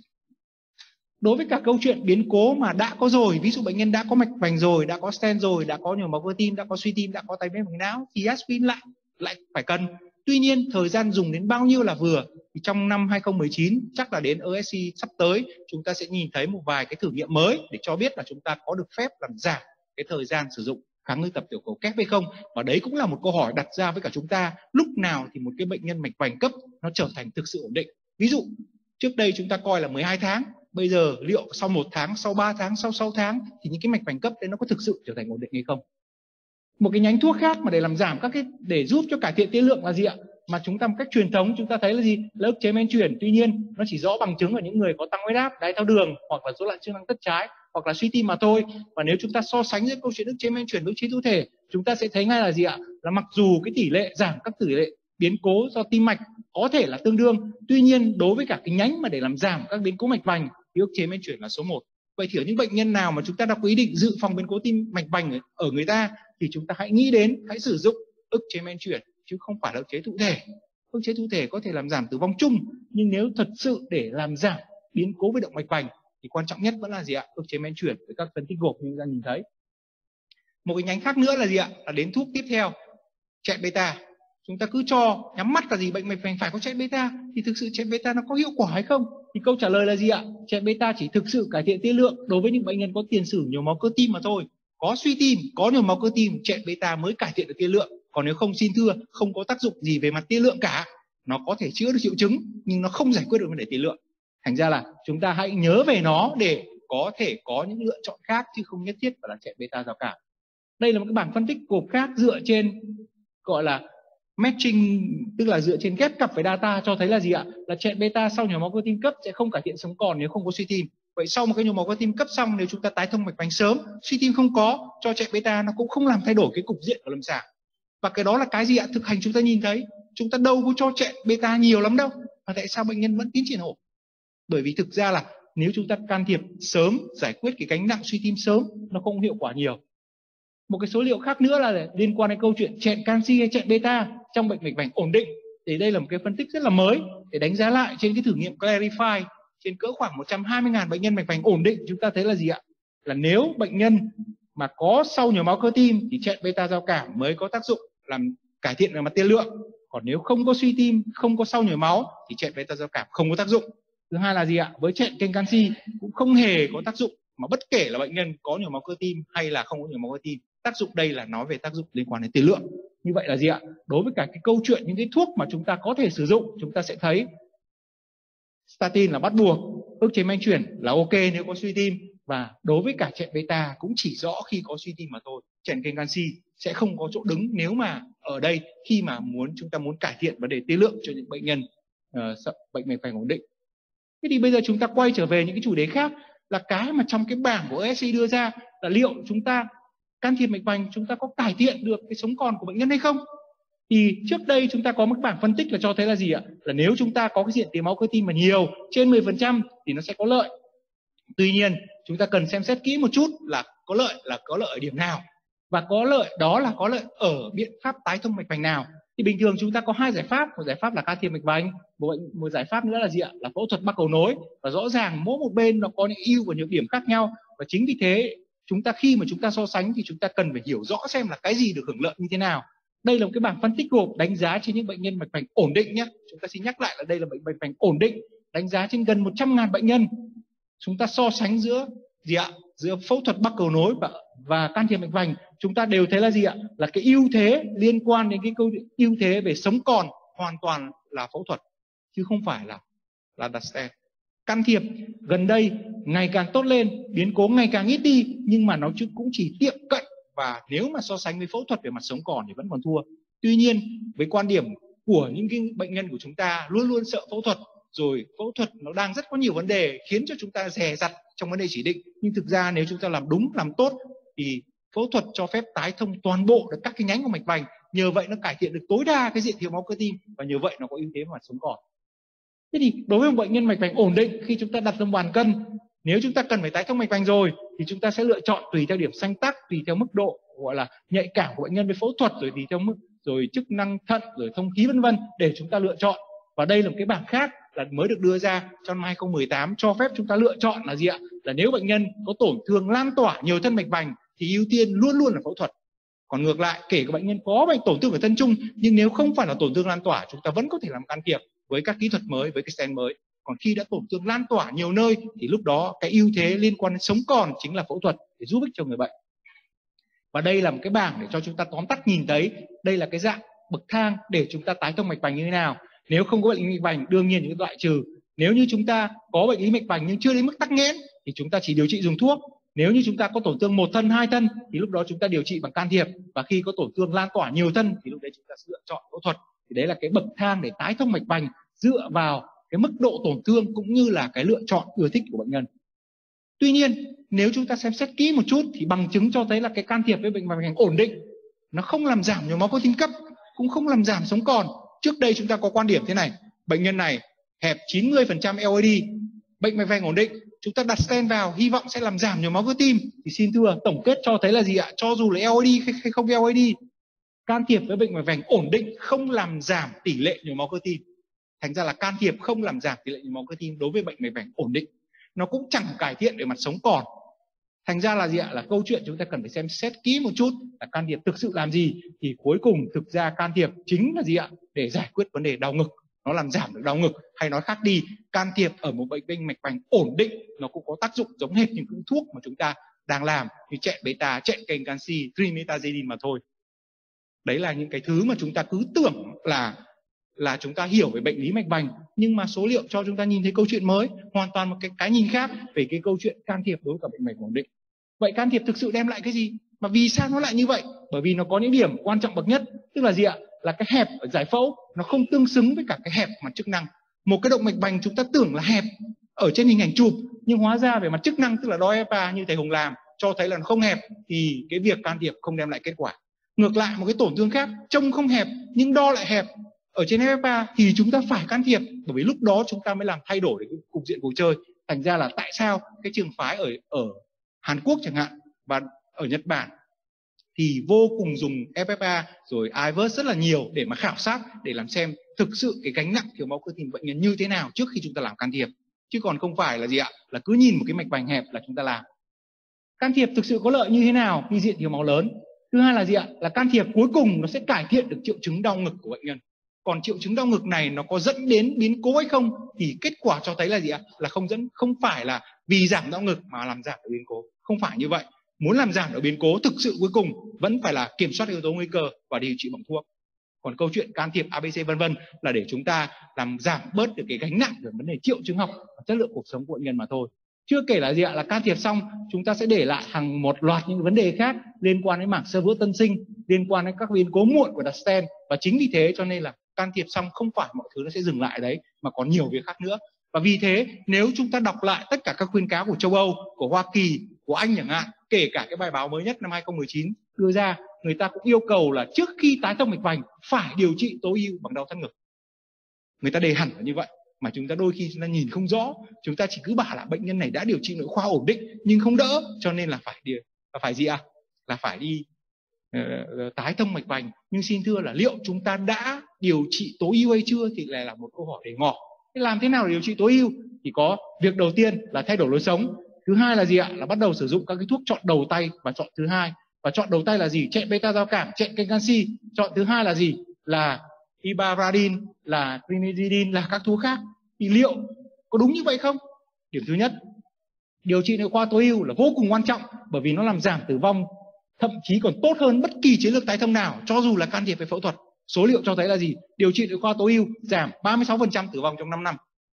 Đối với cả câu chuyện biến cố mà đã có rồi, ví dụ bệnh nhân đã có mạch vành rồi, đã có stent rồi, đã có nhồi máu cơ tim, đã có suy tim, đã có tai biến mạch não, thì aspirin lại lại phải cần. Tuy nhiên thời gian dùng đến bao nhiêu là vừa? Thì trong năm hai không một chín chắc là đến a ét xê sắp tới chúng ta sẽ nhìn thấy một vài cái thử nghiệm mới để cho biết là chúng ta có được phép làm giảm cái thời gian sử dụng kháng ngư tập tiểu cầu kép hay không. Và đấy cũng là một câu hỏi đặt ra với cả chúng ta, lúc nào thì một cái bệnh nhân mạch vành cấp nó trở thành thực sự ổn định. Ví dụ trước đây chúng ta coi là mười hai tháng, bây giờ liệu sau một tháng, sau ba tháng, sau sáu tháng thì những cái mạch vành cấp đấy nó có thực sự trở thành ổn định hay không? Một cái nhánh thuốc khác mà để làm giảm các cái để giúp cho cải thiện tiên lượng là gì ạ? Mà chúng ta một cách truyền thống chúng ta thấy là gì? Là ức chế men chuyển. Tuy nhiên nó chỉ rõ bằng chứng ở những người có tăng huyết áp, đái tháo đường hoặc là rối loạn chức năng thất trái hoặc là suy tim mà thôi. Và nếu chúng ta so sánh giữa câu chuyện ức chế men chuyển với ức chế thụ thể, chúng ta sẽ thấy ngay là gì ạ? Là mặc dù cái tỷ lệ giảm các tỷ lệ biến cố do tim mạch có thể là tương đương, tuy nhiên đối với cả cái nhánh mà để làm giảm các biến cố mạch vành thì ức chế men chuyển là số một. Vậy thì ở những bệnh nhân nào mà chúng ta đã có ý định dự phòng biến cố tim mạch vành ở người ta thì chúng ta hãy nghĩ đến, hãy sử dụng ức chế men chuyển chứ không phải là ức chế thụ thể. Ức chế thụ thể có thể làm giảm tử vong chung, nhưng nếu thật sự để làm giảm biến cố với động mạch vành thì quan trọng nhất vẫn là gì ạ? Ức chế men chuyển với các phân tích gộp như chúng ta nhìn thấy. Một cái nhánh khác nữa là gì ạ? Là đến thuốc tiếp theo, chẹn beta. Chúng ta cứ cho nhắm mắt là gì bệnh mạch vành phải có chẹn beta, thì thực sự chẹn beta nó có hiệu quả hay không? Thì câu trả lời là gì ạ? Chẹn beta chỉ thực sự cải thiện tiên lượng đối với những bệnh nhân có tiền sử nhồi máu cơ tim mà thôi. Có suy tim, có nhồi máu cơ tim, chẹn beta mới cải thiện được tiên lượng. Còn nếu không xin thưa, không có tác dụng gì về mặt tiên lượng cả. nó có thể chữa được triệu chứng nhưng nó không giải quyết được vấn đề tiền lượng. Thành ra là chúng ta hãy nhớ về nó để có thể có những lựa chọn khác chứ không nhất thiết phải là chạy beta giao cảm. Đây là một cái bảng phân tích gộp khác dựa trên gọi là matching, tức là dựa trên ghép cặp với data, cho thấy là gì ạ? Là chạy beta sau nhồi máu cơ tim cấp sẽ không cải thiện sống còn nếu không có suy tim. Vậy sau một cái nhồi máu cơ tim cấp xong, nếu chúng ta tái thông mạch vành sớm, suy tim không có, cho chạy beta nó cũng không làm thay đổi cái cục diện của lâm sàng. Và cái đó là cái gì ạ? Thực hành chúng ta nhìn thấy, chúng ta đâu có cho chạy beta nhiều lắm đâu, mà tại sao bệnh nhân vẫn tiến triển ổn? Bởi vì thực ra là nếu chúng ta can thiệp sớm, giải quyết cái gánh nặng suy tim sớm, nó không hiệu quả nhiều. Một cái số liệu khác nữa là liên quan đến câu chuyện chẹn canxi hay chẹn beta trong bệnh mạch vành ổn định. Thì đây là một cái phân tích rất là mới để đánh giá lại trên cái thử nghiệm Clarify trên cỡ khoảng một trăm hai mươi nghìn bệnh nhân mạch vành ổn định. Chúng ta thấy là gì ạ? Là nếu bệnh nhân mà có sau nhồi máu cơ tim thì chẹn beta giao cảm mới có tác dụng làm cải thiện về mặt tiên lượng. Còn nếu không có suy tim, không có sau nhồi máu thì chẹn beta giao cảm không có tác dụng. Thứ hai là gì ạ? Với chẹn kênh canxi cũng không hề có tác dụng, mà bất kể là bệnh nhân có nhồi máu cơ tim hay là không có nhồi máu cơ tim. Tác dụng đây là nói về tác dụng liên quan đến tiền lượng. Như vậy là gì ạ? Đối với cả cái câu chuyện những cái thuốc mà chúng ta có thể sử dụng, chúng ta sẽ thấy statin là bắt buộc, ức chế men chuyển là ok nếu có suy tim, và đối với cả chẹn beta cũng chỉ rõ khi có suy tim mà thôi. Chẹn kênh canxi sẽ không có chỗ đứng nếu mà ở đây khi mà muốn chúng ta muốn cải thiện vấn đề tiên lượng cho những bệnh nhân uh, bệnh mạch vành ổn định. Thế thì bây giờ chúng ta quay trở về những cái chủ đề khác, là cái mà trong cái bảng của a ét i đưa ra là liệu chúng ta can thiệp mạch vành chúng ta có cải thiện được cái sống còn của bệnh nhân hay không? Thì trước đây chúng ta có một bảng phân tích là cho thấy là gì ạ? Là nếu chúng ta có cái diện tiền máu cơ tim mà nhiều, trên mười phần trăm thì nó sẽ có lợi. Tuy nhiên chúng ta cần xem xét kỹ một chút là có lợi là có lợi ở điểm nào, và có lợi đó là có lợi ở biện pháp tái thông mạch vành nào. Thì bình thường chúng ta có hai giải pháp, một giải pháp là can thiệp mạch vành, một, một giải pháp nữa là gì ạ? Là phẫu thuật bắc cầu nối. Và rõ ràng mỗi một bên nó có những ưu và nhược điểm khác nhau, và chính vì thế chúng ta khi mà chúng ta so sánh thì chúng ta cần phải hiểu rõ xem là cái gì được hưởng lợi như thế nào. Đây là một cái bảng phân tích gộp đánh giá trên những bệnh nhân mạch vành ổn định nhé. Chúng ta xin nhắc lại là đây là bệnh mạch vành ổn định, đánh giá trên gần một trăm nghìn bệnh nhân. Chúng ta so sánh giữa gì ạ? Giữa phẫu thuật bắc cầu nối và, và can thiệp mạch vành, chúng ta đều thấy là gì ạ? Là cái ưu thế liên quan đến cái câu ưu thế về sống còn hoàn toàn là phẫu thuật, chứ không phải là là đặt stent. Can thiệp gần đây ngày càng tốt lên, biến cố ngày càng ít đi, nhưng mà nó cũng chỉ tiệm cận, và nếu mà so sánh với phẫu thuật về mặt sống còn thì vẫn còn thua. Tuy nhiên với quan điểm của những cái bệnh nhân của chúng ta luôn luôn sợ phẫu thuật, rồi phẫu thuật nó đang rất có nhiều vấn đề khiến cho chúng ta dè dặt trong vấn đề chỉ định, nhưng thực ra nếu chúng ta làm đúng làm tốt thì phẫu thuật cho phép tái thông toàn bộ được các cái nhánh của mạch vành, nhờ vậy nó cải thiện được tối đa cái diện thiếu máu cơ tim, và nhờ vậy nó có ưu thế về mặt sống còn. Thế thì đối với một bệnh nhân mạch vành ổn định, khi chúng ta đặt trong bàn cân, nếu chúng ta cần phải tái thông mạch vành rồi thì chúng ta sẽ lựa chọn tùy theo điểm xanh tắc, tùy theo mức độ gọi là nhạy cảm của bệnh nhân với phẫu thuật, rồi tùy theo mức rồi chức năng thận, rồi thông khí vân vân để chúng ta lựa chọn. Và đây là một cái bảng khác là mới được đưa ra trong năm hai không một tám, cho phép chúng ta lựa chọn là gì ạ? Là nếu bệnh nhân có tổn thương lan tỏa nhiều thân mạch vành thì ưu tiên luôn luôn là phẫu thuật. Còn ngược lại, kể cả bệnh nhân có bệnh tổn thương ở thân trung nhưng nếu không phải là tổn thương lan tỏa, chúng ta vẫn có thể làm can thiệp với các kỹ thuật mới, với cái stent mới. Còn khi đã tổn thương lan tỏa nhiều nơi thì lúc đó cái ưu thế liên quan đến sống còn chính là phẫu thuật để giúp ích cho người bệnh. Và đây là một cái bảng để cho chúng ta tóm tắt nhìn thấy đây là cái dạng bậc thang để chúng ta tái thông mạch vành như thế nào. Nếu không có bệnh lý mạch vành đương nhiên những loại trừ. Nếu như chúng ta có bệnh lý mạch vành nhưng chưa đến mức tắc nghẽn thì chúng ta chỉ điều trị dùng thuốc. Nếu như chúng ta có tổn thương một thân, hai thân thì lúc đó chúng ta điều trị bằng can thiệp, và khi có tổn thương lan tỏa nhiều thân thì lúc đấy chúng ta sẽ lựa chọn phẫu thuật. Thì đấy là cái bậc thang để tái thông mạch vành dựa vào cái mức độ tổn thương cũng như là cái lựa chọn ưa thích của bệnh nhân. Tuy nhiên nếu chúng ta xem xét kỹ một chút thì bằng chứng cho thấy là cái can thiệp với bệnh mạch vành ổn định nó không làm giảm nhồi máu cơ tim cấp, cũng không làm giảm sống còn. Trước đây chúng ta có quan điểm thế này, bệnh nhân này hẹp chín mươi phần trăm L A D, bệnh mạch vành ổn định, chúng ta đặt stent vào hy vọng sẽ làm giảm nhồi máu cơ tim. Thì xin thưa, tổng kết cho thấy là gì ạ? Cho dù là L A D hay không L A D, can thiệp với bệnh mạch vành ổn định không làm giảm tỷ lệ nhồi máu cơ tim. Thành ra là can thiệp không làm giảm tỷ lệ nhồi máu cơ tim đối với bệnh mạch vành ổn định, nó cũng chẳng cải thiện về mặt sống còn. Thành ra là gì ạ? Là câu chuyện chúng ta cần phải xem xét kỹ một chút là can thiệp thực sự làm gì. Thì cuối cùng thực ra can thiệp chính là gì ạ? Để giải quyết vấn đề đau ngực, nó làm giảm được đau ngực. Hay nói khác đi, can thiệp ở một bệnh nhân mạch vành ổn định nó cũng có tác dụng giống hệt những thuốc mà chúng ta đang làm như chẹn beta, chẹn kênh canxi, trimethazidine mà thôi. Đấy là những cái thứ mà chúng ta cứ tưởng là là chúng ta hiểu về bệnh lý mạch vành, nhưng mà số liệu cho chúng ta nhìn thấy câu chuyện mới, hoàn toàn một cái cái nhìn khác về cái câu chuyện can thiệp đối với cả bệnh mạch ổn định. Vậy can thiệp thực sự đem lại cái gì? Mà vì sao nó lại như vậy? Bởi vì nó có những điểm quan trọng bậc nhất, tức là gì ạ? Là cái hẹp ở giải phẫu nó không tương xứng với cả cái hẹp mặt chức năng. Một cái động mạch vành chúng ta tưởng là hẹp ở trên hình ảnh chụp, nhưng hóa ra về mặt chức năng, tức là đo ép a như thầy Hùng làm cho thấy là nó không hẹp, thì cái việc can thiệp không đem lại kết quả. Ngược lại, một cái tổn thương khác trông không hẹp nhưng đo lại hẹp ở trên ép a thì chúng ta phải can thiệp, bởi vì lúc đó chúng ta mới làm thay đổi cái cục diện cuộc chơi. Thành ra là tại sao cái trường phái ở ở Hàn Quốc chẳng hạn và ở Nhật Bản thì vô cùng dùng ép ép a rồi i vê ét rất là nhiều để mà khảo sát, để làm xem thực sự cái gánh nặng thiếu máu cơ tim bệnh nhân như thế nào trước khi chúng ta làm can thiệp, chứ còn không phải là gì ạ, là cứ nhìn một cái mạch vành hẹp là chúng ta làm. Can thiệp thực sự có lợi như thế nào khi diện thiếu máu lớn? Thứ hai là gì ạ? Là can thiệp cuối cùng nó sẽ cải thiện được triệu chứng đau ngực của bệnh nhân. Còn triệu chứng đau ngực này nó có dẫn đến biến cố hay không thì kết quả cho thấy là gì ạ? Là không dẫn, không phải là vì giảm đau ngực mà làm giảm được biến cố, không phải như vậy. Muốn làm giảm được biến cố thực sự cuối cùng vẫn phải là kiểm soát yếu tố nguy cơ và điều trị bằng thuốc. Còn câu chuyện can thiệp a bê xê vân vân là để chúng ta làm giảm bớt được cái gánh nặng về vấn đề triệu chứng học và chất lượng cuộc sống của bệnh nhân mà thôi. Chưa kể là gì ạ? Là can thiệp xong chúng ta sẽ để lại hàng một loạt những vấn đề khác liên quan đến mảng xơ vữa tân sinh, liên quan đến các biến cố muộn của đặt stent, và chính vì thế cho nên là can thiệp xong không phải mọi thứ nó sẽ dừng lại đấy, mà còn nhiều việc khác nữa. Và vì thế nếu chúng ta đọc lại tất cả các khuyến cáo của châu Âu, của Hoa Kỳ, của Anh chẳng hạn, kể cả cái bài báo mới nhất năm hai không một chín đưa ra, người ta cũng yêu cầu là trước khi tái thông mạch vành phải điều trị tối ưu bằng đau thắt ngực. Người ta đề hẳn là như vậy, mà chúng ta đôi khi chúng ta nhìn không rõ, chúng ta chỉ cứ bảo là bệnh nhân này đã điều trị nội khoa ổn định nhưng không đỡ, cho nên là phải đi, là phải gì ạ? À? Là phải đi uh, tái thông mạch vành. Nhưng xin thưa là liệu chúng ta đã điều trị tối ưu hay chưa thì lại là một câu hỏi để ngỏ. Thế làm thế nào để điều trị tối ưu? Thì có việc đầu tiên là thay đổi lối sống. Thứ hai là gì ạ? Là bắt đầu sử dụng các cái thuốc chọn đầu tay và chọn thứ hai. Và chọn đầu tay là gì? Chẹn beta giao cảm, chẹn kênh canxi. Chọn thứ hai là gì? Là ibaradine, là clinidine, là các thuốc khác. Thì liệu có đúng như vậy không? Điểm thứ nhất, điều trị nội khoa tối ưu là vô cùng quan trọng, bởi vì nó làm giảm tử vong, thậm chí còn tốt hơn bất kỳ chiến lược tái thông nào, cho dù là can thiệp về phẫu thuật. Số liệu cho thấy là gì? Điều trị nội khoa tối ưu giảm ba mươi sáu phần trăm tử vong trong năm năm.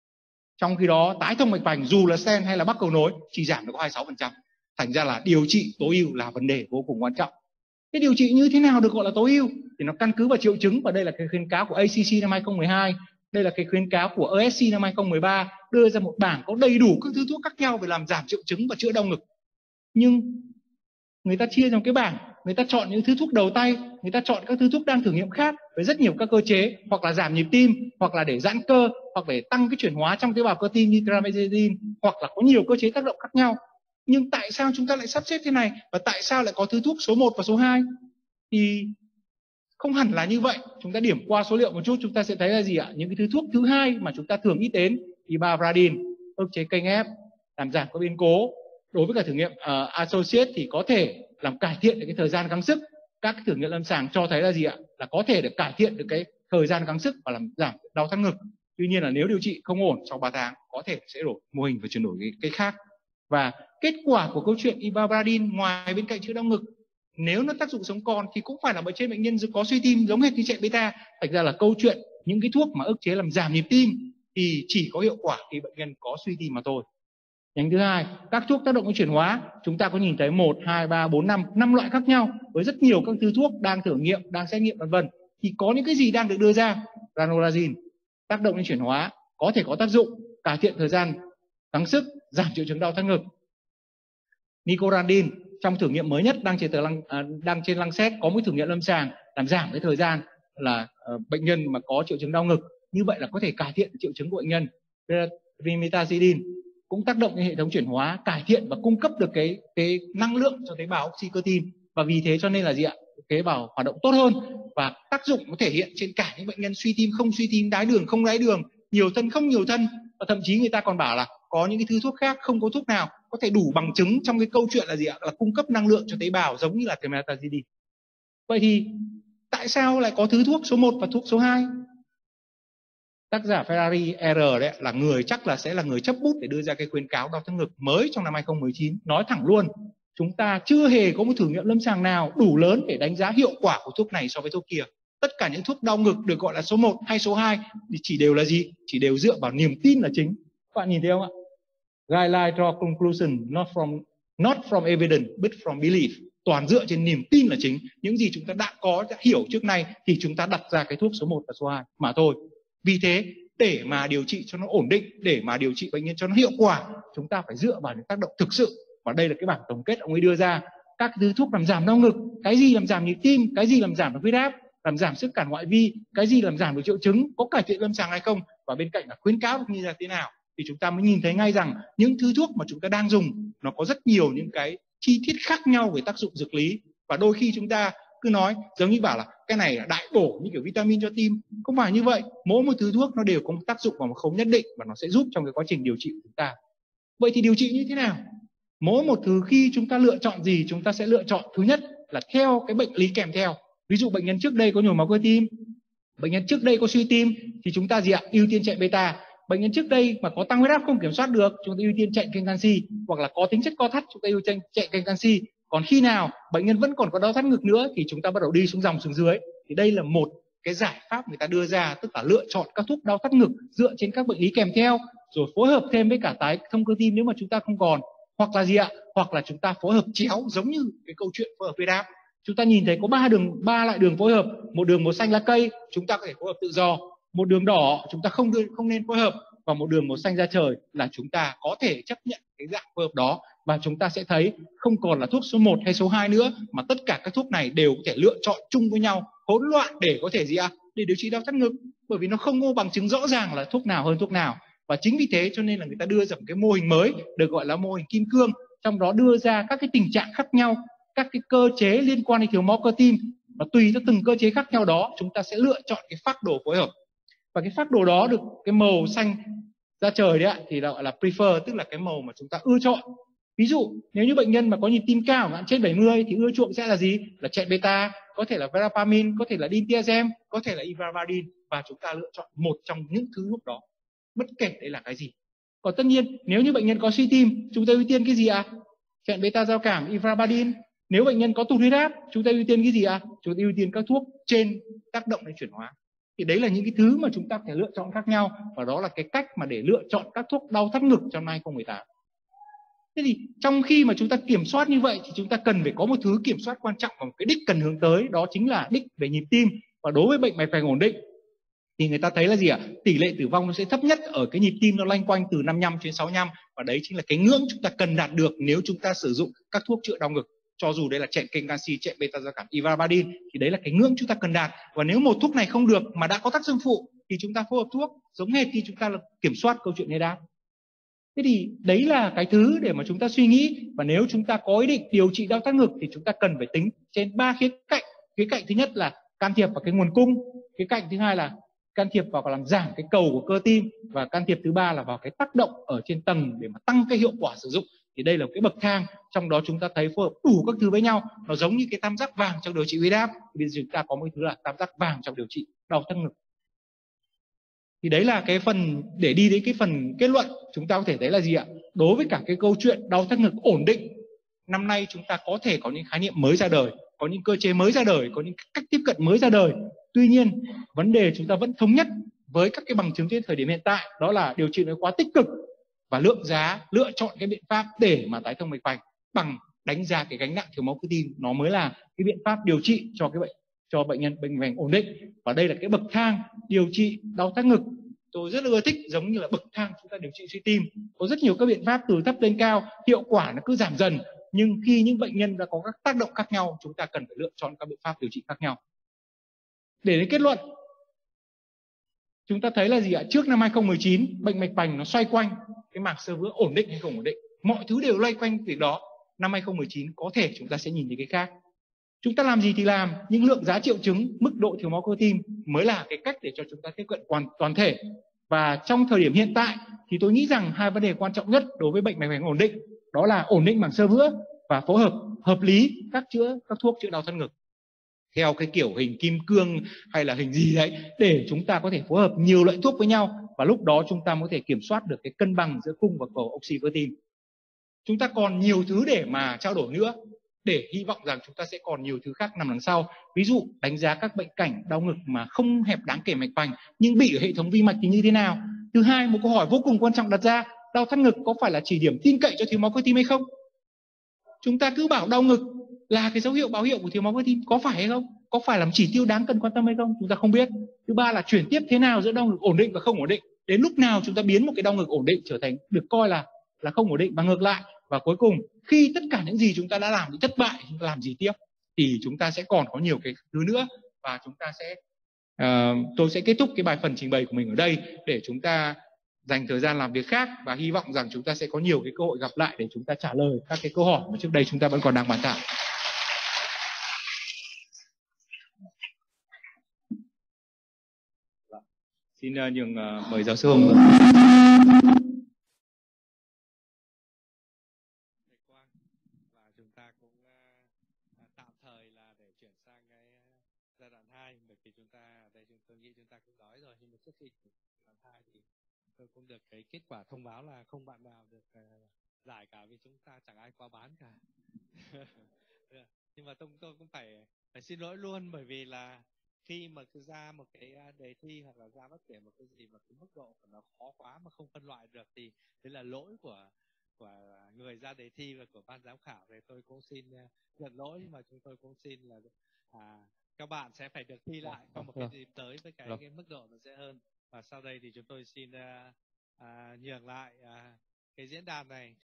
Trong khi đó tái thông mạch vành dù là stent hay là bắc cầu nối chỉ giảm được có hai mươi sáu phần trăm. Thành ra là điều trị tối ưu là vấn đề vô cùng quan trọng. Thế điều trị như thế nào được gọi là tối ưu? Thì nó căn cứ vào triệu chứng, và đây là cái khuyến cáo của a xê xê năm hai không một hai, đây là cái khuyến cáo của e ét xê năm hai không một ba, đưa ra một bảng có đầy đủ các thứ thuốc khác nhau về làm giảm triệu chứng và chữa đau ngực. Nhưng người ta chia trong cái bảng, người ta chọn những thứ thuốc đầu tay, người ta chọn các thứ thuốc đang thử nghiệm khác với rất nhiều các cơ chế, hoặc là giảm nhịp tim, hoặc là để giãn cơ, hoặc để tăng cái chuyển hóa trong tế bào cơ tim như trimethazidine, hoặc là có nhiều cơ chế tác động khác nhau. Nhưng tại sao chúng ta lại sắp xếp thế này, và tại sao lại có thứ thuốc số một và số hai? Thì không hẳn là như vậy. Chúng ta điểm qua số liệu một chút, chúng ta sẽ thấy là gì ạ? Những cái thứ thuốc thứ hai mà chúng ta thường nghĩ đến, ibaradine, ức chế kênh ép, làm giảm các biến cố. Đối với cả thử nghiệm uh, associate thì có thể làm cải thiện được cái thời gian gắng sức. Các thử nghiệm lâm sàng cho thấy là gì ạ? Là có thể được cải thiện được cái thời gian gắng sức và làm giảm đau thắt ngực. Tuy nhiên là nếu điều trị không ổn sau ba tháng, có thể sẽ đổi mô hình và chuyển đổi cái, cái khác. Và kết quả của câu chuyện ibaradine ngoài bên cạnh chữa đau ngực, nếu nó tác dụng sống còn thì cũng phải là trên bệnh nhân có suy tim giống hệt như chẹn beta. Thành ra là câu chuyện những cái thuốc mà ức chế làm giảm nhịp tim thì chỉ có hiệu quả khi bệnh nhân có suy tim mà thôi. Nhánh thứ hai, các thuốc tác động đến chuyển hóa, chúng ta có nhìn thấy một, hai, ba, bốn, năm, năm loại khác nhau với rất nhiều các thứ thuốc đang thử nghiệm, đang xét nghiệm vân vân. Thì có những cái gì đang được đưa ra? Ranolazine tác động đến chuyển hóa, có thể có tác dụng cải thiện thời gian gắng sức, giảm triệu chứng đau thắt ngực. Nicorandin trong thử nghiệm mới nhất đang trên tờ lăng, à, đang trên Lancet có một thử nghiệm lâm sàng làm giảm cái thời gian là uh, bệnh nhân mà có triệu chứng đau ngực, như vậy là có thể cải thiện triệu chứng của bệnh nhân. Trimetazidine cũng tác động đến hệ thống chuyển hóa, cải thiện và cung cấp được cái cái năng lượng cho tế bào oxy cơ tim, và vì thế cho nên là gì ạ? Tế bào hoạt động tốt hơn, và tác dụng có thể hiện trên cả những bệnh nhân suy tim, không suy tim, đái đường, không đái đường, nhiều thân, không nhiều thân, và thậm chí người ta còn bảo là có những cái thứ thuốc khác, không có thuốc nào có thể đủ bằng chứng trong cái câu chuyện là gì ạ? Là cung cấp năng lượng cho tế bào giống như là trimetazidine. Vậy thì tại sao lại có thứ thuốc số một và thuốc số hai? Tác giả Ferrari R đấy là người chắc là sẽ là người chấp bút để đưa ra cái khuyến cáo đau thắt ngực mới trong năm hai không một chín. Nói thẳng luôn, chúng ta chưa hề có một thử nghiệm lâm sàng nào đủ lớn để đánh giá hiệu quả của thuốc này so với thuốc kia. tất cả những thuốc đau ngực được gọi là số một hay số hai thì chỉ đều là gì? Chỉ đều dựa vào niềm tin là chính. Các bạn nhìn thấy không ạ? Guideline draw conclusion not from not from evidence but from belief. Toàn dựa trên niềm tin là chính. Những gì chúng ta đã có, đã hiểu trước nay thì chúng ta đặt ra cái thuốc số một và số hai mà thôi. Vì thế để mà điều trị cho nó ổn định, để mà điều trị bệnh nhân cho nó hiệu quả, chúng ta phải dựa vào những tác động thực sự. Và đây là cái bảng tổng kết ông ấy đưa ra. Các thứ thuốc làm giảm đau ngực, cái gì làm giảm nhịp tim, cái gì làm giảm được huyết áp, làm giảm sức cản ngoại vi, cái gì làm giảm được triệu chứng, có cải thiện lâm sàng hay không, và bên cạnh là khuyến cáo như là thế nào, thì chúng ta mới nhìn thấy ngay rằng những thứ thuốc mà chúng ta đang dùng nó có rất nhiều những cái chi tiết khác nhau về tác dụng dược lý. Và đôi khi chúng ta cứ nói giống như bảo là cái này là đại bổ như kiểu vitamin cho tim. Không phải như vậy. Mỗi một thứ thuốc nó đều có một tác dụng vào một khâu nhất định và nó sẽ giúp trong cái quá trình điều trị của chúng ta. Vậy thì điều trị như thế nào? Mỗi một thứ khi chúng ta lựa chọn gì, chúng ta sẽ lựa chọn thứ nhất là theo cái bệnh lý kèm theo. Ví dụ bệnh nhân trước đây có nhồi máu cơ tim, bệnh nhân trước đây có suy tim thì chúng ta gì ạ? Ưu tiên chạy beta. Bệnh nhân trước đây mà có tăng huyết áp không kiểm soát được, chúng ta ưu tiên chạy kênh canxi, hoặc là có tính chất co thắt, chúng ta ưu tiên chạy kênh canxi. Còn khi nào bệnh nhân vẫn còn có đau thắt ngực nữa thì chúng ta bắt đầu đi xuống dòng xuống dưới. Thì đây là một cái giải pháp người ta đưa ra, tức là lựa chọn các thuốc đau thắt ngực dựa trên các bệnh lý kèm theo, rồi phối hợp thêm với cả tái thông cơ tim nếu mà chúng ta không còn, hoặc là gì ạ? Hoặc là chúng ta phối hợp chéo giống như cái câu chuyện phối hợp huyết áp. Chúng ta nhìn thấy có ba đường, ba loại đường phối hợp. Một đường màu xanh lá cây chúng ta có thể phối hợp tự do, một đường đỏ chúng ta không đưa, không nên phối hợp, và một đường màu xanh da trời là chúng ta có thể chấp nhận cái dạng phối hợp đó. Và chúng ta sẽ thấy không còn là thuốc số một hay số hai nữa, mà tất cả các thuốc này đều có thể lựa chọn chung với nhau, hỗn loạn để có thể gì ạ? Để điều trị đau thắt ngực, bởi vì nó không có bằng chứng rõ ràng là thuốc nào hơn thuốc nào. Và chính vì thế cho nên là người ta đưa ra một cái mô hình mới được gọi là mô hình kim cương, trong đó đưa ra các cái tình trạng khác nhau, các cái cơ chế liên quan đến thiếu máu cơ tim, và tùy theo từng cơ chế khác nhau đó chúng ta sẽ lựa chọn cái phác đồ phối hợp. Và cái phác đồ đó được cái màu xanh da trời đấy ạ, thì gọi là prefer, tức là cái màu mà chúng ta ưa chọn. Ví dụ nếu như bệnh nhân mà có nhịp tim cao mà trên bảy mươi thì ưa chuộng sẽ là gì? Là chạy beta, có thể là verapamil, có thể là diltiazem, có thể là ivabradine, và chúng ta lựa chọn một trong những thứ thuốc đó, bất kể đấy là cái gì. Còn tất nhiên nếu như bệnh nhân có suy tim, chúng ta ưu tiên cái gì ạ? À? Chạy beta giao cảm, ivabradine. Nếu bệnh nhân có tụt huyết áp, chúng ta ưu tiên cái gì ạ? À? Chúng ta ưu tiên các thuốc trên tác động đến chuyển hóa. Thì đấy là những cái thứ mà chúng ta phải lựa chọn khác nhau, và đó là cái cách mà để lựa chọn các thuốc đau thắt ngực trong năm hai không một tám. Thế thì trong khi mà chúng ta kiểm soát như vậy thì chúng ta cần phải có một thứ kiểm soát quan trọng, và một cái đích cần hướng tới, đó chính là đích về nhịp tim. Và đối với bệnh mạch vành ổn định thì người ta thấy là gì ạ? Tỷ lệ tử vong nó sẽ thấp nhất ở cái nhịp tim nó loanh quanh từ năm mươi lăm đến sáu mươi lăm, và đấy chính là cái ngưỡng chúng ta cần đạt được nếu chúng ta sử dụng các thuốc chữa đau ngực. Cho dù đấy là chạy kênh canxi, chạy beta giao cảm, ivabradine, thì đấy là cái ngưỡng chúng ta cần đạt. Và nếu một thuốc này không được mà đã có tác dụng phụ thì chúng ta phối hợp thuốc giống hệt như chúng ta là kiểm soát câu chuyện huyết áp. Thế thì đấy là cái thứ để mà chúng ta suy nghĩ. Và nếu chúng ta có ý định điều trị đau thắt ngực thì chúng ta cần phải tính trên ba khía cạnh. Khía cạnh thứ nhất là can thiệp vào cái nguồn cung, khía cạnh thứ hai là can thiệp vào làm giảm cái cầu của cơ tim, và can thiệp thứ ba là vào cái tác động ở trên tầng để mà tăng cái hiệu quả sử dụng. Thì đây là một cái bậc thang, trong đó chúng ta thấy phối hợp đủ các thứ với nhau, nó giống như cái tam giác vàng trong điều trị huyết áp. Thì bây giờ chúng ta có một thứ là tam giác vàng trong điều trị đau thắt ngực. Thì đấy là cái phần để đi đến cái phần kết luận. Chúng ta có thể thấy là gì ạ? Đối với cả cái câu chuyện đau thắt ngực ổn định, năm nay chúng ta có thể có những khái niệm mới ra đời, có những cơ chế mới ra đời, có những cách tiếp cận mới ra đời. Tuy nhiên vấn đề chúng ta vẫn thống nhất với các cái bằng chứng trên thời điểm hiện tại, đó là điều trị nó quá tích cực và lượng giá lựa chọn cái biện pháp để mà tái thông mạch vành bằng đánh giá cái gánh nặng thiếu máu cơ tim, nó mới là cái biện pháp điều trị cho cái bệnh cho bệnh nhân bệnh vành ổn định. Và đây là cái bậc thang điều trị đau thắt ngực tôi rất là ưa thích, giống như là bậc thang chúng ta điều trị suy tim, có rất nhiều các biện pháp từ thấp lên cao, hiệu quả nó cứ giảm dần. Nhưng khi những bệnh nhân đã có các tác động khác nhau, chúng ta cần phải lựa chọn các biện pháp điều trị khác nhau. Để đến kết luận, chúng ta thấy là gì ạ? Trước năm hai không một chín, bệnh mạch vành nó xoay quanh cái màng xơ vữa ổn định hay không ổn định, mọi thứ đều loay quanh việc đó. Năm hai không một chín có thể chúng ta sẽ nhìn thấy cái khác. Chúng ta làm gì thì làm, những lượng giá triệu chứng, mức độ thiếu máu cơ tim mới là cái cách để cho chúng ta tiếp cận toàn, toàn thể. Và trong thời điểm hiện tại thì tôi nghĩ rằng hai vấn đề quan trọng nhất đối với bệnh mạch vành ổn định, đó là ổn định màng xơ vữa và phối hợp hợp lý các chữa các thuốc chữa đau thắt ngực theo cái kiểu hình kim cương hay là hình gì đấy, để chúng ta có thể phối hợp nhiều loại thuốc với nhau, và lúc đó chúng ta có thể kiểm soát được cái cân bằng giữa cung và cầu oxy cơ tim. Chúng ta còn nhiều thứ để mà trao đổi nữa. để hy vọng rằng chúng ta sẽ còn nhiều thứ khác nằm đằng sau. Ví dụ đánh giá các bệnh cảnh đau ngực mà không hẹp đáng kể mạch vành nhưng bị ở hệ thống vi mạch thì như thế nào. Thứ hai, một câu hỏi vô cùng quan trọng đặt ra, đau thắt ngực có phải là chỉ điểm tin cậy cho thiếu máu cơ tim hay không? Chúng ta cứ bảo đau ngực là cái dấu hiệu báo hiệu của thiếu máu cơ tim, có phải hay không? Có phải là một chỉ tiêu đáng cần quan tâm hay không? Chúng ta không biết. Thứ ba là chuyển tiếp thế nào giữa đau ngực ổn định và không ổn định. Đến lúc nào chúng ta biến một cái đau ngực ổn định trở thành được coi là là không ổn định và ngược lại. Và cuối cùng, khi tất cả những gì chúng ta đã làm bị thất bại, chúng ta làm gì tiếp? Thì chúng ta sẽ còn có nhiều cái thứ nữa và chúng ta sẽ uh, tôi sẽ kết thúc cái bài phần trình bày của mình ở đây để chúng ta dành thời gian làm việc khác và hy vọng rằng chúng ta sẽ có nhiều cái cơ hội gặp lại để chúng ta trả lời các cái câu hỏi mà trước đây chúng ta vẫn còn đang bàn thảo. Xin uh, nhường uh, mời giáo sư Hùng. Và chúng ta cũng uh, tạm thời là để chuyển sang cái giai đoạn hai, bởi vì chúng ta ở đây chúng tôi nghĩ chúng ta cũng nói rồi, nhưng mà trước khi giai đoạn hai thì tôi cũng được cái kết quả thông báo là không bạn nào được uh, giải cả vì chúng ta chẳng ai qua bán cả. Nhưng mà tôi, tôi cũng phải phải xin lỗi luôn, bởi vì là khi mà cứ ra một cái đề thi hoặc là ra bất kể một cái gì mà cái mức độ của nó khó quá mà không phân loại được thì đấy là lỗi của của người ra đề thi và của ban giám khảo. Thì tôi cũng xin nhận lỗi, nhưng mà chúng tôi cũng xin là à, các bạn sẽ phải được thi lại trong một cái dịp tới với cái, cái mức độ nó dễ hơn. Và sau đây thì chúng tôi xin uh, uh, nhường lại uh, cái diễn đàn này